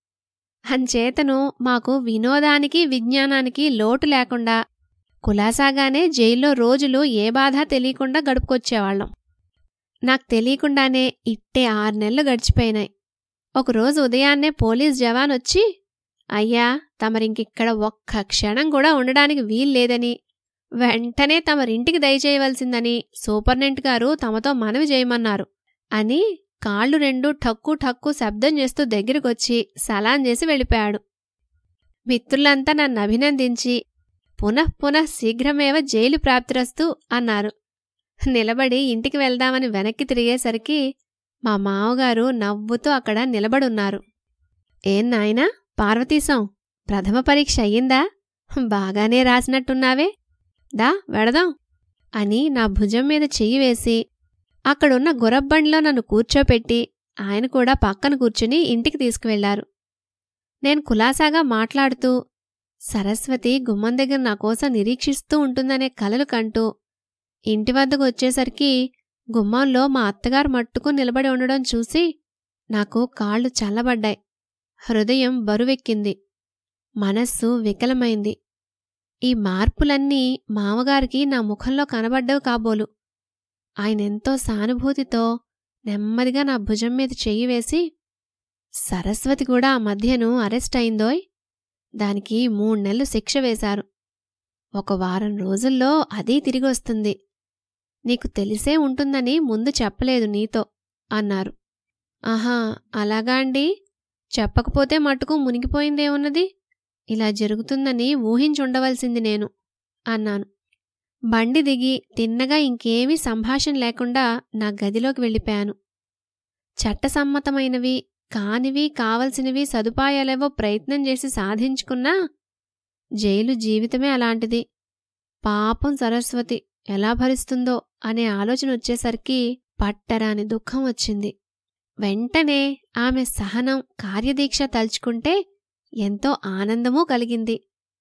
అంచేతను మాకు వినోదానికి విజ్ఞానానికి లోటు లేకుండా కులాసాగానే జైల్లో రోజులు ఏ బాధ తెలియకుండా గడుపుకొచ్చేవాళ్లం. నాకు తెలియకుండానే ఇట్టే ఆరు నెలలు గడిచిపోయినాయి. ఒకరోజు ఉదయాన్నే పోలీస్ జవాన్ వచ్చి, అయ్యా, తమరింకిక్కడ ఒక్క క్షణం కూడా ఉండడానికి వీల్లేదని, వెంటనే తమరింటికి దయచేయవలసిందని సూపర్నెంట్ గారు తమతో మనవి చేయమన్నారు అని కాళ్ళు రెండు ఠక్కు ఠక్కు శబ్దం చేస్తూ దగ్గరికొచ్చి సలాం చేసి వెళ్ళిపోయాడు. మిత్రులంతా నన్ను అభినందించి పునః పునః శీఘ్రమేవ జైలు ప్రాప్తిరస్తు అన్నారు. నిలబడి ఇంటికి వెళ్దామని వెనక్కి తిరిగేసరికి మా మావగారు నవ్వుతూ అక్కడ నిలబడున్నారు. ఏం నాయనా పార్వతీశం, ప్రథమ పరీక్ష అయ్యిందా? బాగానే రాసినట్టున్నావే, దా వెడదాం అని నా భుజం మీద చెయ్యి వేసి అక్కడున్న గుర్రబండిలో నన్ను కూర్చోపెట్టి ఆయన కూడా పక్కన కూర్చుని ఇంటికి తీసుకువెళ్లారు. నేను కులాసాగా మాట్లాడుతూ సరస్వతి గుమ్మం దగ్గర నాకోసం నిరీక్షిస్తూ ఉంటుందనే కలలు కంటూ ఇంటి వద్దకు వచ్చేసరికి గుమ్మంలో మా అత్తగారు మట్టుకు నిలబడి ఉండడం చూసి నాకు కాళ్లు చల్లబడ్డాయి. హృదయం బరువెక్కింది. మనస్సు వికలమైంది. ఈ మార్పులన్నీ మామగారికి నా ముఖంలో కనబడ్డవు కాబోలు. ఆయనెంతో సానుభూతితో నెమ్మదిగా నా భుజం మీద చెయ్యి వేసి, సరస్వతి కూడా ఆ మధ్యను అరెస్ట్ అయిందోయ్, దానికి మూడు నెలలు శిక్ష వేశారు. ఒక వారం రోజుల్లో అదీ తిరిగొస్తుంది. నీకు తెలిసే ఉంటుందని ముందు చెప్పలేదు నీతో అన్నారు. ఆహా, అలాగా అండి, చెప్పకపోతే మటుకు మునిగిపోయిందేమున్నది, ఇలా జరుగుతుందని ఊహించుండవలసింది నేను అన్నాను. బండి దిగి తిన్నగా ఇంకేమీ సంభాషణ లేకుండా నా గదిలోకి వెళ్ళిపోయాను. చట్టసమ్మతమైనవి కానివి కావలసినవి సదుపాయాలేవో ప్రయత్నం చేసి సాధించుకున్నా జైలు జీవితమే అలాంటిది. పాపం సరస్వతి ఎలా భరిస్తుందో అనే ఆలోచన వచ్చేసరికి పట్టరాని దుఃఖం వచ్చింది. వెంటనే ఆమె సహనం, కార్యదీక్ష తలుచుకుంటే ఎంతో ఆనందమూ కలిగింది.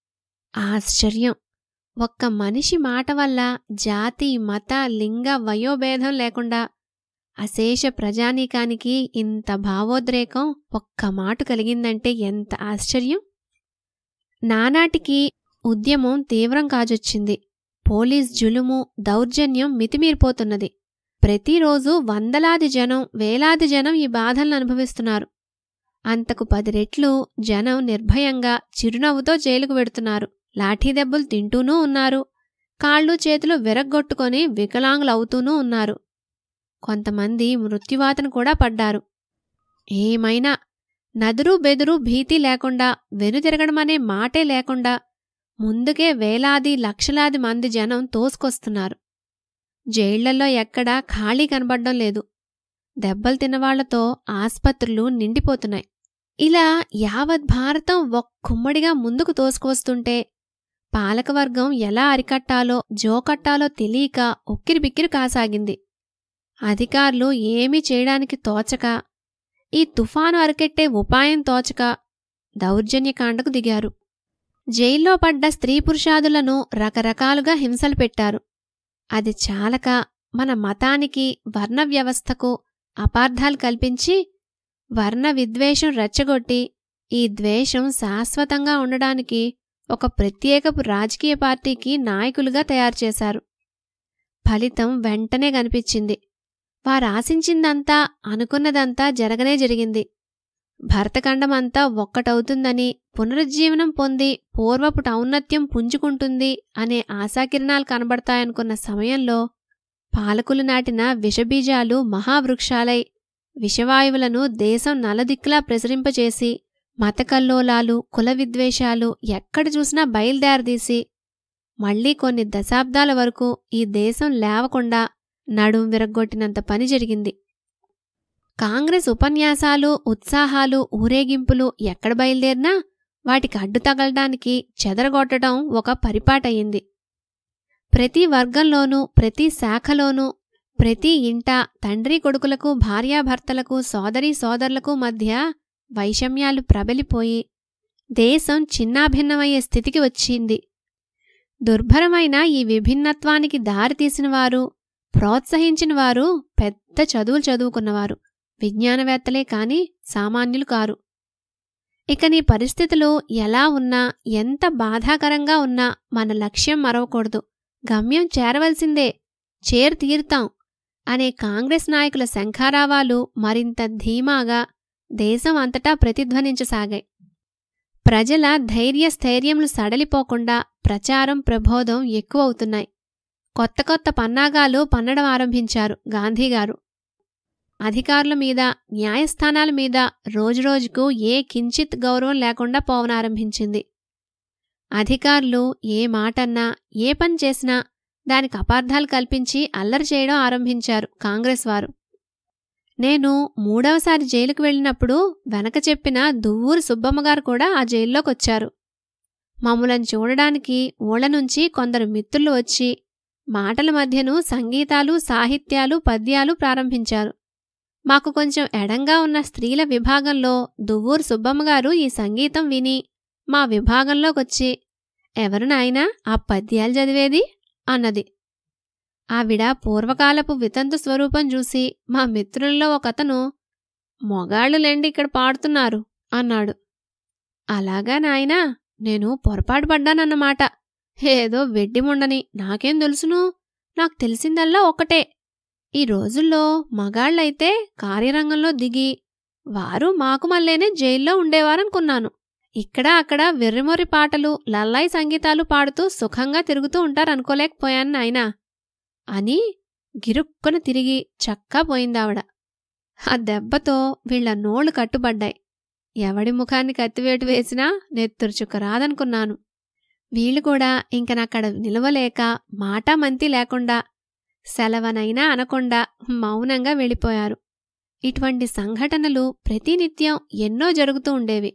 ఆశ్చర్యం! ఒక్క మనిషి మాట వల్ల జాతి, మత, లింగ, వయోభేదం లేకుండా అశేష ప్రజానీకానికి ఇంత భావోద్రేకం ఒక్క మాట కలిగిందంటే ఎంత ఆశ్చర్యం! నానాటికి ఉద్యమం తీవ్రం కాజొచ్చింది. పోలీస్ జులుము, దౌర్జన్యం మితిమీరిపోతున్నది. ప్రతిరోజు వందలాది జనం, వేలాది జనం ఈ బాధలను అనుభవిస్తున్నారు. అంతకు పది రెట్లు జనం నిర్భయంగా చిరునవ్వుతో జైలుకు వెడుతున్నారు. లాఠీదెబ్బలు తింటూనూ ఉన్నారు. కాళ్ళు చేతులు విరగ్గొట్టుకొని వికలాంగులవుతూనూ ఉన్నారు. కొంతమంది మృత్యువాతను కూడా పడ్డారు. ఏమైనా నదురు బెదురు భీతి లేకుండా, వెనుతిరగడమనే మాటే లేకుండా ముందుకే వేలాది లక్షలాది మంది జనం తోసుకొస్తున్నారు. జైళ్లల్లో ఎక్కడా ఖాళీ కనబడ్డం లేదు. దెబ్బలు తిన్నవాళ్లతో ఆస్పత్రులు నిండిపోతున్నాయి. ఇలా యావత్ భారతం ఒక్కుమ్మడిగా ముందుకు తోసుకొస్తుంటే పాలకవర్గం ఎలా అరికట్టాలో జోకట్టాలో తెలియక ఉక్కిరిబిక్కిరి కాసాగింది. అధికారులు ఏమీ చేయడానికి తోచక, ఈ తుఫాను అరికెట్టే ఉపాయం తోచక దౌర్జన్యకాండకు దిగారు. జైల్లో పడ్డ స్త్రీ పురుషాదులను రకరకాలుగా హింసలు పెట్టారు. అది చాలక మన మతానికి, వర్ణ వ్యవస్థకు అపార్థాలు కల్పించి వర్ణ విద్వేషం రెచ్చగొట్టి ఈ ద్వేషం శాశ్వతంగా ఉండడానికి ఒక ప్రత్యేకపు రాజకీయ పార్టీకి నాయకులుగా తయారుచేశారు. ఫలితం వెంటనే కనిపించింది. వారాశించిందంతా, అనుకున్నదంతా జరగనే జరిగింది. భరతఖండమంతా ఒక్కటవుతుందని, పునరుజ్జీవనం పొంది పూర్వపు ఔన్నత్యం పుంజుకుంటుంది అనే ఆశాకిరణాలు కనబడతాయనుకున్న సమయంలో పాలకులు నాటిన విషబీజాలు మహావృక్షాలై విషవాయువులను దేశం నలుదిక్కులా ప్రసరింపచేసి మతకల్లోలాలు, కుల విద్వేషాలు ఎక్కడ చూసినా బయలుదేరదీసి మళ్లీ కొన్ని దశాబ్దాల వరకు ఈ దేశం లేవకుండా నడుం విరగ్గొట్టినంత పని జరిగింది. కాంగ్రెస్ ఉపన్యాసాలు, ఉత్సాహాలు, ఊరేగింపులు ఎక్కడ బయలుదేరినా వాటికి అడ్డు తగలడానికి, చెదరగొట్టడం ఒక పరిపాటయింది. ప్రతి వర్గంలోనూ, ప్రతి శాఖలోనూ, ప్రతి ఇంట తండ్రి కొడుకులకు, భార్యాభర్తలకు, సోదరీ సోదరులకు మధ్య వైషమ్యాలు ప్రబలిపోయి దేశం చిన్నాభిన్నమయ్యే స్థితికి వచ్చింది. దుర్భరమైన ఈ విభిన్నత్వానికి దారితీసినవారు, ప్రోత్సహించినవారు పెద్ద చదువులు చదువుకున్నవారు, విజ్ఞానవేత్తలే కాని సామాన్యులు కారు. ఇక నీ పరిస్థితులు ఎలా ఉన్నా, ఎంత బాధాకరంగా ఉన్నా మన లక్ష్యం మరవకూడదు, గమ్యం చేరవలసిందే, చేరు తీరుతాం అనే కాంగ్రెస్ నాయకుల శంఖారావాలు మరింత ధీమాగా దేశం అంతటా ప్రతిధ్వనించసాగాయి. ప్రజల ధైర్య స్థైర్యములు సడలిపోకుండా ప్రచారం, ప్రబోధం ఎక్కువవుతున్నాయి. కొత్త కొత్త పన్నాగాలు పన్నడం ఆరంభించారు గాంధీగారు. అధికారుల మీద, న్యాయస్థానాల మీద రోజురోజుకు ఏ కించిత్ గౌరవం లేకుండా పోవనారంభించింది. అధికారులు ఏ మాటన్నా, ఏ పని చేసినా దానికి అపార్థాలు కల్పించి అల్లరి చేయడం ఆరంభించారు కాంగ్రెస్ వారు. నేను మూడవసారి జైలుకు వెళ్ళినప్పుడు వెనక చెప్పిన దువ్వూరు సుబ్బమ్మగారు కూడా ఆ జైల్లోకొచ్చారు. మమ్ములను చూడడానికి ఊళ్ళనుంచి కొందరు మిత్రులు వచ్చి మాటల మధ్యను సంగీతాలు, సాహిత్యాలు, పద్యాలు ప్రారంభించారు. మాకు కొంచెం ఎడంగా ఉన్న స్త్రీల విభాగంలో దువ్వూరు సుబ్బమ్మగారు ఈ సంగీతం విని మా విభాగంలోకొచ్చి, ఎవరు నాయనా ఆ పద్యాలు చదివేది అన్నది. ఆవిడ పూర్వకాలపు వితంతు స్వరూపం చూసి మా మిత్రుల్లో ఒకతను, మొగాళ్లులేండి ఇక్కడ పాడుతున్నారు అన్నాడు. అలాగా నాయనా, నేను పొరపాటు పడ్డానన్నమాట. ఏదో వెడ్డిముండని, నాకేం తెలుసును, నాకు తెలిసిందల్లా ఒక్కటే, ఈ రోజుల్లో మగాళ్లైతే కార్యరంగంలో దిగి వారు మాకు మళ్ళేనే జైల్లో ఉండేవారనుకున్నాను. ఇక్కడ అక్కడ వెర్రిమొర్రి పాటలు, లల్లాయి సంగీతాలు పాడుతూ సుఖంగా తిరుగుతూ ఉంటారనుకోలేకపోయాను నాయనా అని గిరుక్కున తిరిగి చక్కా పోయిందావిడ. ఆ దెబ్బతో వీళ్ల నోళ్లు కట్టుబడ్డాయి. ఎవడి ముఖాన్ని కత్తివేటు వేసినా నెత్తురుచుక్క రాదనుకున్నాను. వీళ్లు కూడా ఇంకనక్కడ నిలవలేక మాటామంతి లేకుండా, సెలవనైనా అనకుండా మౌనంగా వెళ్ళిపోయారు. ఇటువంటి సంఘటనలు ప్రతినిత్యం ఎన్నో జరుగుతూ ఉండేవి.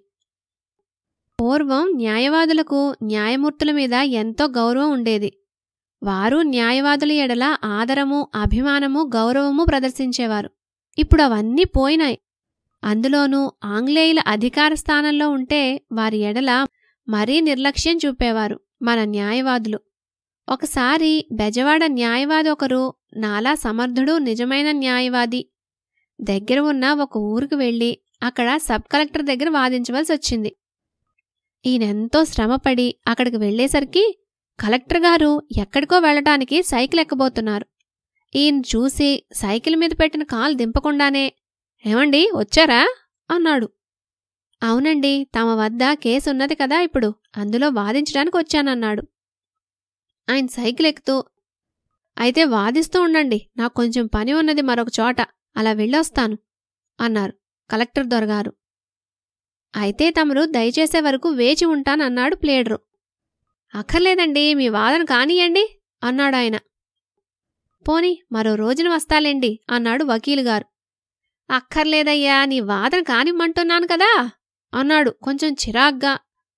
పూర్వం న్యాయవాదులకు న్యాయమూర్తుల మీద ఎంతో గౌరవం ఉండేది. వారు న్యాయవాదుల ఎడల ఆదరము, అభిమానము, గౌరవము ప్రదర్శించేవారు. ఇప్పుడు అవన్నీ పోయినాయి. అందులోనూ ఆంగ్లేయుల అధికార స్థానంలో ఉంటే వారి ఎడల మరీ నిర్లక్ష్యం చూపేవారు మన న్యాయవాదులు. ఒకసారి బెజవాడ న్యాయవాది ఒకరు నాలా సమర్థుడు, నిజమైన న్యాయవాది దగ్గర ఉన్న ఒక ఊరికి వెళ్లి అక్కడ సబ్ కలెక్టర్ దగ్గర వాదించవలసి వచ్చింది. ఈయనెంతో శ్రమపడి అక్కడికి వెళ్లేసరికి కలెక్టర్ గారు ఎక్కడికో వెళ్లటానికి సైకిల్ ఎక్కబోతున్నారు. ఈయన చూసి సైకిల్ మీద పెట్టిన కాలు దింపకుండానే, ఏమండి వచ్చారా అన్నాడు. అవునండి, తమ వద్ద కేసున్నది కదా ఇప్పుడు, అందులో వాదించడానికి వచ్చానన్నాడు. ఆయన సైకిల్ ఎక్కుతూ, అయితే వాదిస్తూ ఉండండి, నాకు కొంచెం పని ఉన్నది మరొక చోట, అలా వెళ్ళొస్తాను అన్నారు కలెక్టర్ దొరగారు. అయితే తమరు దయచేసే వరకు వేచి ఉంటానన్నాడు ప్లేడరు. అక్కర్లేదండి, మీ వాదన కానియండి అన్నాడాయన. పోని మరో రోజున వస్తాలేండి అన్నాడు వకీలుగారు. అక్కర్లేదయ్యా, నీ వాదన కానిమ్మంటున్నాను కదా అన్నాడు కొంచెం చిరాగ్గా.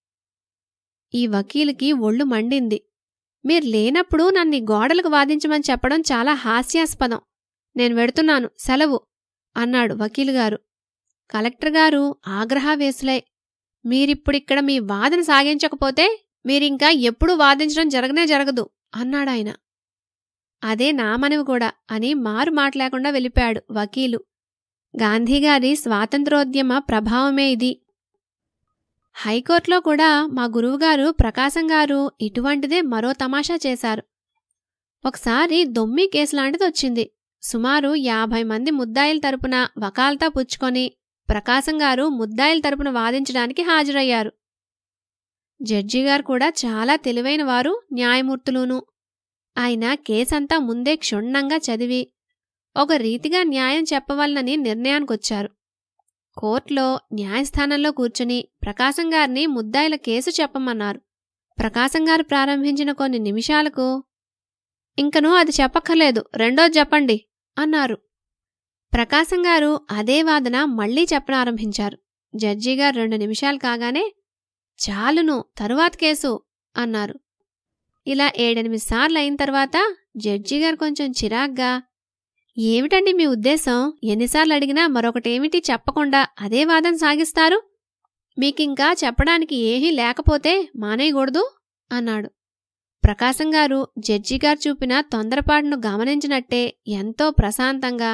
ఈ వకీలుకి ఒళ్ళు మండింది. మీరు లేనప్పుడు నన్ను గోడలకు వాదించమని చెప్పడం చాలా హాస్యాస్పదం. నేను వెడుతున్నాను, సెలవు అన్నాడు వకీలుగారు. కలెక్టర్గారు ఆగ్రహావేశులై, మీరిప్పుడిక్కడ మీ వాదన సాగించకపోతే మీరింకా ఎప్పుడూ వాదించడం జరగనే జరగదు అన్నాడాయన. అదే నా మనవి కూడా అని మారు మాట్లాడకుండా వెళ్ళిపోయాడు వకీలు. గాంధీగారి స్వాతంత్రోద్యమ ప్రభావమే ఇది. హైకోర్టులో కూడా మా గురువుగారు ప్రకాశం గారు ఇటువంటిదే మరో తమాషా చేశారు. ఒకసారి దొమ్మి కేసులాంటిదొచ్చింది. సుమారు యాభై మంది ముద్దాయిల తరపున వకాల్తా పుచ్చుకొని ప్రకాశం గారు ముద్దాయిల తరపున వాదించడానికి హాజరయ్యారు. జడ్జిగారు కూడా చాలా తెలివైన వారు, న్యాయమూర్తులును. ఆయన కేసంతా ముందే క్షుణ్ణంగా చదివి ఒక రీతిగా న్యాయం చెప్పవలనని నిర్ణయానికొచ్చారు. కోర్టులో న్యాయస్థానంలో కూర్చుని ప్రకాశం గారిని ముద్దాయిల కేసు చెప్పమన్నారు. ప్రకాశం గారు ప్రారంభించిన కొన్ని నిమిషాలకు, ఇంకనూ అది చెప్పక్కర్లేదు, రెండోది చెప్పండి అన్నారు. ప్రకాశం గారు అదే వాదన మళ్లీ చెప్పనారంభించారు. జడ్జిగారు రెండు నిమిషాలు కాగానే, చాలును, తరువాత కేసు అన్నారు. ఇలా ఏడెనిమిది సార్లు అయిన తర్వాత జడ్జిగారు కొంచెం చిరాగ్గా, ఏమిటండి మీ ఉద్దేశం? ఎన్నిసార్లు అడిగినా మరొకటేమిటి చెప్పకుండా అదే వాదన సాగిస్తారు? మీకింకా చెప్పడానికి ఏమీ లేకపోతే మానేయకూడదు అన్నాడు. ప్రకాశం గారు జడ్జిగారు చూపిన తొందరపాటును గమనించినట్టే ఎంతో ప్రశాంతంగా,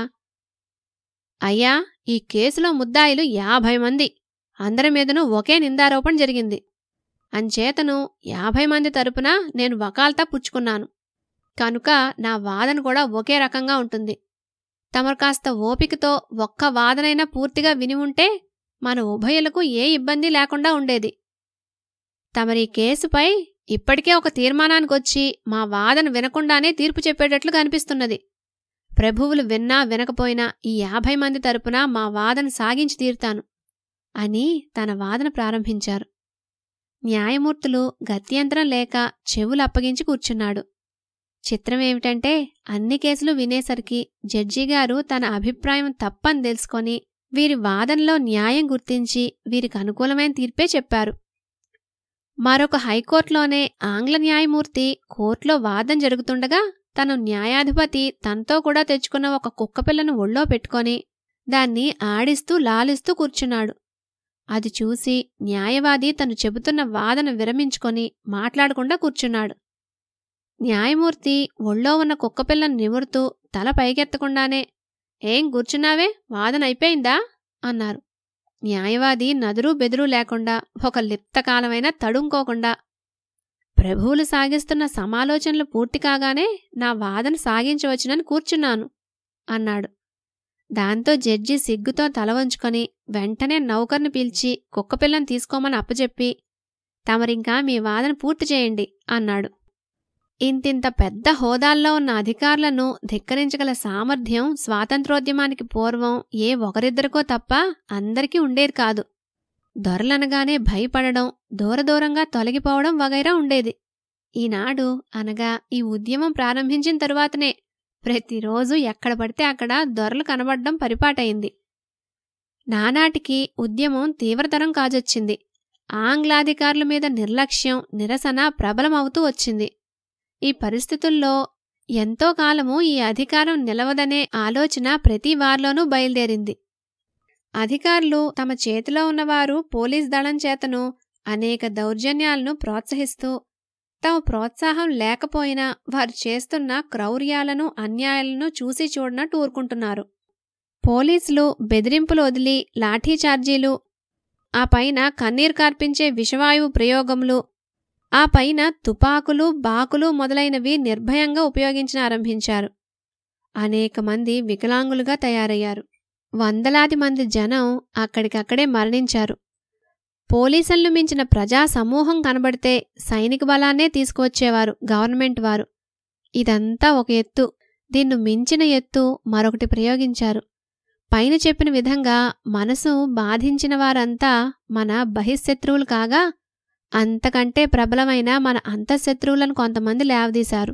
అయ్యా, ఈ కేసులో ముద్దాయిలు యాభై మంది, అందరి మీదనూ ఒకే నిందారోపణ జరిగింది. అంచేతను యాభై మంది తరపున నేను వకాల్తా పుచ్చుకున్నాను. కనుక నా వాదన కూడా ఒకే రకంగా ఉంటుంది. తమరు కాస్త ఓపికతో ఒక్క వాదనైనా పూర్తిగా విని ఉంటే మన ఉభయులకు ఏ ఇబ్బంది లేకుండా ఉండేది. తమరీ కేసుపై ఇప్పటికే ఒక తీర్మానానికొచ్చి మా వాదన వినకుండానే తీర్పు చెప్పేటట్లు కనిపిస్తున్నది. ప్రభువులు విన్నా వినకపోయినా ఈ యాభై మంది తరపున మా వాదన సాగించి తీరుతాను అని తన వాదన ప్రారంభించారు. న్యాయమూర్తులు గత్యంతరం లేక చెవులు అప్పగించి కూర్చున్నాడు. చిత్రమేమిటంటే అన్ని కేసులు వినేసరికి జడ్జిగారు తన అభిప్రాయం తప్పని తెలుసుకొని వీరి వాదనలో న్యాయం గుర్తించి వీరికి అనుకూలమైన తీర్పే చెప్పారు. మరొక హైకోర్టులోనే ఆంగ్ల న్యాయమూర్తి కోర్టులో వాదన జరుగుతుండగా తను న్యాయాధిపతి తనతో కూడా తెచ్చుకున్న ఒక కుక్కపిల్లను ఒళ్ళో పెట్టుకొని దాన్ని ఆడిస్తూ లాలిస్తూ కూర్చున్నాడు. అది చూసి న్యాయవాది తను చెబుతున్న వాదన విరమించుకొని మాట్లాడకుండా కూర్చున్నాడు. న్యాయమూర్తి ఒళ్ళో ఉన్న కుక్కపిల్లను నిమురుతూ తల పైకెత్తకుండానే, ఏం కూర్చున్నావే, వాదన అయిపోయిందా అన్నారు. న్యాయవాది నదురు బెదురు లేకుండా ఒక లిప్తకాలమైనా తడుంకోకుండా, ప్రభువులు సాగిస్తున్న సమాలోచనలు పూర్తి కాగానే నా వాదన సాగించవచ్చునని కూర్చున్నాను అన్నాడు. దాంతో జడ్జి సిగ్గుతో తల వంచుకొని వెంటనే నౌకర్ని పిలిచి కుక్కపిల్లను తీసుకోమని అప్పచెప్పి, తమరింకా మీ వాదన పూర్తి చేయండి అన్నాడు. ఇంతింత పెద్ద హోదాల్లో ఉన్న అధికారులను ధిక్కరించగల సామర్థ్యం స్వాతంత్రోద్యమానికి పూర్వం ఏ ఒకరిద్దరికో తప్ప అందరికీ ఉండేది కాదు. దొరలనగానే భయపడడం, దూరదూరంగా తొలగిపోవడం వగైరా ఉండేది. ఈనాడు అనగా ఈ ఉద్యమం ప్రారంభించిన తరువాతనే ప్రతిరోజు ఎక్కడ పడితే అక్కడ దొరలు కనబడ్డం పరిపాటయింది. నానాటికి ఉద్యమం తీవ్రతరం కాజొచ్చింది. ఆంగ్లాధికారుల మీద నిర్లక్ష్యం, నిరసన ప్రబలమవుతూ వచ్చింది. ఈ పరిస్థితుల్లో ఎంతో కాలము ఈ అధికారం నిలవదనే ఆలోచన ప్రతి వారిలోనూ బయలుదేరింది. అధికారులు తమ చేతిలో ఉన్నవారు పోలీస్ దళం చేతను అనేక దౌర్జన్యాలను ప్రోత్సహిస్తూ, తమ ప్రోత్సాహం లేకపోయినా వారు చేస్తున్న క్రౌర్యాలను, అన్యాయాలను చూసి చూడనట్టు ఊరుకుంటున్నారు. పోలీసులు బెదిరింపులు వదిలి లాఠీచార్జీలు, ఆ పైన కన్నీరు కార్పించే విషవాయువు ప్రయోగములు, ఆ పైన తుపాకులు, బాకులు మొదలైనవి నిర్భయంగా ఉపయోగించనారంభించారు. అనేక మంది వికలాంగులుగా తయారయ్యారు. వందలాది మంది జనం అక్కడికక్కడే మరణించారు. పోలీసులను మించిన ప్రజా సమూహం కనబడితే సైనిక బలాన్నే తీసుకువచ్చేవారు గవర్నమెంట్ వారు. ఇదంతా ఒక ఎత్తు. దీన్ని మించిన ఎత్తు మరొకటి ప్రయోగించారు. పైన చెప్పిన విధంగా మనసు బాధించిన వారంతా మన బహిశత్రువులు కాగా, అంతకంటే ప్రబలమైన మన అంతఃశత్రువులను కొంతమంది లేవదీశారు.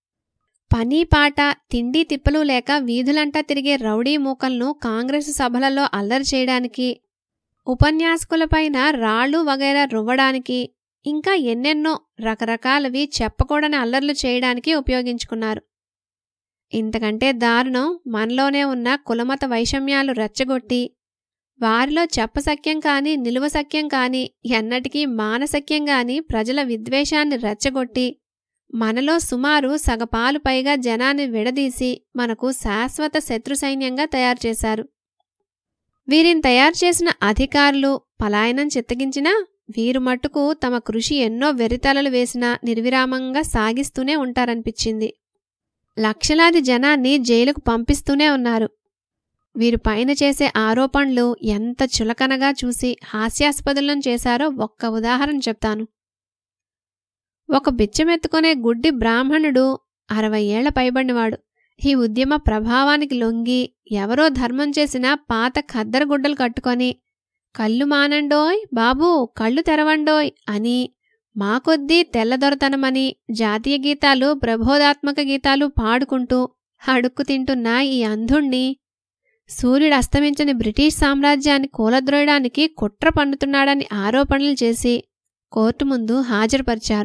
పని పాట, తిండి తిప్పలు లేక వీధులంటా తిరిగే రౌడీ మూకలను కాంగ్రెస్ సభలలో అల్లరి చేయడానికి, ఉపన్యాసకులపైన రాళ్లు వగైరా రువ్వడానికి, ఇంకా ఎన్నెన్నో రకరకాలవి చెప్పకూడని అల్లర్లు చేయడానికి ఉపయోగించుకున్నారు. ఇంతకంటే దారుణం మనలోనే ఉన్న కులమత వైషమ్యాలు రెచ్చగొట్టి, వారిలో చెప్పసఖ్యం కాని, నిలువసఖ్యం కాని, ఎన్నటికీ మానసఖ్యం గాని ప్రజల విద్వేషాన్ని రెచ్చగొట్టి, మనలో సుమారు సగపాలు పైగా జనాన్ని విడదీసి మనకు శాశ్వత శత్రు సైన్యంగా తయారుచేశారు. వీరిని తయారుచేసిన అధికారులు పలాయనం చిత్తగించినా వీరు మట్టుకు తమ కృషి ఎన్నో వెర్రితలలు వేసినా నిర్విరామంగా సాగిస్తూనే ఉంటారనిపించింది. లక్షలాది జనాన్ని జైలుకు పంపిస్తూనే ఉన్నారు. వీరు పైన చేసే ఆరోపణలు ఎంత చులకనగా చూసి హాస్యాస్పదులను చేశారో ఒక్క ఉదాహరణ చెప్తాను. ఒక బిచ్చమెత్తుకునే గుడ్డి బ్రాహ్మణుడు అరవై ఏళ్ల పైబడినవాడు ఈ ఉద్యమ ప్రభావానికి లొంగి ఎవరో ధర్మం చేసిన పాత ఖద్దరగుడ్డలు కట్టుకొని కళ్ళు మానండోయ్ బాబూ, కళ్ళు తెరవండోయ్ అని మా కొద్దీ తెల్లదొరతనమని జాతీయ గీతాలు, ప్రబోధాత్మక గీతాలు పాడుకుంటూ అడుక్కు తింటున్న ఈ అంధుణ్ణి సూర్యుడు అస్తమించని బ్రిటిష్ సామ్రాజ్యాన్ని కూలద్రోయడానికి కుట్ర పన్నుతున్నాడని ఆరోపణలు చేసి కోర్టు ముందు హాజరుపరిచారు.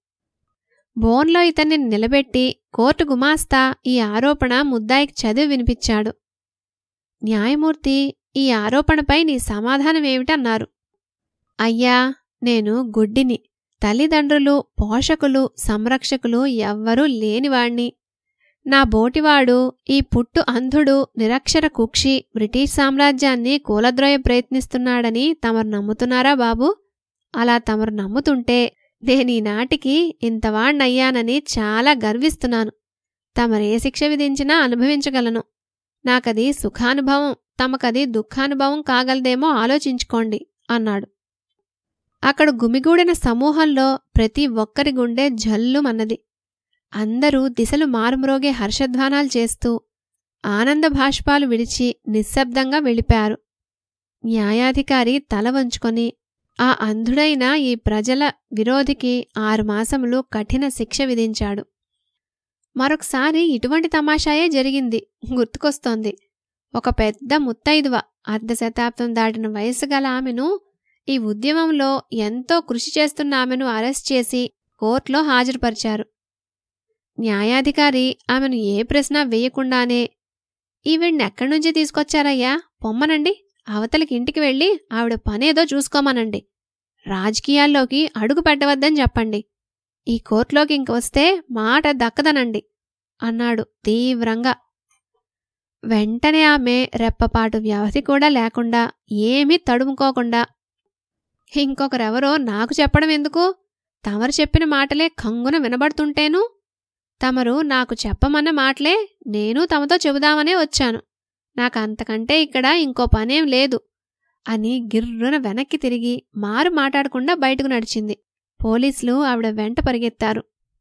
బోన్లో ఇతన్ని నిలబెట్టి కోర్టు గుమాస్తా ఈ ఆరోపణ ముద్దాయికి చదివి వినిపించాడు. న్యాయమూర్తి, ఈ ఆరోపణపై నీ సమాధానమేమిటన్నారు. అయ్యా, నేను గుడ్డిని, తల్లిదండ్రులు, పోషకులు, సంరక్షకులు ఎవ్వరూ లేనివాణ్ణి. నా బోటివాడు ఈ పుట్టు అంధుడు నిరక్షర కుక్షి బ్రిటిష్ సామ్రాజ్యాన్ని కూలద్రోయ ప్రయత్నిస్తున్నాడని తమరు నమ్ముతున్నారా బాబూ? అలా తమరు నమ్ముతుంటే నేనీనాటికి ఇంతవాణ్ణయ్యానని చాలా గర్విస్తున్నాను. తమరే శిక్ష విధించినా అనుభవించగలను. నాకది సుఖానుభవం, తమకది దుఃఖానుభవం కాగలదేమో ఆలోచించుకోండి అన్నాడు. అక్కడ గుమిగూడిన సమూహంలో ప్రతి ఒక్కరి గుండె జల్లుమన్నది. అందరూ దిశలు మారుమ్రోగే హర్షధ్వానాలు చేస్తూ ఆనంద భాష్పాలు విడిచి నిశ్శబ్దంగా వెళ్ళిపారు. న్యాయాధికారి తల వంచుకొని ఆ అంధుడైన ఈ ప్రజల విరోధికి ఆరు మాసములు కఠిన శిక్ష విధించాడు. మరొకసారి ఇటువంటి తమాషాయే జరిగింది గుర్తుకొస్తోంది. ఒక పెద్ద ముత్తైదువ, అర్ధశతాబ్దం దాటిన వయసు గల ఆమెను, ఈ ఉద్యమంలో ఎంతో కృషి చేస్తున్న ఆమెను అరెస్ట్ చేసి కోర్టులో హాజరుపరిచారు. న్యాయాధికారి ఆమెను ఏ ప్రశ్న వేయకుండానే, ఈవిడ్నెక్కడ్నుంచి తీసుకొచ్చారయ్యా, పొమ్మనండి, అవతలికి ఇంటికి వెళ్ళి ఆవిడ పనేదో చూసుకోమనండి, రాజకీయాల్లోకి అడుగు పెట్టవద్దని చెప్పండి, ఈ కోర్టులోకి ఇంక వస్తే మాట దక్కదనండి అన్నాడు తీవ్రంగా. వెంటనే ఆమె రెప్పపాటు వ్యవధి కూడా లేకుండా, ఏమీ తడుముకోకుండా, ఇంకొకరెవరో నాకు చెప్పడం ఎందుకు? తమరు చెప్పిన మాటలే కంగున వినబడుతుంటేను, తమరు నాకు చెప్పమన్న మాటలే నేను తమతో చెబుదామనే వచ్చాను. నాకంతకంటే ఇక్కడ ఇంకో పనేం లేదు అని గిర్రున వెనక్కి తిరిగి మారు మాట్లాడకుండా బయటకు నడిచింది. పోలీసులు ఆవిడ వెంట పరిగెత్తారు.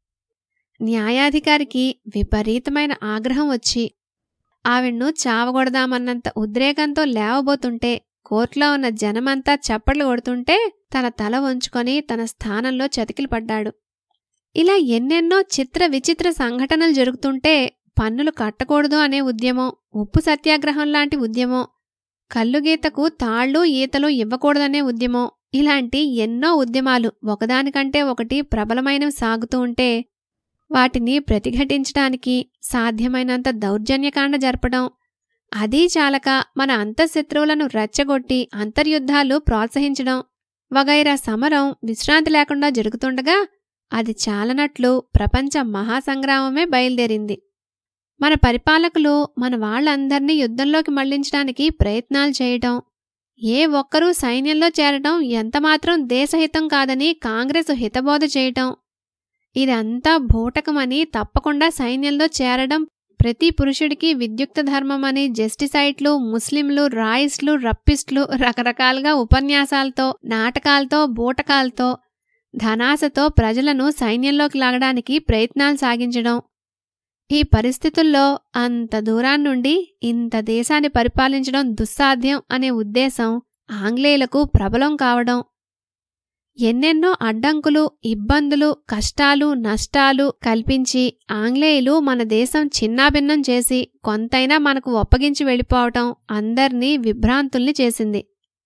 న్యాయాధికారికి విపరీతమైన ఆగ్రహం వచ్చి ఆవిడ్ను చావగొడదామన్నంత ఉద్రేకంతో లేవబోతుంటే, కోర్టులో ఉన్న జనమంతా చప్పట్లు కొడుతుంటే తన తల వంచుకొని తన స్థానంలో చతికిలు పడ్డాడు. ఇలా ఎన్నెన్నో చిత్ర విచిత్ర సంఘటనలు జరుగుతుంటే, పన్నులు కట్టకూడదు అనే ఉద్యమం, ఉప్పు సత్యాగ్రహం లాంటి ఉద్యమం, కల్లుగీతకు తాళ్ళు ఈతలు ఇవ్వకూడదనే ఉద్యమం, ఇలాంటి ఎన్నో ఉద్యమాలు ఒకదానికంటే ఒకటి ప్రబలమైనవి సాగుతూ ఉంటే, వాటిని ప్రతిఘటించడానికి సాధ్యమైనంత దౌర్జన్యకాండ జరపడం, అదీ చాలక మన అంతఃశత్రువులను రెచ్చగొట్టి అంతర్యుద్ధాలు ప్రోత్సహించడం వగైరా సమరం విశ్రాంతి లేకుండా జరుగుతుండగా, అది చాలనట్లు ప్రపంచ మహాసంగ్రామమే బయలుదేరింది. మన పరిపాలకులు మన వాళ్లందర్నీ యుద్ధంలోకి మళ్లించడానికి ప్రయత్నాలు చేయటం, ఏ ఒక్కరూ సైన్యంలో చేరటం ఎంతమాత్రం దేశహితం కాదని కాంగ్రెసు హితబోధ చేయటం, ఇదంతా భూటకమని తప్పకుండా సైన్యంలో చేరడం ప్రతి పురుషుడికి విద్యుక్త ధర్మమని జస్టిసైట్లు, ముస్లింలు, రాయిస్టులు, రప్పిస్టులు రకరకాలుగా ఉపన్యాసాలతో, నాటకాలతో, బూటకాలతో, ధనాశతో ప్రజలను సైన్యంలోకి లాగడానికి ప్రయత్నాలు సాగించడం, ఈ పరిస్థితుల్లో అంత దూరాన్నుండి ఇంత దేశాన్ని పరిపాలించడం దుస్సాధ్యం అనే ఉద్దేశం ఆంగ్లేయులకు ప్రబలం కావడం, ఎన్నెన్నో అడ్డంకులు, ఇబ్బందులు, కష్టాలు, నష్టాలు కల్పించి ఆంగ్లేయులు మన దేశం చిన్నాభిన్నం చేసి కొంతైనా మనకు ఒప్పగించి వెళ్ళిపోవటం అందర్నీ విభ్రాంతుల్ని చేసింది.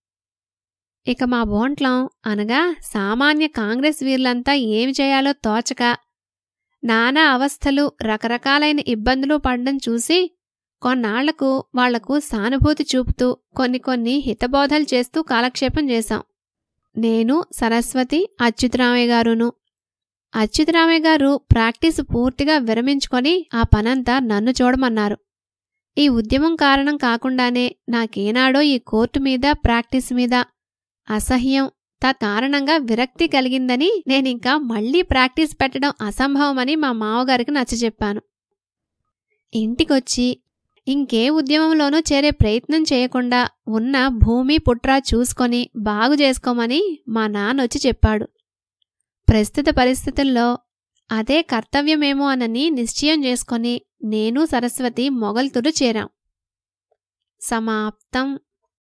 ఇక మా బోంట్లం అనగా సామాన్య కాంగ్రెస్ వీర్లంతా ఏమి చేయాలో తోచక నానా అవస్థలు, రకరకాలైన ఇబ్బందులు పడ్డం చూసి కొన్నాళ్లకు వాళ్లకు సానుభూతి చూపుతూ కొన్ని కొన్ని హితబోధలు చేస్తూ కాలక్షేపం చేశాం. నేను, సరస్వతి, అచ్యుతరామయ్య గారును. అచ్యుతరామయ్య గారు ప్రాక్టీసు పూర్తిగా విరమించుకొని ఆ పనంతా నన్ను చూడమన్నారు. ఈ ఉద్యమం కారణం కాకుండానే నాకేనాడో ఈ కోర్టు మీద, ప్రాక్టీసు మీద అసహ్యం, తత్కారణంగా విరక్తి కలిగిందని నేనింకా మళ్లీ ప్రాక్టీస్ పెట్టడం అసంభవమని మా మావగారికి నచ్చజెప్పాను. ఇంటికొచ్చి ఇంకే ఉద్యమంలోనూ చేరే ప్రయత్నం చేయకుండా ఉన్న భూమి పుట్రా చూసుకొని బాగు చేసుకోమని మా నాన్నొచ్చి చెప్పాడు. ప్రస్తుత పరిస్థితుల్లో అదే కర్తవ్యమేమో అనని నిశ్చయం చేసుకొని నేను సరస్వతి మొగల్తూరు చేరాం. సమాప్తం.